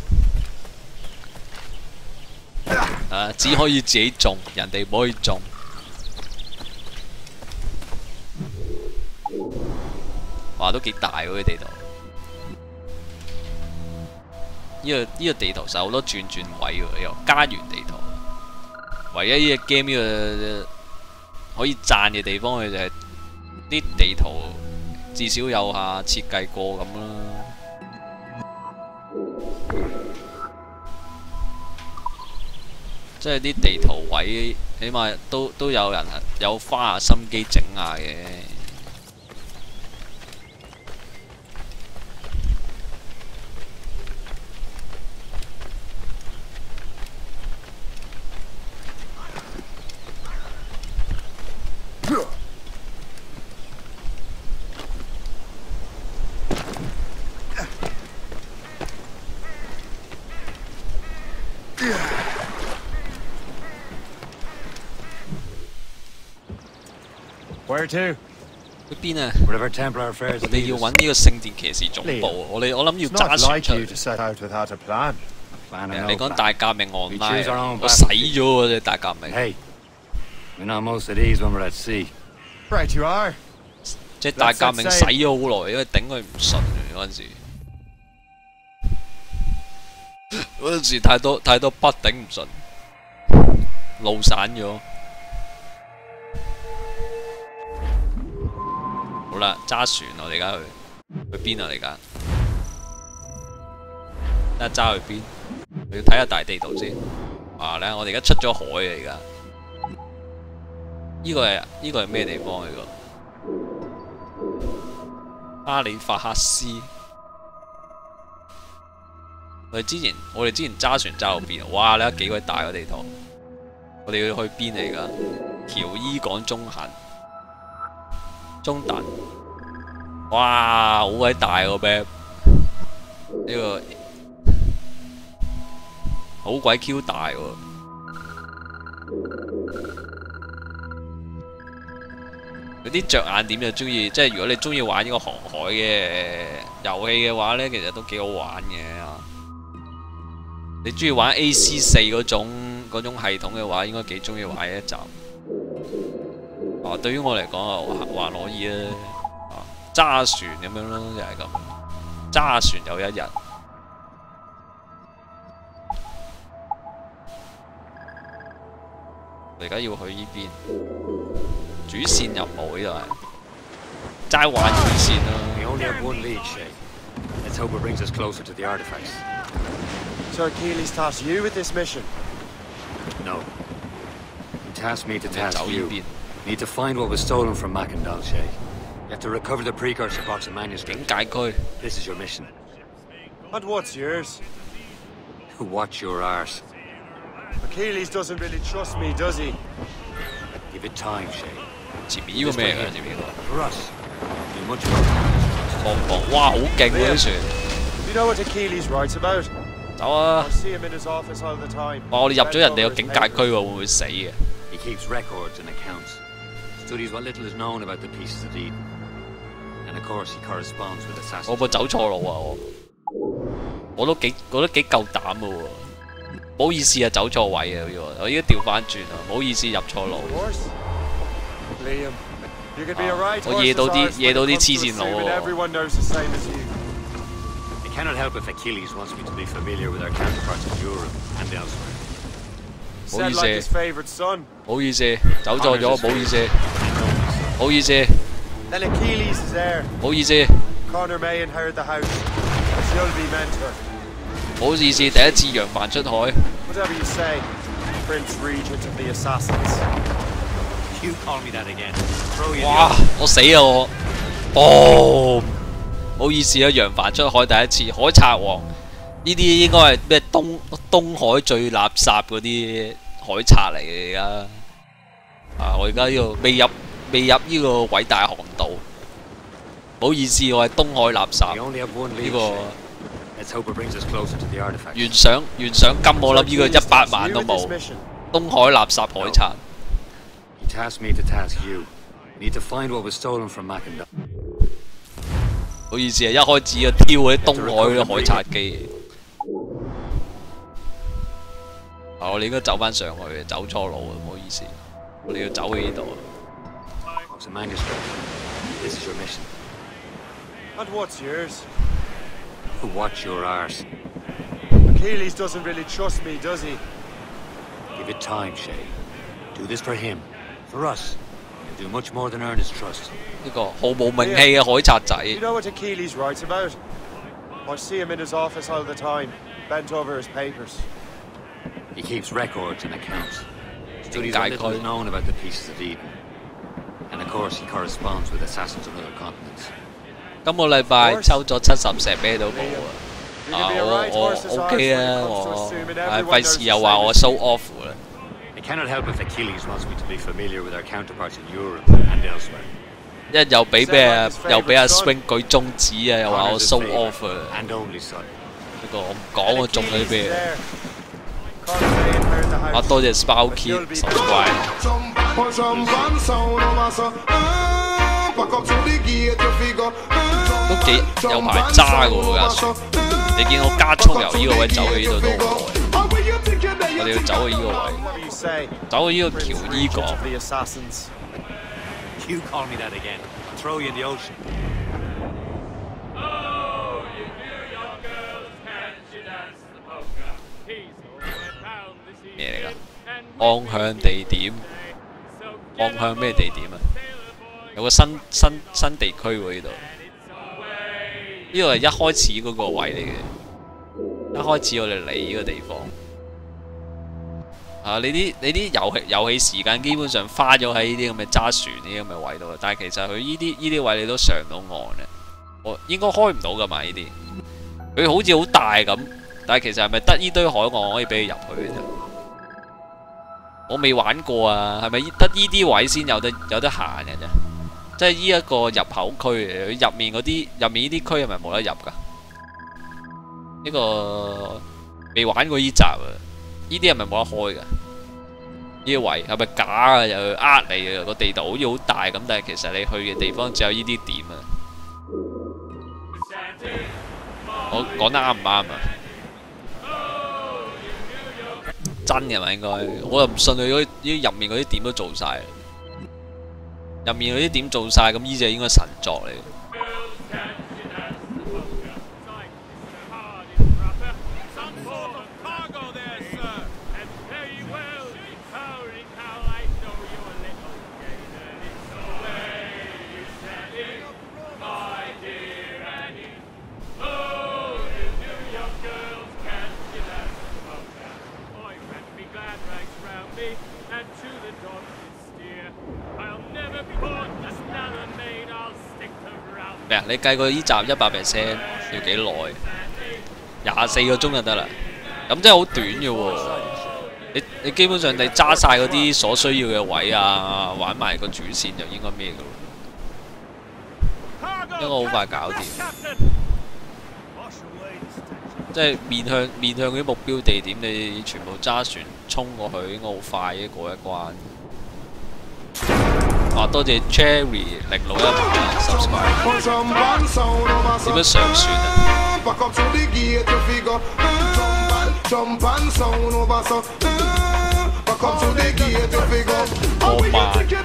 [SPEAKER 1] 啊，只可以自己中，人哋唔可以中。哇，都幾大喎啲地圖。呢、這個呢、這個地圖實好多轉轉位喎，又家園地圖。唯一呢隻 game 呢個可以讚嘅地方，佢就係啲地圖至少有下設計過咁啦。即係啲地圖位，起碼都都有人有花下心機整下嘅。
[SPEAKER 18] Where to？
[SPEAKER 1] 去邊啊？
[SPEAKER 3] Whatever Templar affairs
[SPEAKER 1] 我哋要揾呢個聖殿騎士總部啊！我哋我諗要揸船出去。你講大革命 online， 我洗咗嗰隻大革命。
[SPEAKER 3] Hey, we're not most at ease when we're at sea.
[SPEAKER 18] Right you are.
[SPEAKER 1] 即係大革命洗咗好耐，因為頂佢唔順嗰陣時。嗰陣時太多太多筆頂唔順，路散咗。好啦，揸船我哋而家去去邊啊？你而家睇下揸去邊？我要睇下大地圖先。啊咧，我哋而家出咗海啊！而家呢個係呢個係咩地方嚟㗎？阿里法克斯。我哋之前我哋之前揸船揸到邊啊？哇！你睇幾鬼大個地圖。我哋要去邊嚟㗎？喬伊港中行。中等，哇，好鬼大個 map， 呢個好鬼 Q 大喎。有啲着眼點就中意，即係如果你中意玩呢個航海嘅遊戲嘅話咧，其實都幾好玩嘅。你中意玩 A C 四嗰種嗰種系統嘅話，應該幾中意玩呢一集。啊，對於我嚟講啊，還可以啦。啊，揸船咁樣咯，就係咁。揸船有一日。我而家要去呢邊，主線任務呢度係齋玩主線啦。
[SPEAKER 3] We only have one lead, Shay. Let's hope it brings us closer to the artifacts.
[SPEAKER 18] So Achilles tasked you with this mission?
[SPEAKER 3] No. He tasked me to task you. Need to find what was stolen from Mackendal, Shay. You have to recover the precursor box of manuscript. This is your mission.
[SPEAKER 18] And what's yours?
[SPEAKER 3] To watch your arse.
[SPEAKER 18] Achilles doesn't really trust me, does he?
[SPEAKER 3] Give it time, Shay.
[SPEAKER 1] 前面呢個咩嚟㗎？前面呢個
[SPEAKER 3] For us, do much more.
[SPEAKER 1] 望望，哇，好勁喎啲船！
[SPEAKER 18] You know what Achilles writes about?
[SPEAKER 1] 走啊！
[SPEAKER 18] I see him in his office all the time.
[SPEAKER 1] 哇！我哋入咗人哋個警戒區喎，會唔會死嘅？
[SPEAKER 3] He keeps records and accounts. Studies what little is known about the pieces of Eden. And of course, he corresponds with assassins.
[SPEAKER 1] 我冇走錯路啊！我我都幾我都幾夠膽嘅喎。唔好意思啊，走錯位啊！我依家調翻轉啊，唔好意思入錯路。我惹到啲惹到啲黐線佬喎。
[SPEAKER 3] I cannot help if Achilles wants me to be familiar with our counterparts in Europe and elsewhere.
[SPEAKER 1] 唔好意思，唔好意思，走錯咗，唔好意思，唔好意思，
[SPEAKER 18] Then Achilles is there.
[SPEAKER 1] 唔好意思。
[SPEAKER 18] Connor May inherit the house. As you'll be mentor.
[SPEAKER 1] 唔好意思，第一次揚帆出海。
[SPEAKER 18] Whatever you say, Prince Regent of the Assassins.
[SPEAKER 3] You call me that again? Throw you.
[SPEAKER 1] 哇！我死啊我！哦，唔好意思啊，揚帆出海第一次，海賊王呢啲應該係咩東東海最垃圾嗰啲海賊嚟嘅而家。啊！我而家呢個未入未入呢個偉大航道。唔好意思，我係東海垃圾。呢個。
[SPEAKER 3] Let's hope it brings us closer to the artifacts.
[SPEAKER 1] 原想原想金我諗呢個一百萬都冇。東海垃圾海賊。
[SPEAKER 3] He tasked me to task you. Need to find what was stolen from Mackendal.
[SPEAKER 1] 唔好意思啊，一開始就挑嗰啲東海嗰啲海賊機。啊，我哋應該走翻上去，走錯路啊，唔好意思，我哋要走去呢度。
[SPEAKER 3] Box of manuscript. This is your mission.
[SPEAKER 18] And what's yours?
[SPEAKER 3] To watch your arse.
[SPEAKER 18] Achilles doesn't really trust me, does he?
[SPEAKER 3] Give it time, Shay. Do this for him, for us. You'll do much more than earn his trust.
[SPEAKER 1] 呢個毫無名氣嘅海賊仔。
[SPEAKER 18] You know what Achilles writes about? I see him in his office all the time, bent over his papers.
[SPEAKER 3] He keeps records and accounts. Studies what little is known about the pieces of Eden. And of course, he corresponds with assassins on other continents.
[SPEAKER 1] 今個禮拜抽咗七十石咩都冇啊！啊，我我 OK 啊，我唉費事又話我 show off 啦。
[SPEAKER 3] I cannot help if Achilles wants me to be familiar with our counterparts in Europe and elsewhere.
[SPEAKER 1] 一又俾咩又俾阿 Swing 舉中指啊，又話我 show off 啊！呢個我唔講我中咗啲咩？ 啊，多謝 Sparky 十怪。都幾有排揸㗎喎架船，你見我加速由呢個位走去呢度都好耐。我哋要走去呢個位，走去呢個喬伊港。
[SPEAKER 3] You call me that again. I'll throw you in the ocean.
[SPEAKER 1] 咩嚟㗎？方向地點，方向咩地點啊？有個新新新地區喎呢度。呢個係一開始嗰個位嚟嘅，一開始我哋嚟呢個地方。啊！你啲你啲遊戲遊戲時間基本上花咗喺呢啲咁嘅揸船呢啲咁嘅位度，但係其實佢呢啲呢啲位你都上到岸嘅，我應該開唔到㗎嘛呢啲。佢好似好大咁，但係其實係咪得呢堆海岸可以俾佢入去嘅啫？我未玩過啊，係咪得呢啲位先有得有得行嘅啫？即係呢一個入口區，佢入面嗰啲入面呢啲區係咪冇得入㗎？呢、呢個未玩過呢集啊！呢啲係咪冇得開㗎？呢個位係咪假啊？又呃你嘅個地圖好似好大咁，但係其實你去嘅地方只有呢啲點啊！我講得啱唔啱啊？真嘅嘛應該，我又唔信佢嗰啲入面嗰啲點都做晒，入面嗰啲點做晒，咁呢隻應該神作嚟。咩啊？你計過呢集一百 percent 要幾耐？廿四個鐘就得啦。咁真係好短嘅喎。你你基本上你揸晒嗰啲所需要嘅位啊，玩埋個主線就應該咩嘅喎？應該好快搞掂。即係面向面向嗰啲目標地點，你全部揸船衝過去，應該好快嘅過一關。哇！多謝 Cherry 零六一五 subscribe。點樣上船啊？過萬，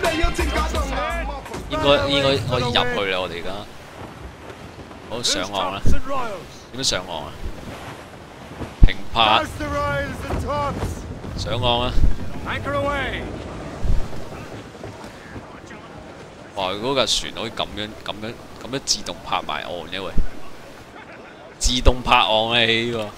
[SPEAKER 1] 應該應該可以入去啦！我哋而家，好上岸啦！點樣上岸啊？平拍，上岸啊！哇！嗰架船可以咁樣咁樣咁樣自動拍埋岸嘅喂，自動拍岸啊呢個。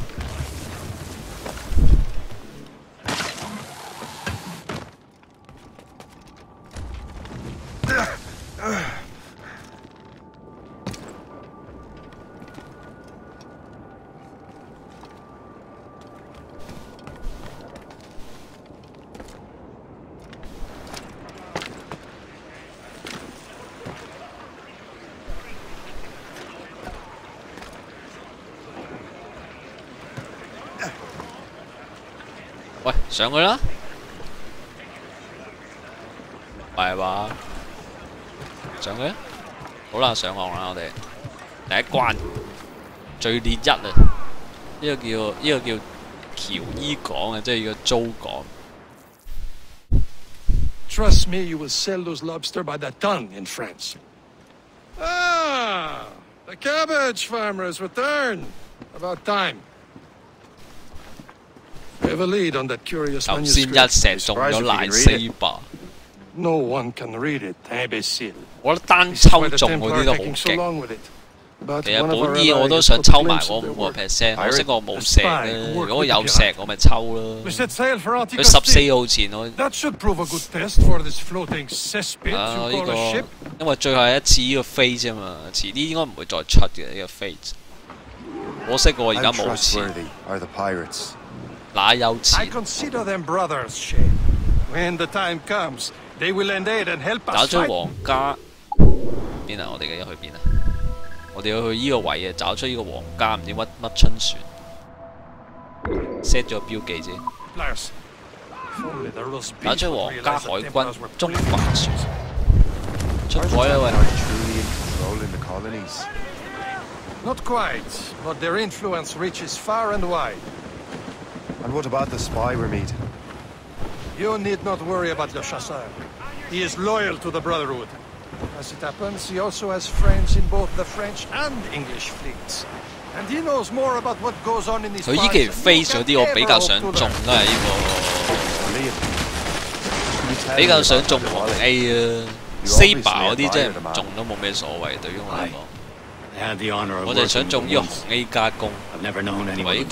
[SPEAKER 1] 喂，上去啦！係嘛？上去啊！好啦，上岸啦，我哋第一關最烈一啊！呢、這個叫呢、這個叫喬伊港啊，即係呢個租港。
[SPEAKER 6] Trust me, you will sell those lobster by the ton in France. Ah, the cabbage farmers return. About time. We have a lead on that curious manuscript. No one can read it, imbecile.
[SPEAKER 1] 我覺得單抽中嗰啲都好勁。其實本意我都想抽埋嗰五個 percent， 可惜我冇石咧。如果我有石，我咪抽咯。佢十四號前我。啊，呢個因為最後一次呢個飛啫嘛，遲啲應該唔會再出嘅呢個飛。可惜我而家冇錢。哪有錢？找出皇家邊啊？我哋嘅要去邊啊？我哋要去呢個位啊！找出呢個皇家唔知乜乜春船 ，set 咗標記先。
[SPEAKER 6] Templars. If only the roast
[SPEAKER 1] 打
[SPEAKER 6] beef
[SPEAKER 1] 出
[SPEAKER 6] would
[SPEAKER 1] 皇
[SPEAKER 6] realize
[SPEAKER 1] 家
[SPEAKER 6] the
[SPEAKER 1] 海
[SPEAKER 6] Templars
[SPEAKER 1] 軍
[SPEAKER 6] were
[SPEAKER 1] 中
[SPEAKER 6] plain
[SPEAKER 1] 華船
[SPEAKER 6] bastards.
[SPEAKER 1] 出海啦喂！
[SPEAKER 17] Truly in control in the colonies.
[SPEAKER 6] Not quite, but their influence reaches far and wide.
[SPEAKER 17] And what about the spy we're meeting?
[SPEAKER 6] You need not worry about Le Chasseur. He is loyal to the Brotherhood. As it happens, he also has friends in both the French and English fleets. And he knows more about what goes on in these
[SPEAKER 1] 佢依期飛嗰啲，我比較想中都係呢個，比較想中紅 A 啊。Saber 嗰啲真係唔中都冇咩所謂，對於我嚟講。我就係想中呢個紅 A 加攻，同埋呢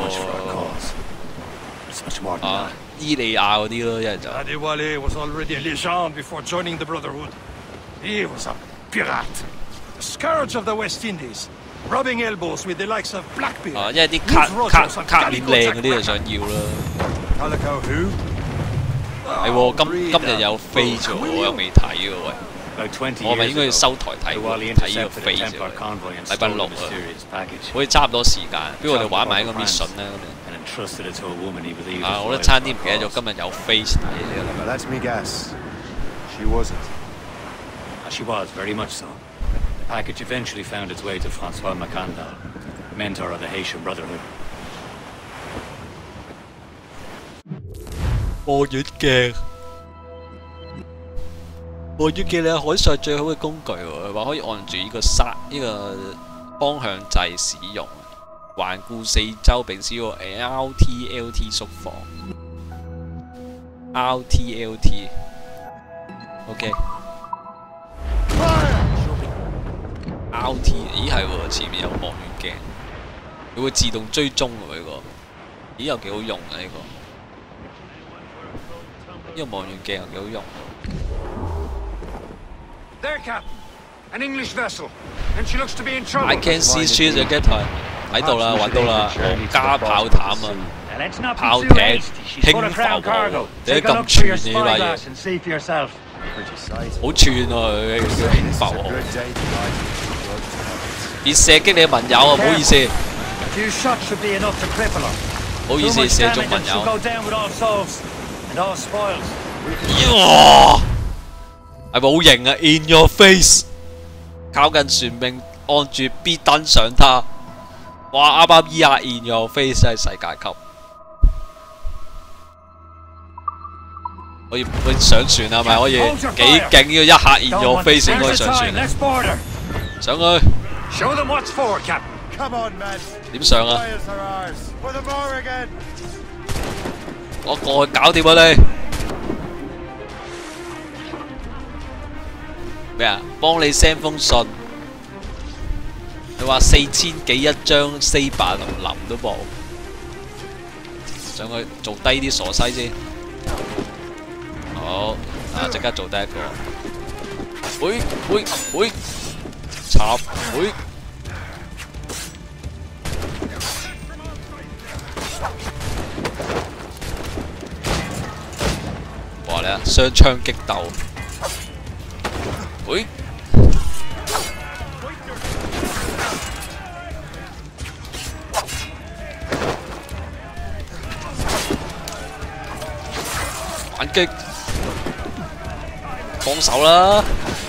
[SPEAKER 1] 個啊伊利亞嗰啲咯，一係就。
[SPEAKER 6] Adewale was already a legend before joining the Brotherhood. He was a pirate, the scourge of the West Indies, rubbing elbows with the likes of Blackbeard.
[SPEAKER 1] 啊，因為啲卡卡卡面靚嗰啲就想要啦。
[SPEAKER 17] Calico who？
[SPEAKER 1] 係喎，今今日有飛咗，我又未睇喎喂。我咪應該要收台睇喎，睇呢個飛啫。禮拜六啊，好似差唔多時間，不如我哋玩埋呢個 mission 啦咁樣。啊，我都差啲唔記得咗，今日有飛先睇呢個。
[SPEAKER 17] Let me guess. She wasn't.
[SPEAKER 3] She was, very much so. The package eventually found its way to Francois Macandal, mentor of the Haitian Brotherhood.
[SPEAKER 1] 望遠鏡，望遠鏡係海上最好嘅工具喎，話可以按住呢個剎呢個方向掣使用，環顧四周並使用 R T L T 縮放 ，R T L T。OK。R T， 咦係喎，前面有望遠鏡，佢會自動追蹤喎呢個，咦又幾好用啊呢個。 呢個望遠鏡又幾好用。
[SPEAKER 3] There, Captain, an English vessel, and she looks to be in trouble.
[SPEAKER 1] I can see she's a get her 喺度啦，揾到啦，皇家炮艦啊，炮艇輕浮號，你咁串嘅呢把嘢，好串啊佢叫輕浮號。別射擊你嘅盟友啊，唔好意思。唔好意思，射中盟友。 哇！係咪好型啊 ？In your face！ 靠近船命，按住 B 燈上他。哇！啱啱依下 In your face 真係世界級。可以可以上船係咪可以？幾勁要一下 In your face 先可以上船。上去。點上啊？我過去搞掂啊你！咩啊？幫你 send 封信，你話四千幾一張 Saber 同林都冇，上去做低啲傻西先。好，啊即刻做低一個。會會會插會。 話你啊，雙槍激鬥，喂，反擊，幫手啦！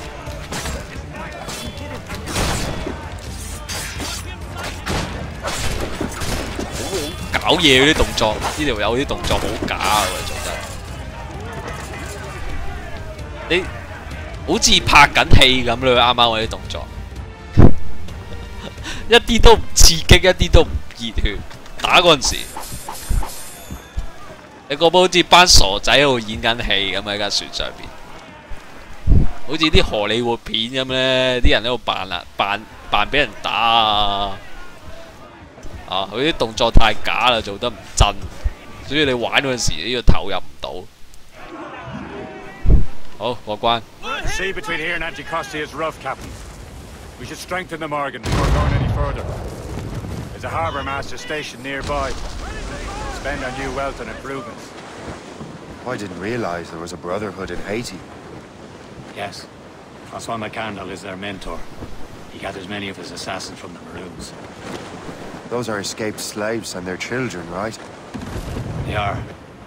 [SPEAKER 1] 好搞嘢嗰啲動作，呢條友啲動作好假啊！佢做得。 你好似拍緊戲咁啦，啱啱我啲動作，一啲都唔刺激，一啲都唔熱血。打嗰陣時，你覺唔覺好似班傻仔喺度演緊戲咁喺架船上邊？好似啲荷里活片咁咧，啲人喺度扮啦，扮扮俾人打啊！啊，佢啲動作太假啦，做得唔真，所以你玩嗰陣時呢個投入唔到。 好，過關。
[SPEAKER 3] The sea between here and Anticosti is rough, Captain. We should strengthen the Morgan before going any further. There's a harbour master stationed nearby. Spend on new wealth and improvements.
[SPEAKER 17] I didn't realize there was a brotherhood in Haiti.
[SPEAKER 3] Yes. Francois Macandal is their mentor. He gathers many of his assassins from the Maroons.
[SPEAKER 17] Those are escaped slaves and their children, right?
[SPEAKER 3] They are.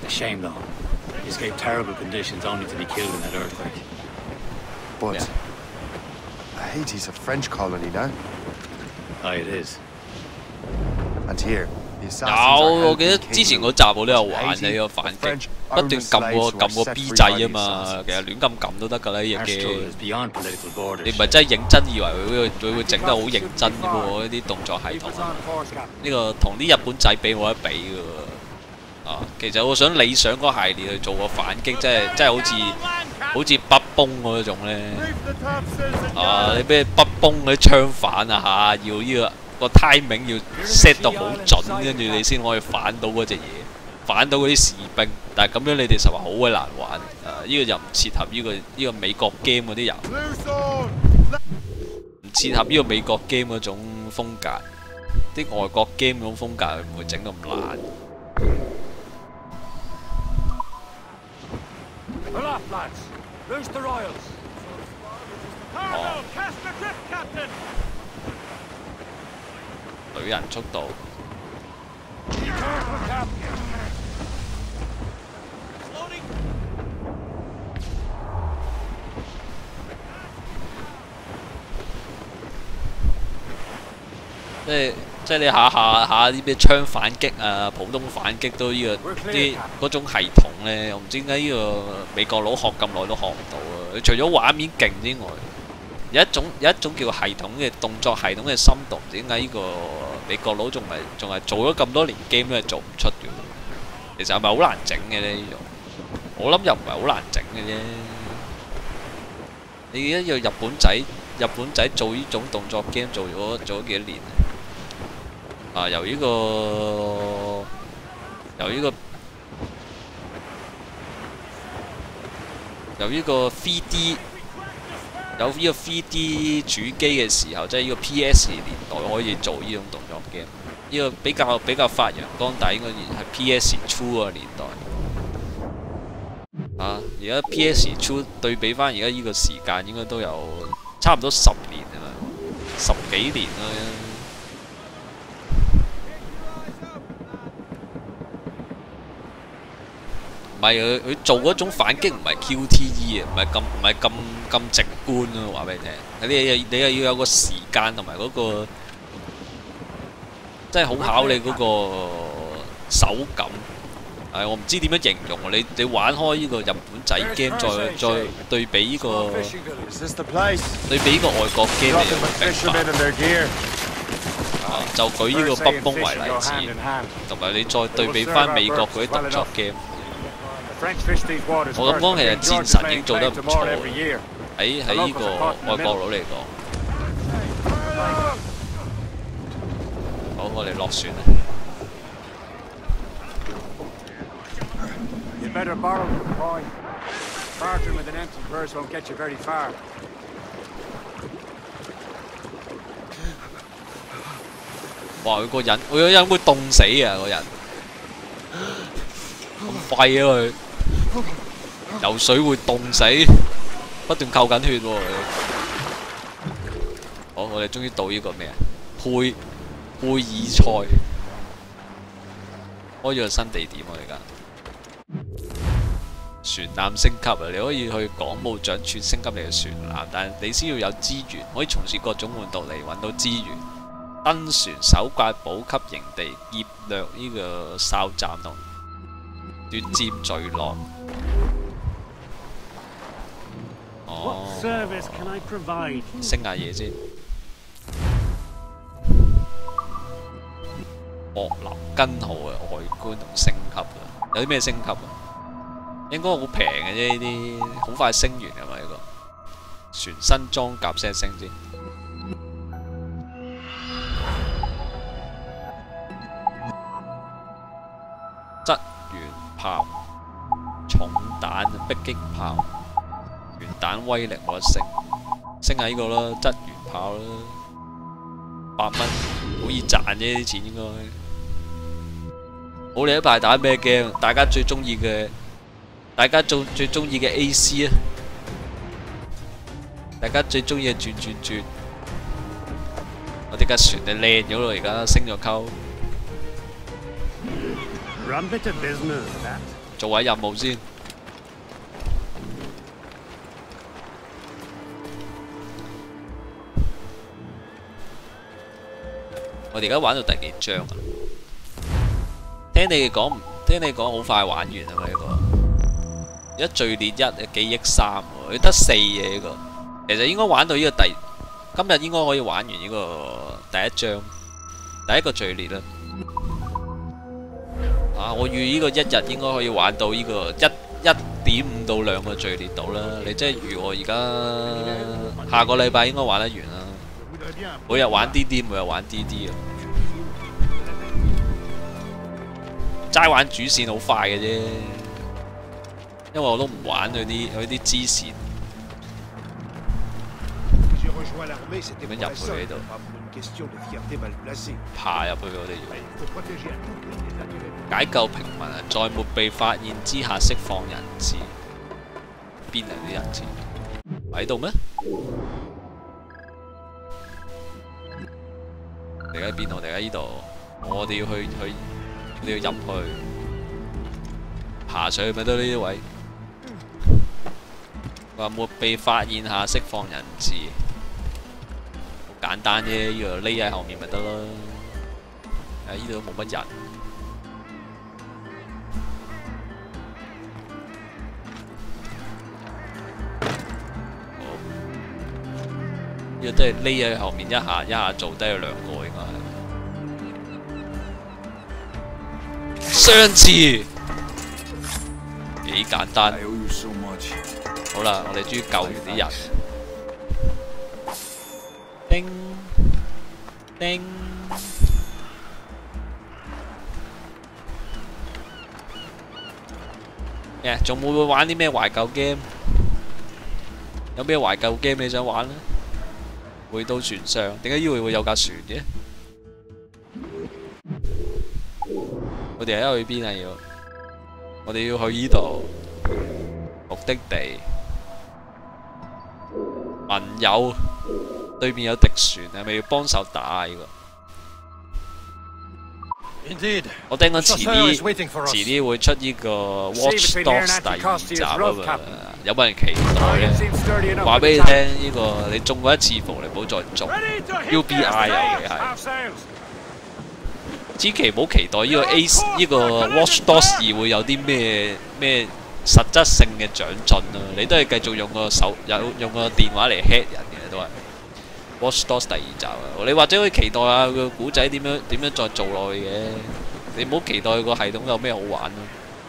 [SPEAKER 3] A shame, though. He escaped terrible conditions only to be killed in that earthquake.
[SPEAKER 17] But Haiti's a French colony now.
[SPEAKER 3] Aye, it is.
[SPEAKER 17] And here, the
[SPEAKER 1] 有，
[SPEAKER 17] assassins are
[SPEAKER 1] 我記得
[SPEAKER 17] helping
[SPEAKER 1] 之前
[SPEAKER 17] King
[SPEAKER 1] 嗰集我都有玩
[SPEAKER 17] Haiti,
[SPEAKER 1] 呢個反擊，
[SPEAKER 17] French
[SPEAKER 1] 不斷
[SPEAKER 17] owned the
[SPEAKER 1] 撳
[SPEAKER 17] slaves
[SPEAKER 1] 個
[SPEAKER 17] who
[SPEAKER 1] 撳
[SPEAKER 17] were
[SPEAKER 1] 個
[SPEAKER 17] set
[SPEAKER 1] B
[SPEAKER 17] free
[SPEAKER 1] 掣
[SPEAKER 17] by
[SPEAKER 1] 啊
[SPEAKER 17] the
[SPEAKER 1] 嘛，
[SPEAKER 17] assassins.
[SPEAKER 1] 其實亂咁撳都得㗎啦呢隻
[SPEAKER 3] Astro
[SPEAKER 1] 機。
[SPEAKER 3] is beyond political
[SPEAKER 1] 你
[SPEAKER 3] borders.
[SPEAKER 1] 唔係真係認真以為佢會佢會整得好認真嘅喎？呢啲動作系統，呢個同啲日本仔比冇得比嘅喎。啊，其實我想理想嗰個系列去做個反擊，即係即係好似好似北崩嗰種咧。啊，你咩北崩嗰啲槍反啊嚇，要呢、個。 個 timing 要 set 到好準，跟住你先可以反到嗰隻嘢，反到嗰啲士兵。但係咁樣你哋實話好鬼難玩，誒、呢個又唔切合呢、個呢、個美國 game 嗰啲人，唔切合呢個美國 game 嗰種風格，啲外國 game 嗰種風格佢唔會整咁爛。女人速度。即係即係你下下下啲咩槍反擊啊、普通反擊都呢、呢個啲嗰種系統咧，我唔知點解呢個美國佬學咁耐都學唔到啊！除咗畫面勁之外，有一種有一種叫系統嘅動作系統嘅深度，唔知點解呢個美國佬仲係仲係做咗咁多年 game 都係做唔出嘅。其實係咪好難整嘅咧？呢種我諗又唔係好難整嘅啫。你而家要日本仔日本仔做呢種動作 game 做咗做咗幾多年啊？由呢個由呢個由呢個 three D。 有呢個 three D 主機嘅時候，即係呢個 P S 年代可以做呢種動作 game。呢個比較比較發揚光大應該係 P S two 個年代。啊，而家 P S two 對比翻而家呢個時間，應該都有差唔多十年啊嘛，十幾年啦。唔係佢佢做嗰種反擊唔係 Q T E 啊，唔係咁唔係咁咁直觀啊！話俾你聽，你又你又要有個時間同埋嗰個，即係好考你嗰個手感。係我唔知點樣形容你你玩開呢個日本仔 game， 再再對比呢、這個對比呢個外國 game， 你就明白。啊，就舉呢個北風為例子，同埋你再對比翻美國嗰啲動作 game。 我咁講，其實戰神已經做得唔錯，喺喺呢個外國佬嚟講。好，我哋落船啦。哇！佢個人，佢個人會凍死啊！個人咁廢啊佢！ 游水會凍死，不斷扣緊血喎。好，我哋終於到呢個咩啊？貝貝爾賽，開咗個新地點喎而家。船艦升級啊！你可以去港務長處升級你嘅船艦，但係你先要有資源，可以從事各種活動嚟揾到資源。登船、搜刮補給營地、劫掠呢個哨站同奪佔聚落。 哦，升下嘢先。莫林根號嘅外觀同升級啊，有啲咩升級啊？應該好平嘅啫，呢啲好快升完㗎嘛呢個。船身裝甲先升先。質源炮、重彈、迫擊炮。 原彈威力冇得升，升下呢個啦，質源炮啦，八蚊，好易賺啫啲錢應該。好，你一排打咩 game？ 大家最中意嘅，大家最最中意嘅 A C 啊！大家最中意嘅轉轉轉，我哋架船就靚咗咯，而家升咗溝。 做位任務先。我哋而家玩到第幾章啊？聽你講，聽你講好快玩完啊嘛呢個。一序列一幾億三喎，得四嘅呢個。其實應該玩到呢個第，今日應該可以玩完呢個第一章，第一個序列啦。啊，我預呢個一日應該可以玩到呢個一一點五到兩個序列度啦。你即係如我而家下個禮拜應該玩得完啦。每日玩 D D， 每日玩 D D 啊！齋玩主線好快嘅啫，因為我都唔玩佢啲佢啲支線。點樣入去呢度？爬入去我哋要解救平民啊！在沒被發現之下釋放人質。邊嚟啲人質？喺度咩？我哋而家邊？我哋而家呢度，我哋要去去，我哋要入去，爬上去咪得呢啲位。話沒被發現下釋放人質，好簡單啫，呢個匿喺後面咪得咯。誒，呢度都冇乜人。呢個都係匿喺後面，一下一下做低咗兩個應該係。相似，幾簡單。好啦，我哋終於救完啲人。叮叮。誒，仲會唔會玩啲咩懷舊 game？有咩懷舊 game 你想玩咧？回到船上，點解呢度會有架船嘅？我哋而家去邊啊？要我哋要去呢度目的地。盟友對面有敵船，係咪要幫手打呢個？我聽講遲啲遲啲會出呢個 Watch Dogs 第二集啊嘛，有冇人期待咧？話俾你聽，呢個你中過一次伏，你唔好再中 U B I 尤其係，千祈唔好期待呢個 A 呢個 Watch Dogs 二會有啲咩咩實質性嘅長進啊！你都係繼續用個手有用個電話嚟 hit 人嘅都係。Watch Dogs 第二集啊！你或者可以期待下個古仔點樣點樣再做落去嘅，你唔好期待個系統有咩好玩咯。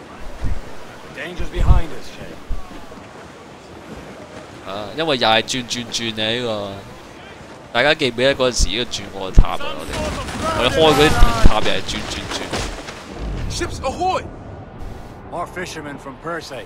[SPEAKER 1] 啊，因為又係轉轉轉嘅呢個，大家記唔記得嗰陣時呢個轉我個塔啊？我哋我哋開嗰啲電塔又係轉轉轉。
[SPEAKER 19] Ships ahoy! More fishermen from Persei.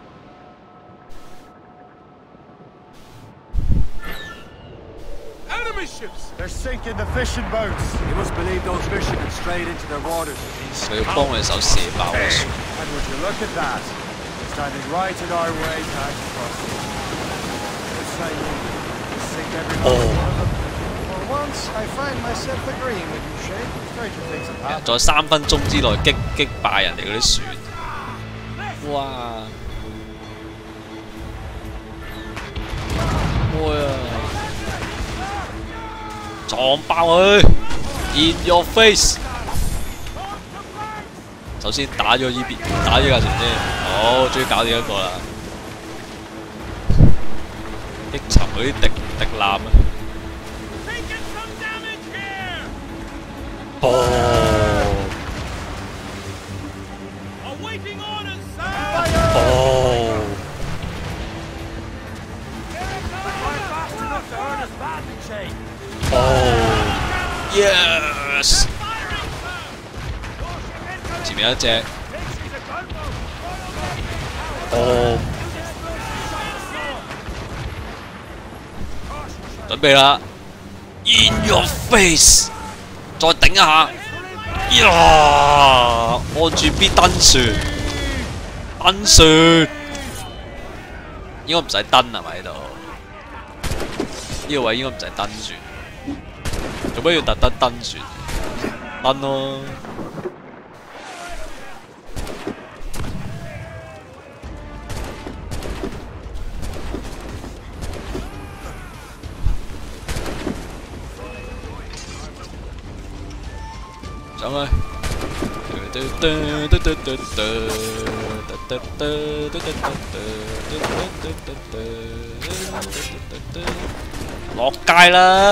[SPEAKER 19] Enemy ships! They're sinking the fishing boats. You must believe those fishermen strayed into their waters.
[SPEAKER 1] 佢要幫佢手射爆個船。
[SPEAKER 19] And would you look at that? Standing right in our way, back across. It's like we sink every one of them. For once, I find myself agreeing with you, Shay. Stranger things have happened.
[SPEAKER 1] 在三分鐘之內擊擊敗人哋嗰啲船。哇！哇！撞爆佢 ！In your face！ 首先打咗呢邊，打呢架船先。好，終於搞掂一個啦！擊沉嗰啲敵敵艦啊！哦！哦！哦 ！Yes！ 前面有一隻。哦！準備啦 ！In your face！ 再頂一下。呀！按住 B 登船，登船。應該唔使登係咪喺度？呢個位應該唔使登船。做咩要特登登船？登咯！ 上去。落街啦！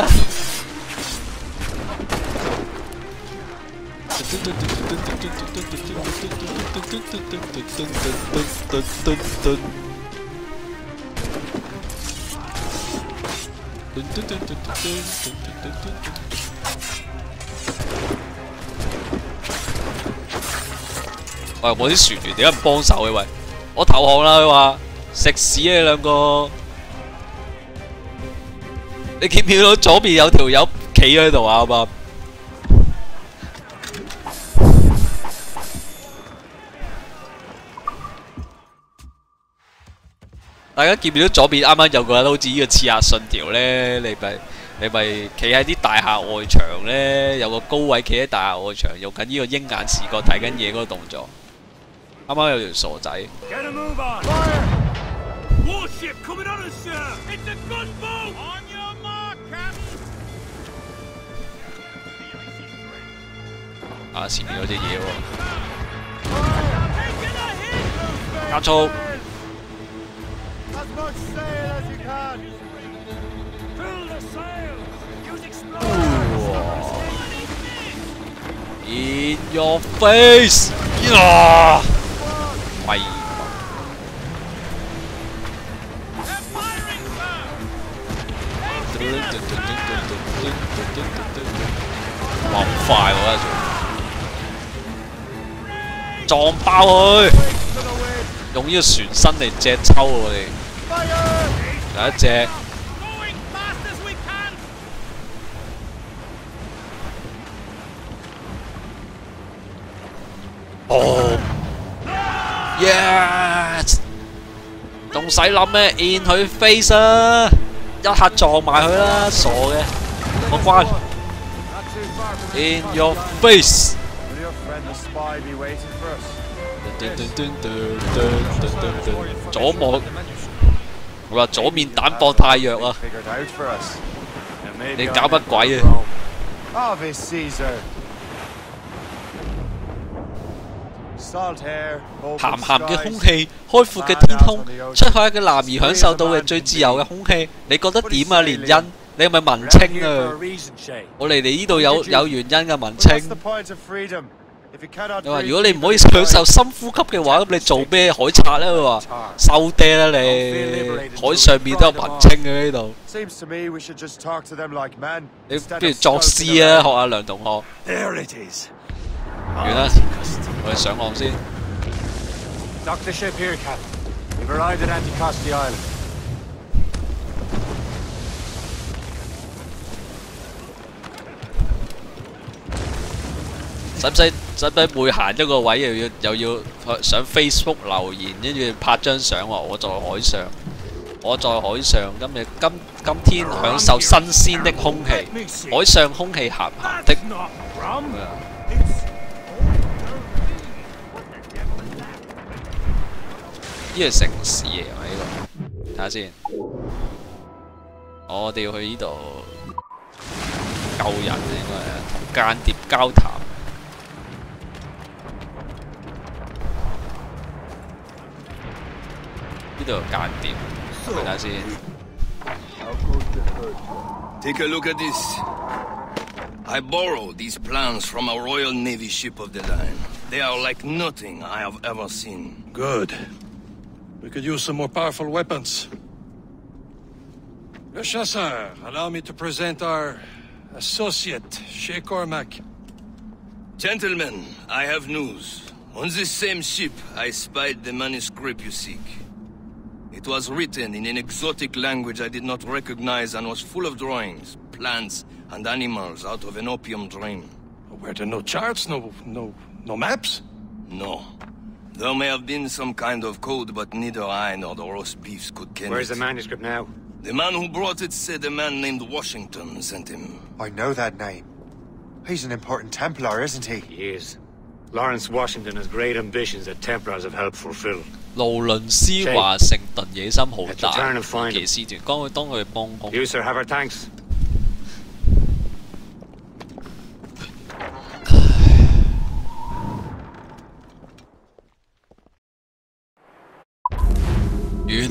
[SPEAKER 1] 喂，我啲船員點解唔幫手嘅？喂，我投降啦！佢話食屎啊！你兩個，你見唔見到左邊有條友企喺度啊？嘛，大家見唔見到左邊啱啱有個人好似呢個刺客信條咧？你咪你咪企喺啲大廈外牆咧，有個高位企喺大廈外牆，用緊呢個鷹眼視覺睇緊嘢嗰個動作。啱啱有條傻仔。
[SPEAKER 14] Get a move on! Fire! Warship coming on us, sir! It's a gunboat! On your mark, Captain!
[SPEAKER 1] 啊，前面有隻嘢喎。加速。
[SPEAKER 19] As much sail as you can. Fill the sail. Use explosives.
[SPEAKER 1] In your face! Yeah! 喂！哇，好快喎！撞爆佢！用呢個船身嚟隻抽我哋。有一隻。哦 ，yes， 仲使諗咩 ？in 佢 face 啊！一下撞埋佢啦，傻嘅，我關。In your face。左望，我話左面彈放太弱啊！你搞乜鬼啊？鹹鹹嘅空氣，開闊嘅天空，出海嘅男兒享受到嘅最自由嘅空氣，你覺得點啊？連恩，你係咪文青啊？我嚟你呢度有有原因嘅文青。你話如果你唔可以享受深呼吸嘅話，咁你做咩海賊咧？佢話收爹啦你，海上面都有文青嘅呢度。你不如作詩啊，學下梁同學。完啦，我哋上岸先。
[SPEAKER 18] Dock the ship here, Captain. We've arrived at Anticosti Island.
[SPEAKER 1] 使唔使使唔使每行一個位又要又要上 Facebook 留言，跟住拍張相話我在海上，我在海上，今日今今天享受新鮮的空氣，海上空氣鹹鹹的。呢個城市嚟喎，呢個睇下先。我哋要去呢度救人，應該係同間諜交談。呢度有間諜，睇下先。
[SPEAKER 11] Take a look at this. I borrowed these plans from a Royal Navy ship of the line. They are like nothing I have ever seen.
[SPEAKER 6] Good. We could use some more powerful weapons. Le Chasseur, allow me to present our associate, Shay Cormac.
[SPEAKER 11] Gentlemen, I have news. On this same ship, I spied the manuscript you seek. It was written in an exotic language I did not recognize and was full of drawings, plants, and animals out of an opium dream.
[SPEAKER 6] Were there no charts, no, no, no maps?
[SPEAKER 11] No. There may have been some kind of code, but neither I nor the roast beefs could ken it.
[SPEAKER 13] Where's the manuscript now?
[SPEAKER 11] The man who brought it said a man named Washington sent him.
[SPEAKER 17] I know that name. He's an important Templar, isn't he?
[SPEAKER 13] He is. Lawrence Washington has great ambitions that Templars have helped fulfill.
[SPEAKER 1] 勞倫斯華盛頓野心好大，騎士團當佢當佢幫兇。
[SPEAKER 13] You sir have our thanks.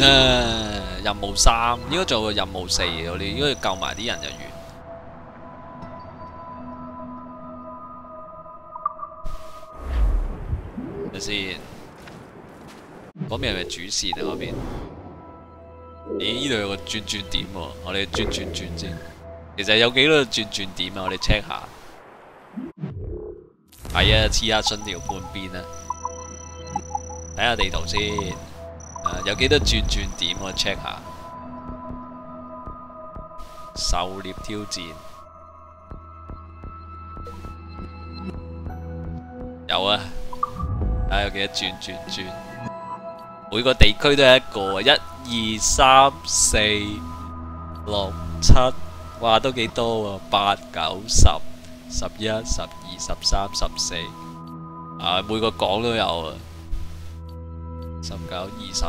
[SPEAKER 1] 啊！任務三應該做個任務四嘅，我哋應該要救埋啲人就完。睇先，嗰邊係咪主線啊？嗰邊？咦？呢度有個轉轉點喎，我哋轉轉轉先。其實有幾多個轉轉點啊？我哋 check 下。係啊，黐下信條半邊啊！睇下地圖先。誒，有幾多轉轉點我 check 下。狩獵挑戰有啊，睇下有幾多轉轉轉。每個地區都有一個，一二三四六七，哇都幾多喎！八九十十一十二十三十四，啊每個港都有啊。十九二十，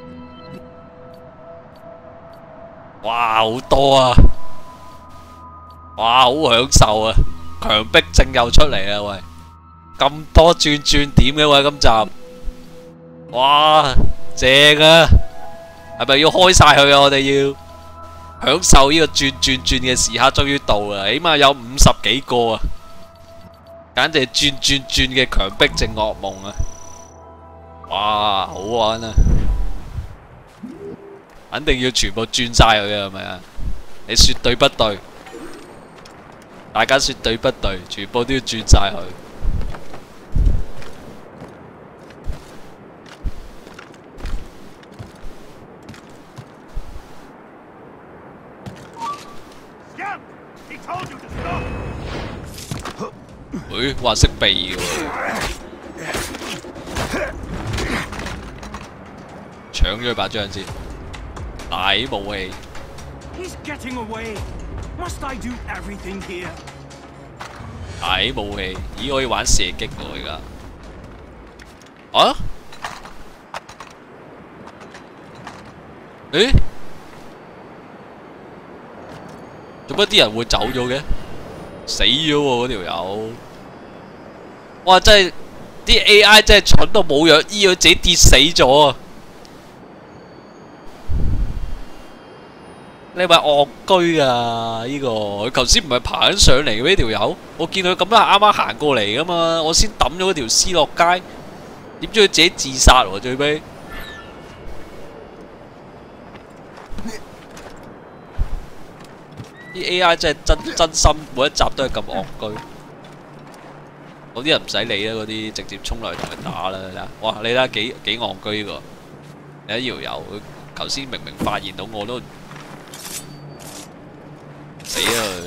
[SPEAKER 1] 哇好多啊！哇好享受啊！強迫症又出嚟啦喂！咁多轉轉點嘅喂今集，哇正啊！係咪要開晒佢啊？我哋要享受呢個轉轉轉嘅時刻終於到啦！起碼有五十幾個啊！簡直係轉轉轉嘅強迫症噩夢啊！哇，好玩啊！肯定要全部轉晒佢啊，係咪啊？你說對不對？大家說對不對？全部都要轉晒佢。誒，話識避嘅喎。搶咗佢把槍先，大武器。大武器，咦可以玩射擊喎而家。啊？誒？做乜啲人會走咗嘅？死咗喎嗰條友。哇！真係啲 A I 真係蠢到冇藥醫，佢自己跌死咗啊！你係咪戇居啊？呢個佢頭先唔係爬緊上嚟嘅呢條友，我見佢咁樣啱啱行過嚟噶嘛，我先抌咗嗰條屍落街，點知佢自己自殺喎最尾。啲 A I 真係真真心每一集都係咁戇居，嗰啲人唔使理啦，嗰啲直接衝落嚟同佢打啦。哇！你睇下幾幾戇居呢個，你睇條友佢頭先明明發現到我都。死啊佢！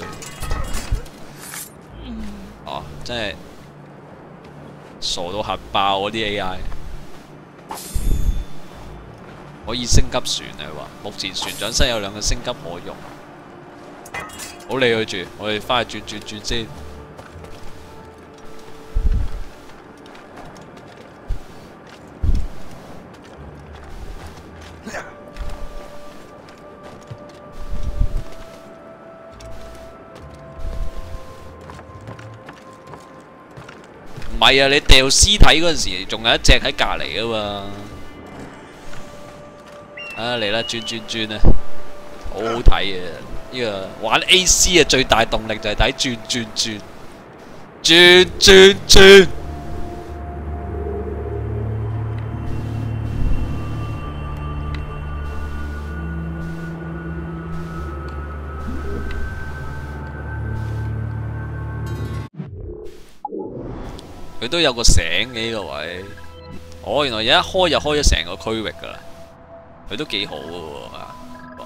[SPEAKER 1] 哦，真係傻到核爆嗰啲 A I， 可以升級船啊！話目前船長室有兩個升級可用，唔好理佢住，我哋翻去轉轉轉先。唔係啊！你掉屍體嗰陣時，仲有一隻喺隔離啊嘛。啊嚟啦，轉轉轉啊，好好睇啊！呢個玩 A C 嘅最大動力就係睇轉轉轉，轉轉轉。佢都有個醒嘅呢個位，哦，原來一開就開咗成個區域噶啦，佢都幾好嘅喎。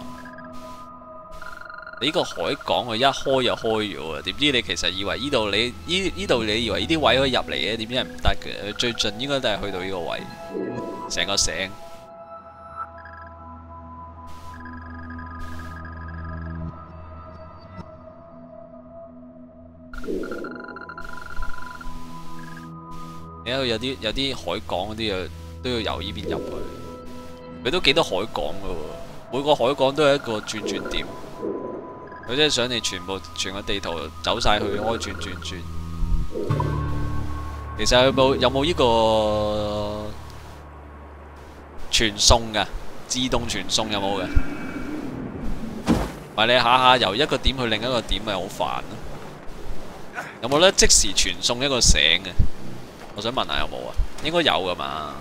[SPEAKER 1] 你呢個海港佢一開就開咗啊！點知你其實以為呢度你呢呢度你以為呢啲位可以入嚟嘅，點知係唔得嘅。最盡應該都係去到呢個位，成個醒。你睇有啲有啲海港嗰啲啊，都要由呢邊入去。佢都幾多海港噶喎，每個海港都係一個轉轉點。佢真係想你全部全個地圖走晒去開轉轉轉。其實有冇有冇呢個傳送噶？ 自動傳送有冇嘅？唔係你下下由一個點去另一個點咪好煩咯。有冇得即時傳送一個醒嘅？我想問下有冇啊？應該有噶嘛？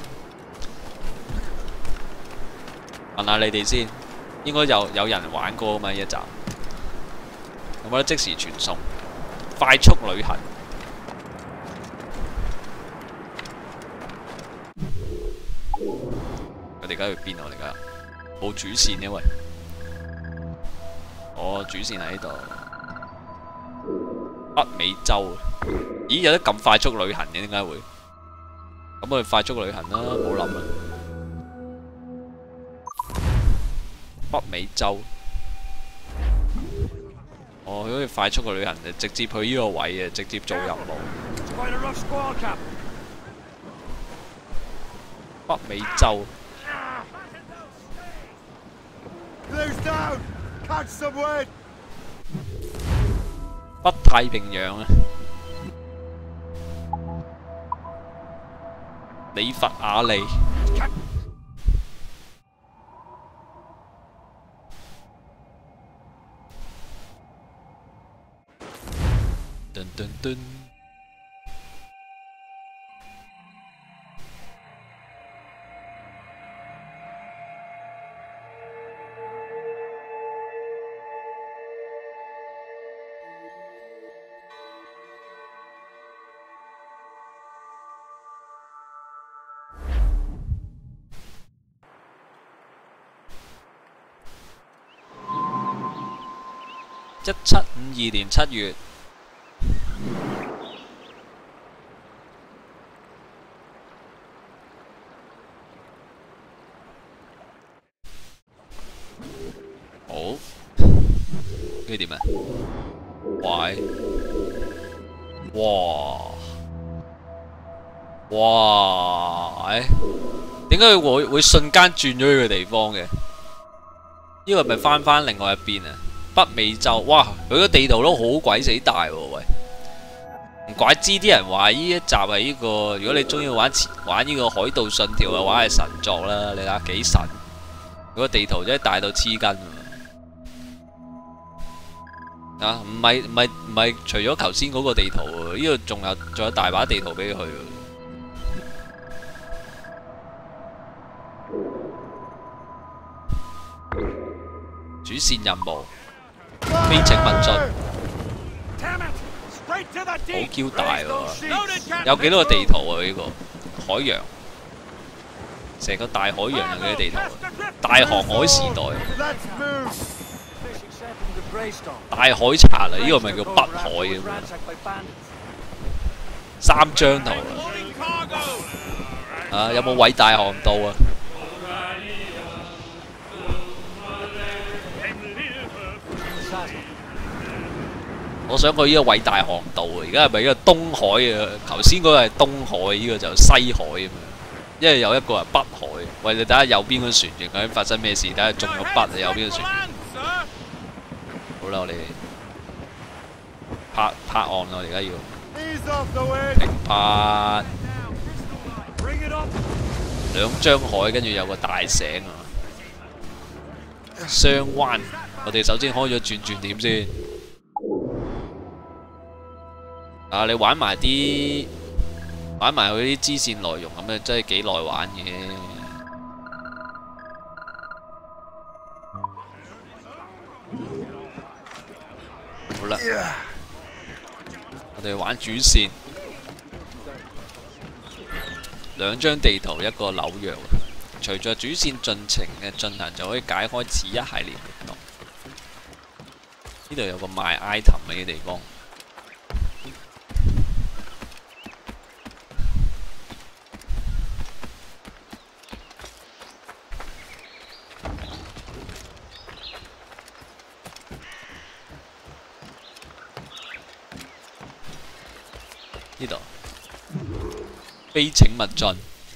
[SPEAKER 1] 問下你哋先，應該有有人玩過啊嘛？呢一集有冇得即時傳送？快速旅行。我哋而家去邊啊？我哋而家冇主線因為，哦，主線喺度。北美洲，咦有得咁快速旅行嘅？點解會？咁我哋快速旅行啦，冇諗啊！北美洲，哦，佢好似快速嘅旅行就直接去呢個位嘅，直接做任務。北美洲。北太平洋啊，里弗雅利。噔噔噔。一七五二年七月，好，跟住點啊？喂，哇，哇，誒，點解佢會會瞬間轉咗去個地方嘅？呢個係咪翻翻另外一邊啊？北美洲，哇！佢個地圖都好鬼死大喎，喂！唔怪之啲人話呢一集係呢個，如果你中意玩玩呢個《海盜信條》嘅話係神作啦，你睇下幾神！佢個地圖真係大到黐筋啊！唔係唔係唔係，除咗頭先嗰個地圖喎，呢度仲有仲有大把地圖俾佢。主線任務。非請勿進，好 Q 大喎！有幾多個地圖啊？呢、這個海洋，成個大海洋有幾多地圖啊？大航海時代，大海賊啊！呢、這個咪叫北海嘅，三張圖啊！啊，有冇偉大航道啊？我想去呢個偉大航道啊！而家係咪呢個東海啊？頭先嗰個係東海，呢、這個就西海咁樣。因為有一個係北海。喂，你睇下右邊個船員究竟發生咩事？睇下中咗北啊！右邊個船員。好啦，我哋拍拍岸啦！我哋而家要停拍兩張海，跟住有個大醒啊！雙灣，我哋首先開咗轉轉點先。啊！你玩埋啲玩埋佢啲支線內容咁樣，真係幾耐玩嘅。好啦，我哋玩主線，兩張地圖，一個紐約。隨着主線進程嘅進行，就可以解開此一系列活動。呢度有個賣 item 嘅地方。呢度非請勿進。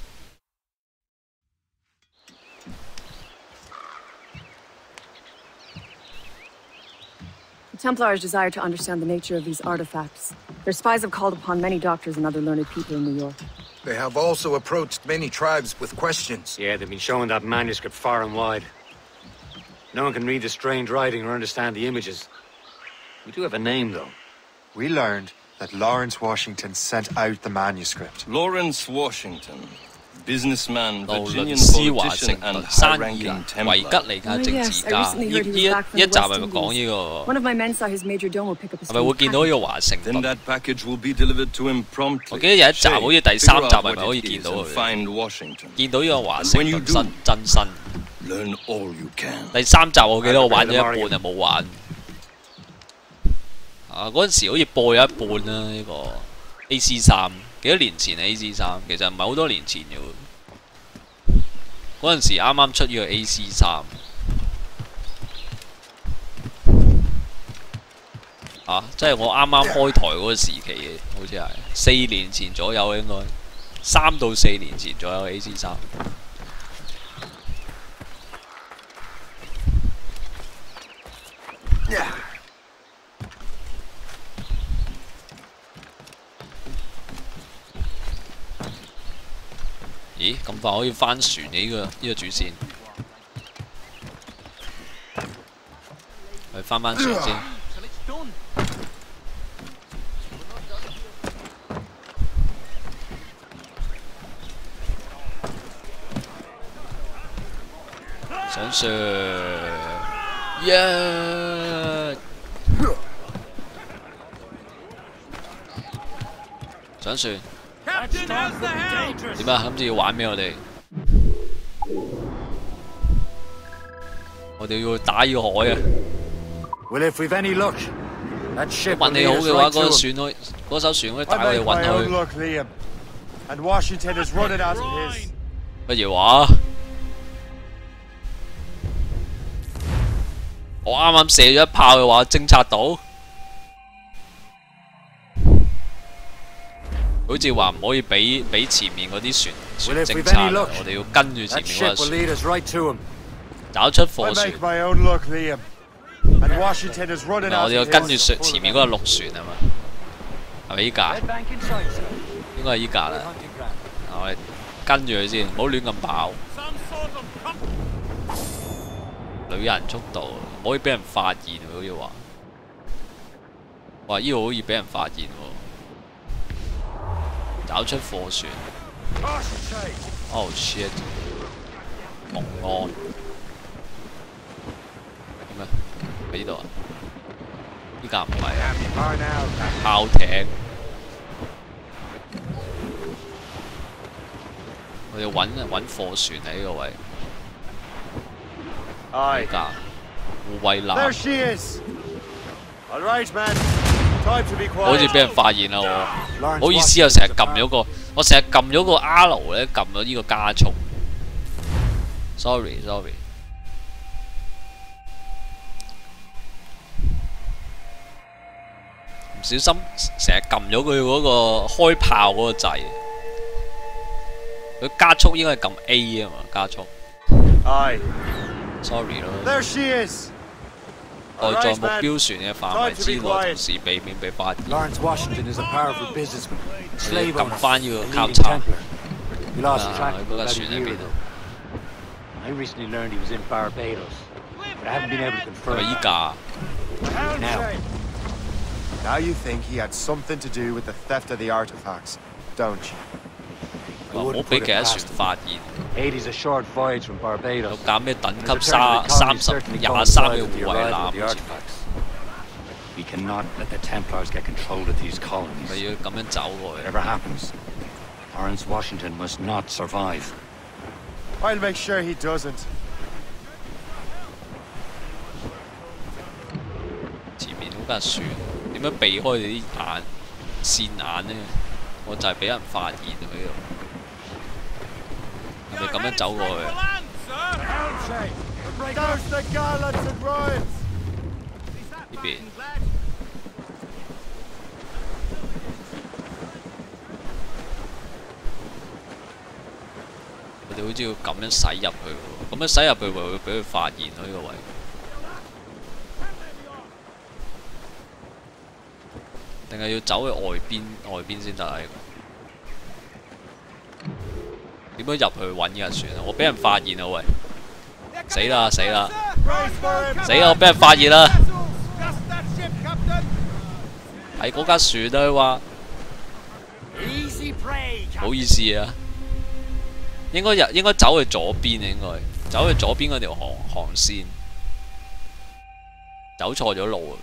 [SPEAKER 16] The Templars desire to understand the nature of these artifacts. Their spies have called upon many doctors and other learned people in New York.
[SPEAKER 13] They have also approached many tribes with questions.
[SPEAKER 3] Yeah, they've been showing that manuscript far and wide. No one can read the strange writing or understand the images. We do have a name, though.
[SPEAKER 17] We learned that Lawrence Washington sent out the manuscript.
[SPEAKER 11] Lawrence Washington, businessman,
[SPEAKER 1] 勞倫
[SPEAKER 11] Virginian
[SPEAKER 1] 斯華
[SPEAKER 11] politician,
[SPEAKER 1] 盛
[SPEAKER 11] and
[SPEAKER 1] 頓生意
[SPEAKER 11] high-ranking
[SPEAKER 1] 人，維
[SPEAKER 11] Templar.
[SPEAKER 1] 吉尼亞政治家。呢呢一呢一集係咪講呢個？
[SPEAKER 16] One of my men saw his major domo pick up a
[SPEAKER 1] 係咪會見到呢個華盛
[SPEAKER 11] Then
[SPEAKER 1] 頓？
[SPEAKER 11] that package will be delivered to him promptly.
[SPEAKER 1] 我記得有一集好似第三集
[SPEAKER 11] Figure
[SPEAKER 1] 係
[SPEAKER 11] out
[SPEAKER 1] 咪可以
[SPEAKER 11] what it
[SPEAKER 1] 見
[SPEAKER 11] is
[SPEAKER 1] 到
[SPEAKER 11] and
[SPEAKER 1] 佢？
[SPEAKER 11] find Washington.
[SPEAKER 1] 見到呢個華盛
[SPEAKER 11] When you
[SPEAKER 1] 頓
[SPEAKER 11] do,
[SPEAKER 1] 真真身。
[SPEAKER 11] learn all you can.
[SPEAKER 1] 第三集我記得我玩咗一半就冇玩。啊，嗰陣時好似播咗一半啦，呢、個 A C 三幾多年前 A C 三，其實唔係好多年前嘅喎。嗰陣時啱啱出呢個 A C 三。啊，即係我啱啱開台嗰個時期嘅，好似係四年前左右應該，三到四年前左右 A C 三。咦，咁快可以翻船嘅呢、個呢、個主線？去翻翻船先。上船，耶！上船。 點啊？諗住要玩咩？我哋我哋要打要海啊！
[SPEAKER 13] Well, if we've any luck, that ship
[SPEAKER 1] 運
[SPEAKER 13] will
[SPEAKER 1] 氣
[SPEAKER 13] lead
[SPEAKER 1] 好
[SPEAKER 13] us
[SPEAKER 1] 嘅話，
[SPEAKER 13] right
[SPEAKER 1] 嗰個
[SPEAKER 13] to
[SPEAKER 1] 船
[SPEAKER 13] him.
[SPEAKER 1] 可嗰艘船可以帶
[SPEAKER 19] I
[SPEAKER 1] 我哋
[SPEAKER 19] make my
[SPEAKER 1] 運
[SPEAKER 19] own
[SPEAKER 1] 去。
[SPEAKER 19] luck, Liam. And Washington is running out of his.
[SPEAKER 1] 乜嘢話？我啱啱射咗一炮嘅話，偵察到。 好似話唔可以俾俾前面嗰啲船船偵察，我哋要跟住前面嗰個船，找出貨船。我哋要跟住船前面嗰個陸船係嘛？係咪依架？應該係依架啦。我哋跟住佢先，唔好亂咁跑。女人速度，唔可以俾人發現喎，好似話。哇！依度好易俾人發現喎。 找出貨船。Oh shit！ 蒙岸點啊？喺呢度啊？呢架唔係啊，炮艇。我哋揾揾貨船喺呢個位。呢架護衛艦。好似俾人發現啦我，唔好意思啊，成日撳咗個，我成日撳咗個 R 咧，撳咗呢個加速。Sorry sorry。唔小心成日撳咗佢嗰個開炮嗰個掣，佢加速應該係撳 A 啊嘛，加速。係。Sorry 咯。There she is。 待在目標船嘅範圍之內，同時避免被發現。
[SPEAKER 10] Lawrence Washington is a powerful businessman.
[SPEAKER 1] 你撳翻呢個交叉。啊，嗰架船喺邊度
[SPEAKER 3] I recently learned he was in Barbados, but I haven't been able to confirm.
[SPEAKER 1] 係咪依架？
[SPEAKER 18] Now, now you think he had something to do with the theft of the artifacts, don't you?
[SPEAKER 1] 唔好俾其他船發現。
[SPEAKER 3] eighty's a short voyage from Barbados.
[SPEAKER 1] 有架咩等級三三十廿三嘅護衛艦。
[SPEAKER 3] We cannot let the Templars get control of these colonies.
[SPEAKER 1] 咪要咁樣走過去。
[SPEAKER 3] Whatever happens, Lawrence Washington must not survive.
[SPEAKER 18] I'll make sure he doesn't.
[SPEAKER 1] 前面嗰架船點樣避開你啲眼線眼呢？我就係俾人發現啊！呢度。 係咪咁樣走過去？呢邊。我哋好似要咁樣駛入去喎，咁樣駛入去會唔會俾佢發現咯？呢個位。定係要走去外邊外邊先得啊？呢個。 點樣入去揾呢架船啊？我俾人發現啊！喂，死啦死啦死啦！我俾人發現啦！係嗰架船啊！佢話唔好意思啊，應該入應該走去左邊啊，應該走去左邊嗰條航航線，走錯咗路啊！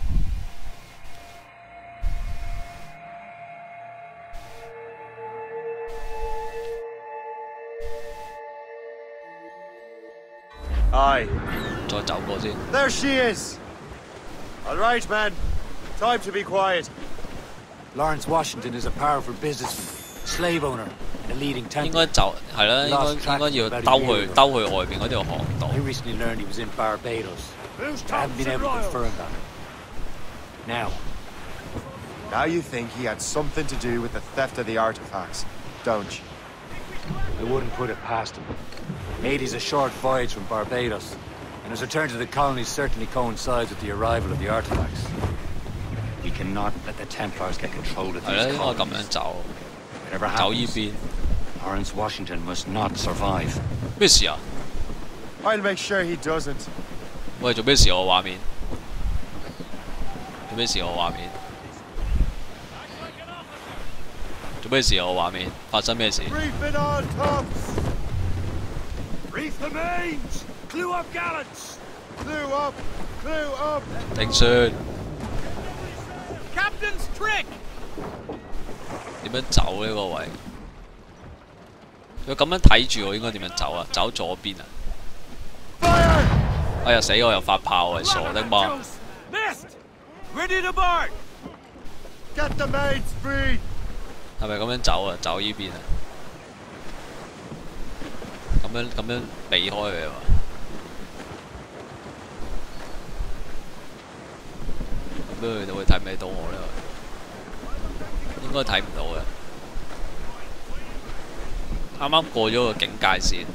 [SPEAKER 18] Aye.
[SPEAKER 1] 再走過先。
[SPEAKER 18] There she is. All right, man. Time to be quiet.
[SPEAKER 3] Lawrence Washington is a powerful businessman, slave owner, and a leading templar.
[SPEAKER 1] 應該走係啦，應該應該要兜去兜去外邊嗰條航道。
[SPEAKER 3] I recently learned he was in Barbados. I haven't been able to confirm that. Now.
[SPEAKER 18] Now you think he had something to do with the theft of the artifacts, don't you?
[SPEAKER 3] I wouldn't put it past him. eighty's a short voyage from Barbados, and his return to the colonies certainly coincides with the arrival of the artifacts. We cannot let the Templars get control of these colonies. Whatever happens, Lawrence Washington must not survive.
[SPEAKER 1] 咩事啊？
[SPEAKER 18] I'll make sure he doesn't.
[SPEAKER 1] 喂，做咩事我畫面？做咩事我畫面？做咩事我畫面？發生咩事？
[SPEAKER 18] Reef it on tops.
[SPEAKER 14] Reef the mains! Clew up gallants!
[SPEAKER 18] Clew up! Clew up!
[SPEAKER 1] 頂船。
[SPEAKER 14] Captain's trick!
[SPEAKER 1] 點樣走呢個位？佢咁樣睇住我，應該點樣走啊？走左邊啊！哎呀死！我又發炮啊！傻的嘛！
[SPEAKER 14] Missed! Ready to board!
[SPEAKER 18] Get the mains free!
[SPEAKER 1] 係咪咁樣走啊？走呢邊啊？咁樣咁樣避開佢啊嘛？咁樣佢哋會睇唔睇到我咧？應該睇唔到嘅。啱啱過咗個警戒線，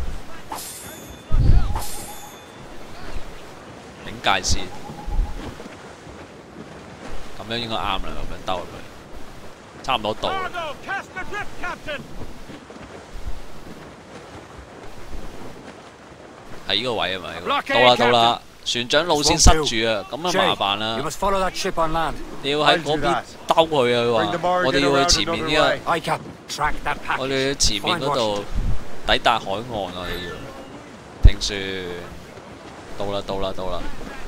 [SPEAKER 1] 警戒線，咁樣應該啱啦，咁樣兜入去，差唔多到。係呢個位係咪？到啦到啦，船長路線塞住啊，咁啊麻煩啦。你要喺嗰邊兜佢啊！佢話我哋要去前面呢個，我哋要前面嗰度抵達海岸啊！我哋要停船，到啦到啦到啦，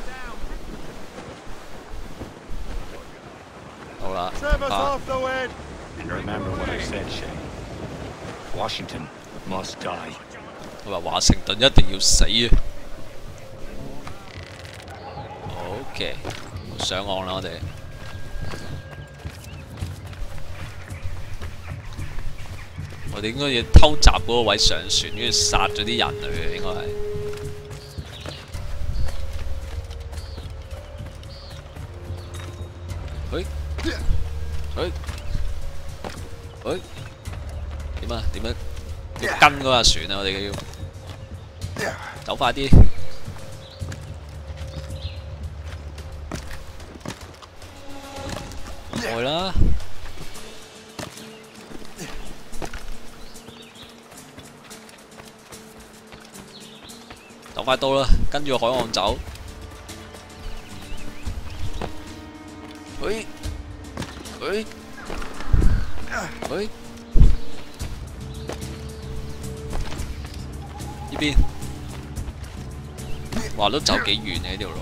[SPEAKER 1] 到啦啊！
[SPEAKER 3] And remember what I said, Shay. Washington must die.
[SPEAKER 1] 佢話華盛頓一定要死啊 ！OK， 上岸啦，我哋。我哋應該要偷襲嗰個位上船，跟住殺咗啲人類嘅，應該係。誒誒誒點啊？點樣？要跟嗰架船啊！我哋要走快啲。來啦！就快到啦，跟住海岸走。喂喂喂！呢邊，哇都走幾遠嘅呢條路。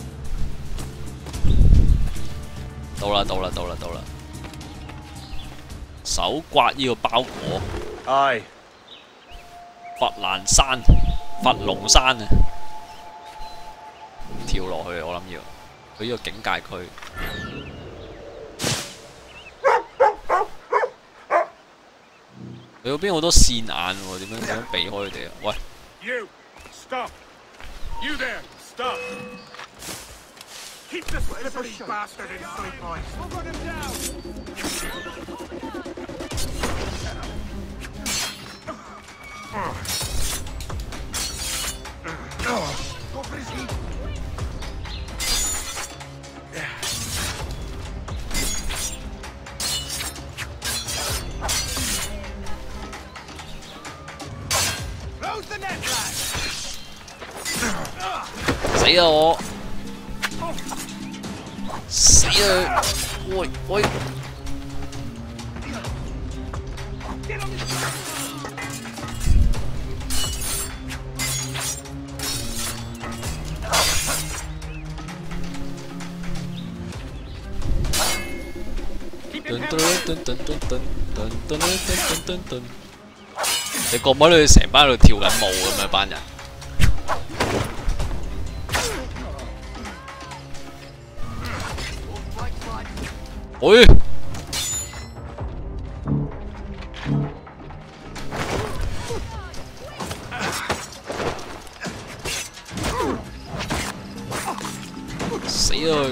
[SPEAKER 1] 到啦到啦到啦到啦！手刮呢個包裹。
[SPEAKER 18] 係。
[SPEAKER 1] 佛蘭山。 佛龍山啊！跳落去，我諗要去呢個警戒區。佢嗰邊好多線眼喎，點樣點樣避開佢哋啊？喂
[SPEAKER 14] ！You stop! You there! Stop! Keep the slippery bastard in sight, boys. We'll run him down. Go for his heat.
[SPEAKER 1] 死啊我！死啊！喂喂！噔噔噔噔噔噔噔噔噔噔噔！你覺唔覺得佢成班喺度跳緊舞咁啊？班人。喂！死啊！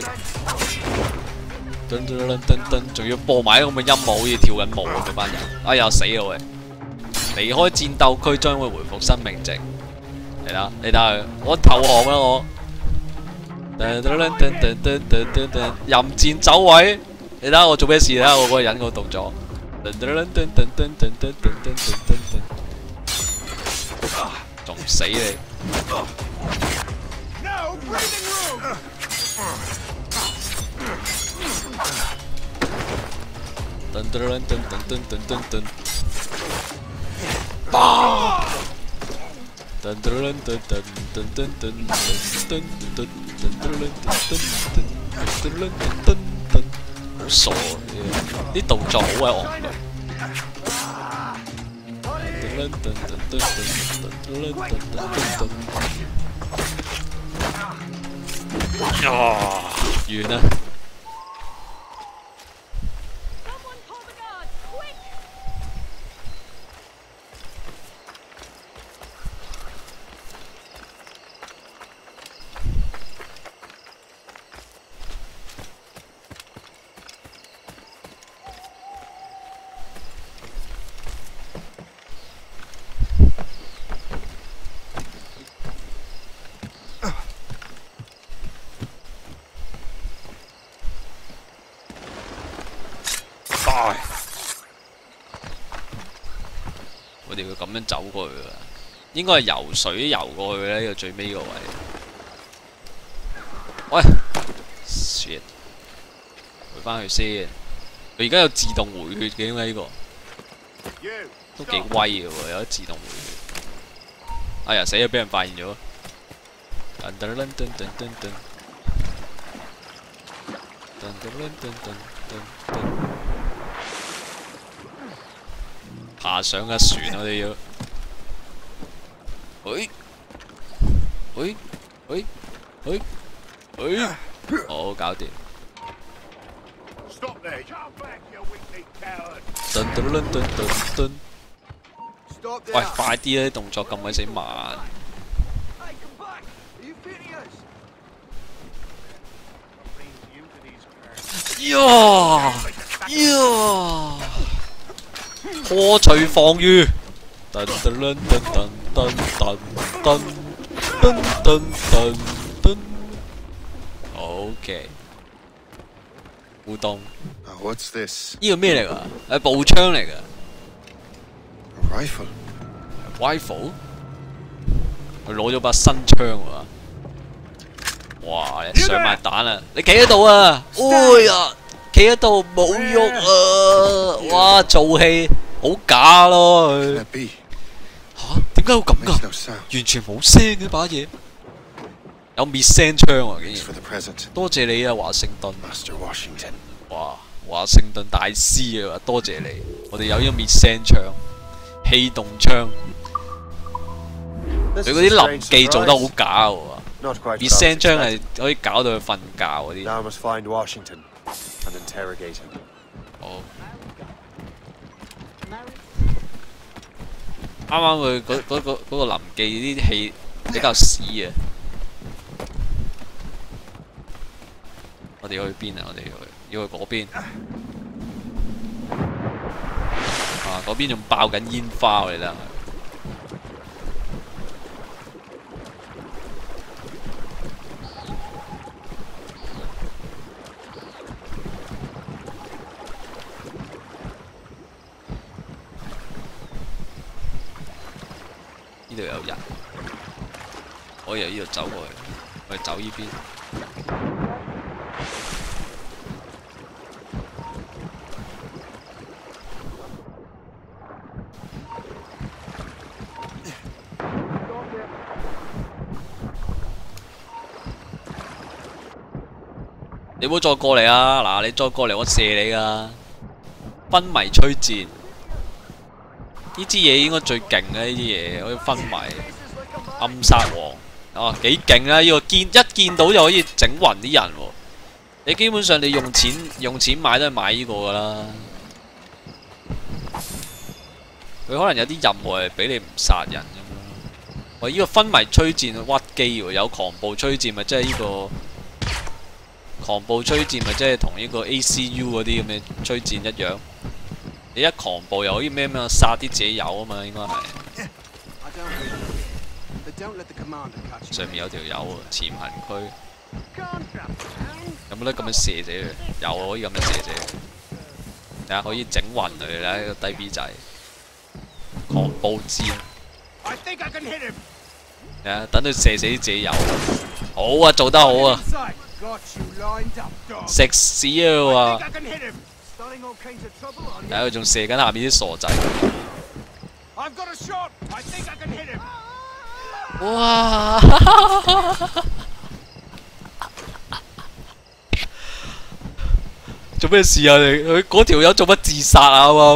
[SPEAKER 1] 噔噔噔噔噔，仲要播埋咁嘅音樂，好似跳緊舞咁嘅班人。哎呀，死啊喂！離開戰鬥區將會回復生命值。嚟啦，你睇下，我投降啦我。噔噔噔噔噔噔噔噔，任戰走位。你睇下我做咩事啦？我嗰個人個動作。噔噔噔噔噔噔噔噔噔噔噔，仲唔死你？噔噔噔噔噔噔噔噔，爆！噔噔噔噔噔噔噔噔噔噔噔噔噔噔噔，好傻嘅，啲動作好鬼戇居。噔噔噔噔噔噔噔噔噔，啊，完啦！我哋會咁樣走過去噶，應該係游水游過去咧，呢個最尾個位。喂 ，shit， 回翻去先。佢而家有自動回血嘅，點解呢個？都幾威嘅喎，有得自動回血。哎呀，死咗，俾人發現咗。噔噔噔噔噔噔噔，噔噔噔噔噔噔。爬上架船，我哋要，喂，喂，喂，喂，喂，好搞掂。噔噔噔噔噔噔，喂，快啲啦！啲動作咁鬼死慢。呀呀！破除防禦，噔噔噔噔噔噔噔噔噔噔噔 ，OK， 互動。
[SPEAKER 12] What's this？
[SPEAKER 1] 呢個咩嚟㗎？係步槍嚟㗎。Rifle。Rifle？ 佢攞咗把新槍喎。哇！你上埋彈啦！你企喺度啊！哎呀，企喺度冇喐啊！哇，做戲。好假咯佢！吓？點解會咁噶？完全冇聲嘅把嘢，有滅聲槍啊！竟然！多謝你啊，華盛頓！哇，華盛頓大師啊！多謝你，我哋有呢個滅聲槍、氣動槍。佢嗰啲臨記做得好假喎！滅聲槍係可以搞到佢瞓覺嗰啲。好。啱啱佢嗰嗰個嗰個臨記啲戲比較屎啊！我哋要去邊啊？我哋要去要去嗰邊。啊！嗰邊仲爆緊煙花，我哋睇下。呢度有人，可以由呢度走過去。 我哋走呢邊。你唔好再過嚟啊！嗱，你再過嚟我射你噶。昏迷吹箭，呢支嘢應該最勁嘅呢啲嘢，可以昏迷。暗殺王啊，幾勁啊！呢個見一見到就可以整暈啲人喎。你基本上你用錢用錢買都係買呢個噶啦。佢可能有啲任務係俾你唔殺人咁樣。喂，呢個昏迷吹箭屈機喎，有狂暴吹箭咪即係呢個。狂暴吹箭咪即係同呢個 A C U 嗰啲咁嘅吹箭一樣，你一狂暴又可以咩咩殺啲自己友啊嘛，應該係。上面有條友啊，潛行區。有冇得咁樣射死佢？有可以咁樣射死佢。睇下可以整暈佢啦，呢個低 B 仔。狂暴箭。睇下等佢射死啲自己友。好啊，做得好啊！食屎啊！話，睇佢仲射緊下面啲傻仔。哇！做咩事啊？你佢嗰條友做乜自殺啊？喎！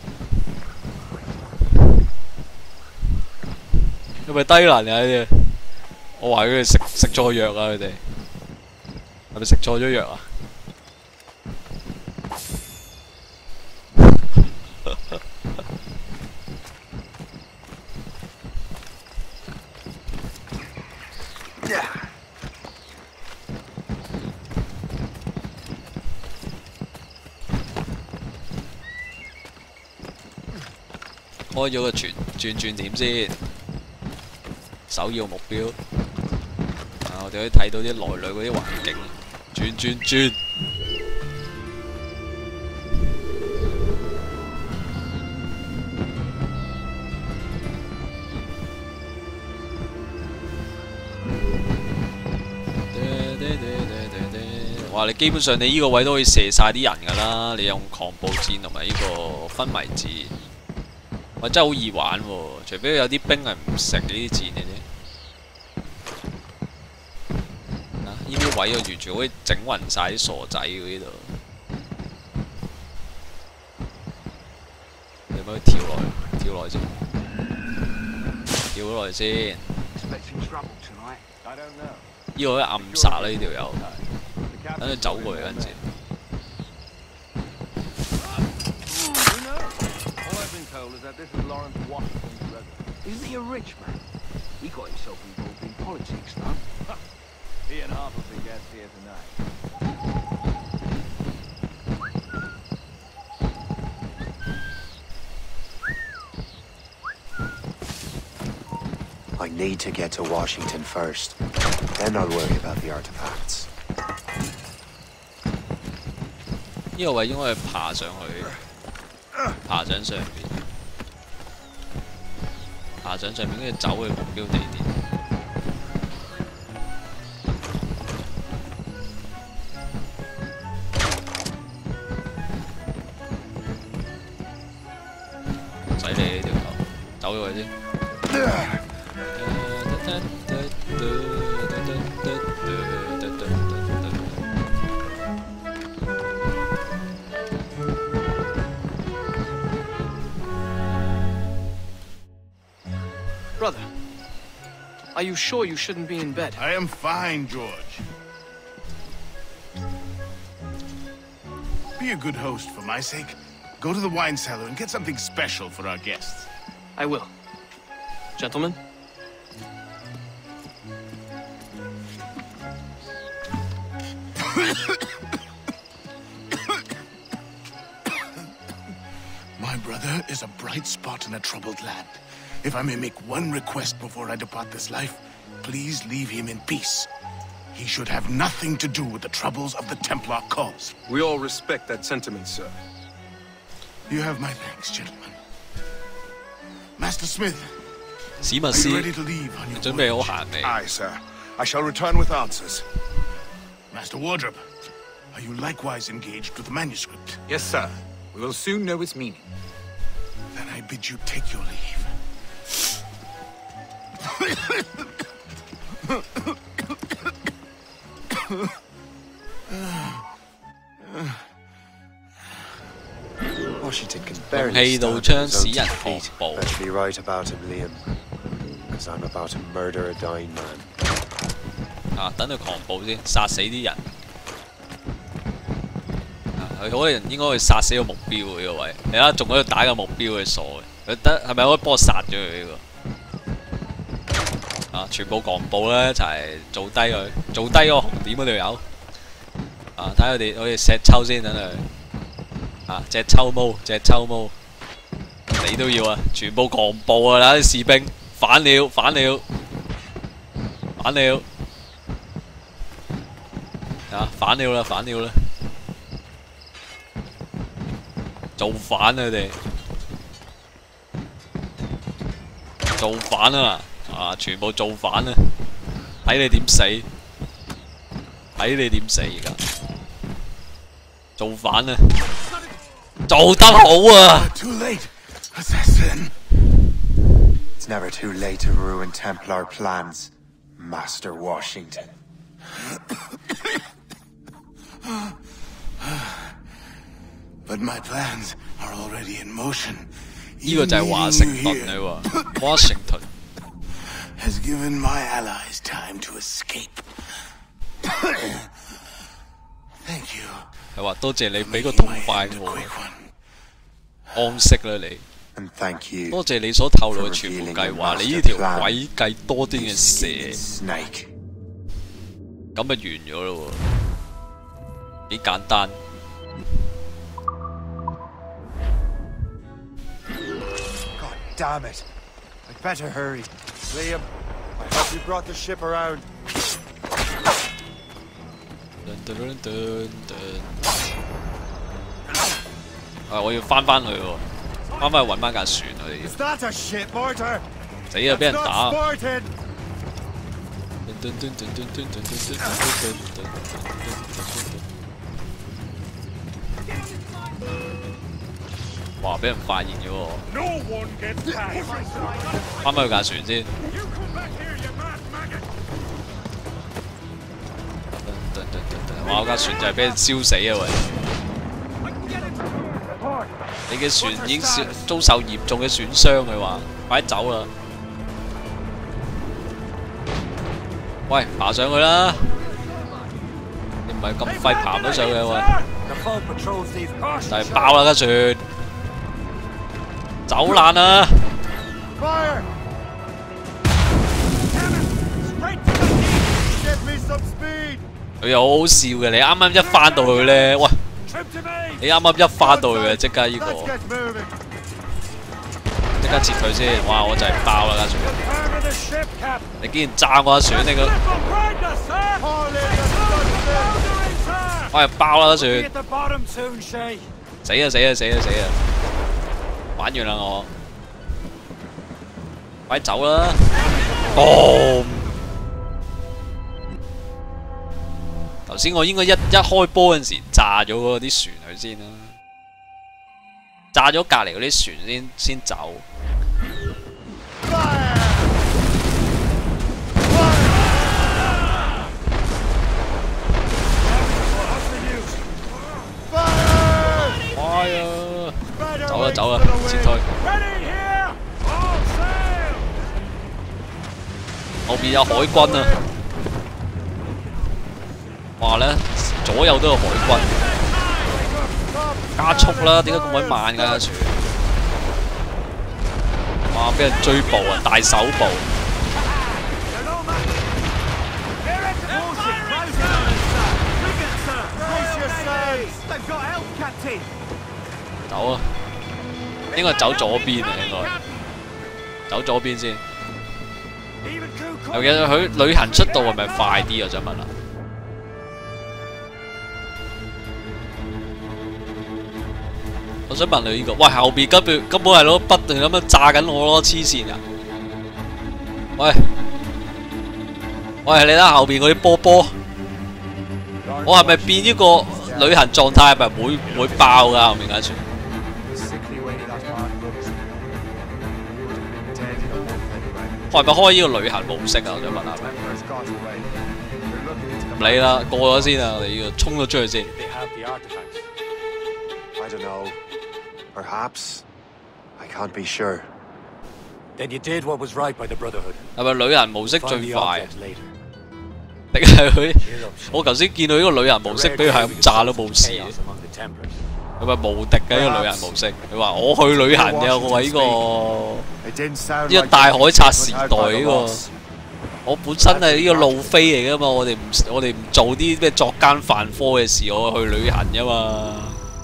[SPEAKER 1] 係咪低能啊？呢啲？我懷疑佢哋食食錯藥啊！佢哋。係咪食錯咗藥啊？開咗個轉轉轉點先，首要目標。啊，我哋可以睇到啲內裏嗰啲環境。轉轉轉！哇！你基本上你呢個位都可以射晒啲人㗎啦，你用狂暴箭同埋呢個昏迷箭，哇！真係好易玩喎，除非有啲兵係唔食呢啲箭嘅啫。呢啲位啊，完全可以整暈晒啲傻仔喎！呢度，你可唔可以跳落去？跳落去先，跳落去先。呢個可以暗殺啦！呢條友，等佢走過嚟嗰陣時。
[SPEAKER 14] He and half of the guests here tonight.
[SPEAKER 5] I need to get to Washington first. Then I'll worry about the artifacts.
[SPEAKER 1] 呢個位應該係爬上去，爬上上邊，爬上上邊跟住走去目標地點。走咗佢先。
[SPEAKER 20] Brother, are you sure you shouldn't be in bed?
[SPEAKER 12] I am fine, George. Be a good host for my sake. Go to the wine cellar and get something special for our guests.
[SPEAKER 20] I will. Gentlemen?
[SPEAKER 12] My brother is a bright spot in a troubled land. If I may make one request before I depart this life, please leave him in peace. He should have nothing to do with the troubles of the Templar cause.
[SPEAKER 21] We all respect that sentiment, sir.
[SPEAKER 12] You have my thanks, gentlemen. Master Smith,
[SPEAKER 1] Are you ready to leave on your
[SPEAKER 12] voyage?
[SPEAKER 21] Aye, sir.
[SPEAKER 12] I shall return with answers. Master Wardrop, are you likewise engaged with the manuscript?
[SPEAKER 13] Yes, sir. We will soon know its meaning.
[SPEAKER 12] Then I bid you take your leave.
[SPEAKER 5] Washington can
[SPEAKER 1] 勇
[SPEAKER 5] barely
[SPEAKER 1] 氣
[SPEAKER 5] stand
[SPEAKER 1] 到
[SPEAKER 5] on
[SPEAKER 1] 槍
[SPEAKER 5] his
[SPEAKER 1] 使
[SPEAKER 5] own
[SPEAKER 1] 人
[SPEAKER 5] two
[SPEAKER 1] 狂
[SPEAKER 5] feet.
[SPEAKER 1] 暴。
[SPEAKER 5] Better be right about him, Liam. Because I'm about to murder a dying man.
[SPEAKER 1] 啊，等佢狂暴先，殺死啲人。啊，佢可能應該會殺死個目標喎呢個位。你睇下仲喺度打個目標，佢傻嘅。佢得係咪可以幫我殺咗佢呢個？啊，全部狂暴咧，一齊做低佢，做低個紅點嗰條友。啊，睇下佢哋好似石抽先等佢。啊，隻抽毛，隻抽毛，你都要啊！全部狂暴啊！嗱啲士兵反了，反了，反了。 啊！反了啦，反了啦！造反啊！佢哋造反啊！啊！全部造反啊！睇你點死，睇你點死而家！造反啊！做得好啊！
[SPEAKER 12] Too late, assassin.
[SPEAKER 17] It's never too late to ruin Templar plans, Master Washington.
[SPEAKER 12] But my plans are already in motion.
[SPEAKER 1] 呢個就係華盛頓你喎 ，Washington
[SPEAKER 12] has given my allies time to escape. Thank you.
[SPEAKER 1] 係話多謝你俾個痛快我，安息啦你。
[SPEAKER 17] And thank you.
[SPEAKER 1] 多謝你所透露嘅全部計劃，你呢條詭計多端嘅蛇，咁咪完咗咯喎，幾簡單。
[SPEAKER 18] Damn it! I'd better hurry. Liam, I hope you brought the ship around.
[SPEAKER 1] 啊！我要翻翻去喎，翻翻去揾翻架船我哋要。
[SPEAKER 18] Is that a ship mortar?
[SPEAKER 1] 死啊！俾人打。
[SPEAKER 18] Sported.
[SPEAKER 1] 哇！俾人發現咗喎，翻返去架船先。哇！我架船就係俾人燒死啊喂！你嘅船已經遭受嚴重嘅損傷，佢話：快啲走啦！喂，爬上去啦！你唔係咁快爬唔到上去喎。 就係爆啦架船！ 走爛啊！佢又好好笑嘅，你啱啱一翻到去咧，喂！你啱啱一翻到去嘅，即刻呢個，即刻撤退先！哇！我就係爆啦架船！你竟然炸我架船，你個！我係爆啦架船！死啊死啊死啊死啊！ 玩完啦我，快走啦！哦，頭先我應該一一開波嗰陣時炸咗嗰啲船佢先啦，炸咗隔離嗰啲船先先走。走啦走啦，撤退！後邊有海軍啊！話咧左右都有海軍，加速啦！點解咁鬼慢㗎架船？哇！俾人追捕啊！大手捕！走啊！ 應該走左邊啊，應該走左邊先。尤其是佢旅行速度係咪快啲啊？我想問啊。我想問你呢個，喂後邊根本根本係攞不斷咁樣炸緊我咯，黐線㗎！喂， 喂，你睇後邊嗰啲波波，我係咪變呢個旅行狀態？係咪會會爆㗎？後面架船？我係咪開呢個旅行模式啊？我想問下。唔理啦，過咗先啊！我哋呢個衝咗出去先。
[SPEAKER 5] I don't know. Perhaps. I can't be sure.
[SPEAKER 3] Then you did what was right by the Brotherhood.
[SPEAKER 1] 係咪旅行模式最快？定係佢？我頭先見到呢個旅行模式，俾佢係咁炸都冇事。係咪無敵嘅呢個旅行模式？佢話我去旅行嘅，我係呢個呢個大海賊時代呢個。我本身係呢個路飛嚟㗎嘛，我哋唔我哋唔做啲咩作奸犯科嘅事，我去旅行㗎嘛。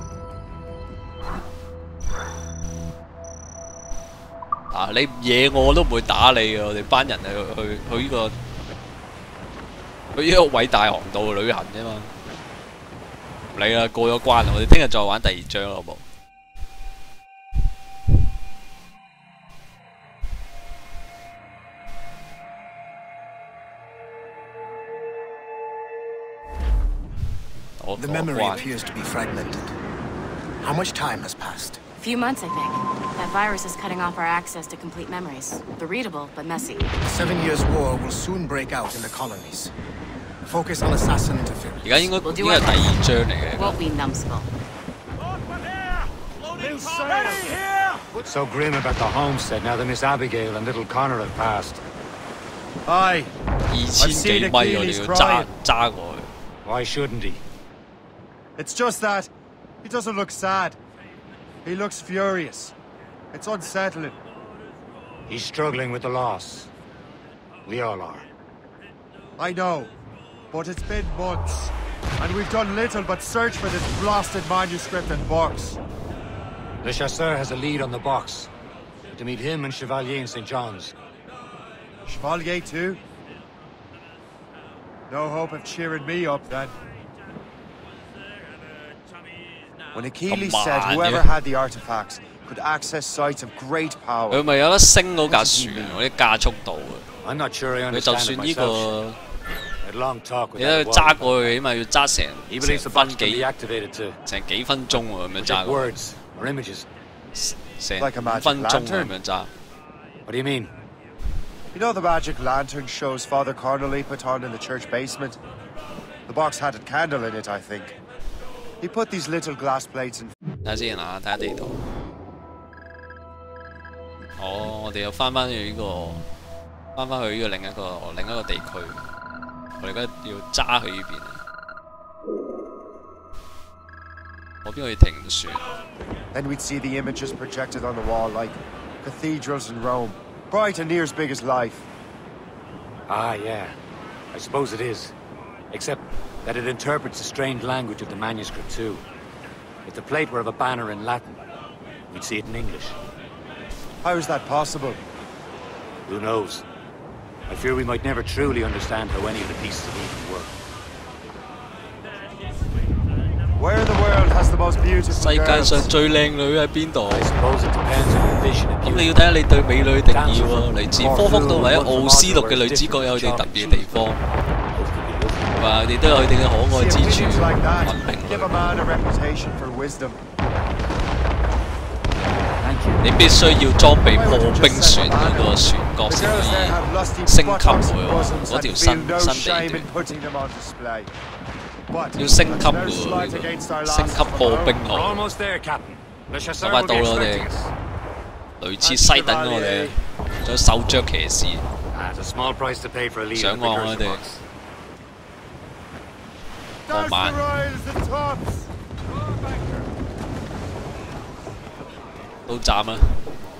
[SPEAKER 1] 啊！你唔惹我都唔會打你嘅，我哋班人係去去去呢個去呢個偉大航道旅行啫嘛。唔理啦，過咗關啦，我哋聽日再玩第二章好冇？
[SPEAKER 10] The memory appears to be fragmented. How much time has passed?
[SPEAKER 4] A few months, I think. That virus is cutting off our access to complete memories. They're readable, but messy.
[SPEAKER 10] The Seven Years' War will soon break out in the colonies. Focus on assassin interference.
[SPEAKER 1] 而家應該應該係第二章嚟嘅。
[SPEAKER 4] Won't be numbskull.
[SPEAKER 3] So grim about the homestead now that Miss Abigail and little Connor have passed.
[SPEAKER 19] Aye.
[SPEAKER 1] 二千幾米我哋要揸揸過去。
[SPEAKER 3] Why shouldn't he?
[SPEAKER 19] It's just that he doesn't look sad. He looks furious. It's unsettling.
[SPEAKER 3] He's struggling with the loss. We all are.
[SPEAKER 19] I know, but it's been months, and we've done little but search for this blasted manuscript and box.
[SPEAKER 3] Le Chasseur has a lead on the box. To meet him and Chevalier in Saint John's.
[SPEAKER 19] Chevalier too? No hope of cheering me up then.
[SPEAKER 18] When Achilles said whoever had the artifacts could access sites of great power.
[SPEAKER 1] 佢咪有得升嗰架船嗰啲加速度嘅。
[SPEAKER 3] I'm not sure I
[SPEAKER 1] 佢就
[SPEAKER 3] understand
[SPEAKER 1] 算
[SPEAKER 3] it
[SPEAKER 1] 呢
[SPEAKER 3] myself.
[SPEAKER 1] 個，
[SPEAKER 3] Had a long talk with
[SPEAKER 1] 你睇佢
[SPEAKER 3] that
[SPEAKER 1] 揸
[SPEAKER 3] Walker.
[SPEAKER 1] 過去，起碼要揸成
[SPEAKER 3] He believes the
[SPEAKER 1] 成
[SPEAKER 3] box
[SPEAKER 1] 分
[SPEAKER 3] can
[SPEAKER 1] 幾
[SPEAKER 3] be activated to
[SPEAKER 1] 成幾分鐘喎咁樣揸
[SPEAKER 3] project
[SPEAKER 1] 過去。
[SPEAKER 3] words or images.
[SPEAKER 1] 成
[SPEAKER 18] Like a
[SPEAKER 1] 五
[SPEAKER 18] magic
[SPEAKER 1] 分鐘
[SPEAKER 18] lantern.
[SPEAKER 1] 咁樣揸。
[SPEAKER 3] What do you mean?
[SPEAKER 18] You know the magic lantern shows Father Connolly put on in the church basement? The box had a candle in it, I think. He put these little glass plates in.
[SPEAKER 1] 睇下先啊，睇下地圖。哦，我哋又翻翻去呢個，翻翻去呢個另一個另一個地區。我哋而家要揸去呢邊啊！我邊可以停船？
[SPEAKER 18] Then we'd see the images projected on the wall like cathedrals in Rome, bright and near as big as life.
[SPEAKER 3] Ah, yeah. I suppose it is. Except that it interprets the strange language of the manuscript too. If the plate were of a banner in Latin, we'd see it in English.
[SPEAKER 18] How is that possible?
[SPEAKER 3] Who knows? I fear we might never truly understand how any of the pieces of Eden work.
[SPEAKER 18] Where in the world has the most beautiful
[SPEAKER 1] 世界
[SPEAKER 18] girls?
[SPEAKER 1] 上最靚女喺邊度？
[SPEAKER 3] I suppose it depends on your vision of
[SPEAKER 1] 咁
[SPEAKER 3] beauty.
[SPEAKER 1] 你要睇下你對美女定義喎。嚟自科福道或者奧斯陸嘅女主角有佢哋特別嘅地方，話佢哋都有佢哋嘅可愛之
[SPEAKER 18] See,
[SPEAKER 1] 處。
[SPEAKER 18] opinions like that
[SPEAKER 1] 文明
[SPEAKER 18] give a man a reputation for wisdom.
[SPEAKER 1] 你必須要裝備破冰船嗰個船角
[SPEAKER 18] The
[SPEAKER 1] 先
[SPEAKER 18] girls
[SPEAKER 1] 可
[SPEAKER 18] there
[SPEAKER 1] 以
[SPEAKER 18] have lusty
[SPEAKER 1] 升級
[SPEAKER 18] buttocks
[SPEAKER 1] 喎
[SPEAKER 18] and bosoms
[SPEAKER 1] 嗰條
[SPEAKER 18] and
[SPEAKER 1] 新
[SPEAKER 18] feel no
[SPEAKER 1] 新
[SPEAKER 18] shame
[SPEAKER 1] 地
[SPEAKER 18] in
[SPEAKER 1] 段。
[SPEAKER 18] putting them on display. But
[SPEAKER 1] 要升級
[SPEAKER 18] no
[SPEAKER 1] 喎，
[SPEAKER 18] slight
[SPEAKER 1] 呢
[SPEAKER 18] against
[SPEAKER 1] 個
[SPEAKER 18] our
[SPEAKER 1] 升
[SPEAKER 18] last
[SPEAKER 1] 級破冰
[SPEAKER 3] We're
[SPEAKER 1] 號，
[SPEAKER 3] almost there, Captain. Le
[SPEAKER 1] 咁
[SPEAKER 3] Chasseur
[SPEAKER 1] 快
[SPEAKER 3] will
[SPEAKER 1] 到
[SPEAKER 3] be
[SPEAKER 1] 啦我哋
[SPEAKER 3] expecting us.
[SPEAKER 1] 類似西等我哋，仲有手腳騎士
[SPEAKER 3] Ah, it's a small price to pay for a lead
[SPEAKER 1] 上
[SPEAKER 3] in the
[SPEAKER 1] 岸我
[SPEAKER 3] precursor
[SPEAKER 1] 哋
[SPEAKER 3] box.
[SPEAKER 1] 放慢，
[SPEAKER 19] the tops!
[SPEAKER 1] 到站啦。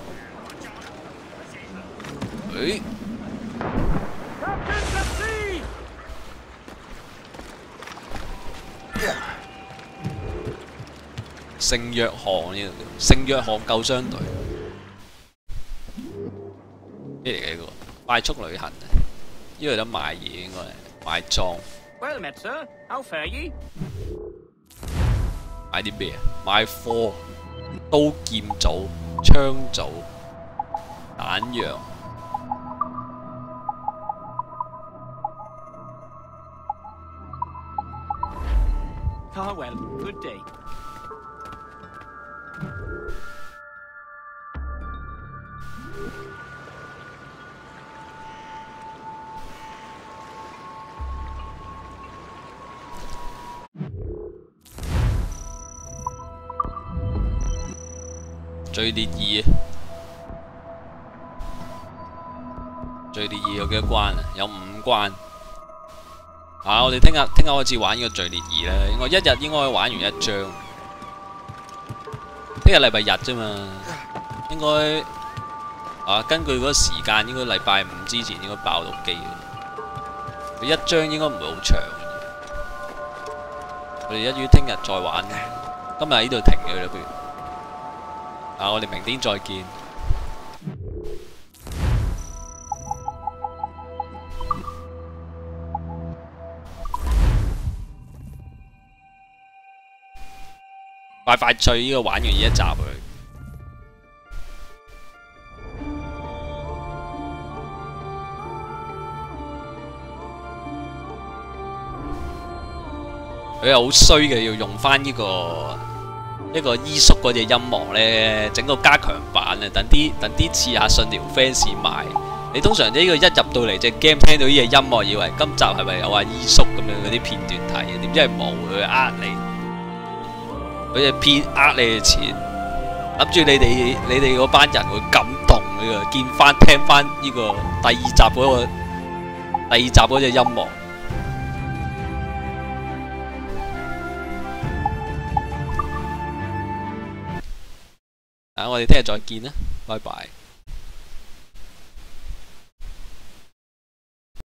[SPEAKER 1] 誒，聖約翰呢個叫聖約翰救傷隊，咩嚟嘅呢個？快速旅行啊！呢度有得買嘢應該係買裝。
[SPEAKER 2] Well met, sir. How fare ye?
[SPEAKER 1] 買啲咩啊？買貨、刀劍組、槍組、彈藥。
[SPEAKER 2] Ah, well, good day.
[SPEAKER 1] 最烈二，最烈二有幾多關啊？有五關。啊！我哋聽日聽日開始玩呢個最烈二咧，應該一日應該可以玩完一章。聽日禮拜日啫嘛，應該啊根據嗰個時間，應該禮拜五之前應該爆到機嘅。佢一章應該唔會好長。我哋一於聽日再玩，今日喺呢度停嘅啦，不如。啊！我哋明天再見。快快脆呢個玩完呢一集佢。佢又好衰嘅，要用翻呢個。一個伊叔嗰隻音樂咧，整個加強版啊，等啲等啲刺客信條 fans 買。你通常呢個一入到嚟隻 game 聽到呢隻音樂，以為今集係咪有阿伊叔咁樣嗰啲片段睇？點知係冇，佢呃你，佢就騙呃你嘅錢，諗住你哋你哋嗰班人會感動嘅，見翻聽翻呢個第二集嗰、嗰個第二集嗰隻音樂。啊！我哋聽日再見啦，拜拜。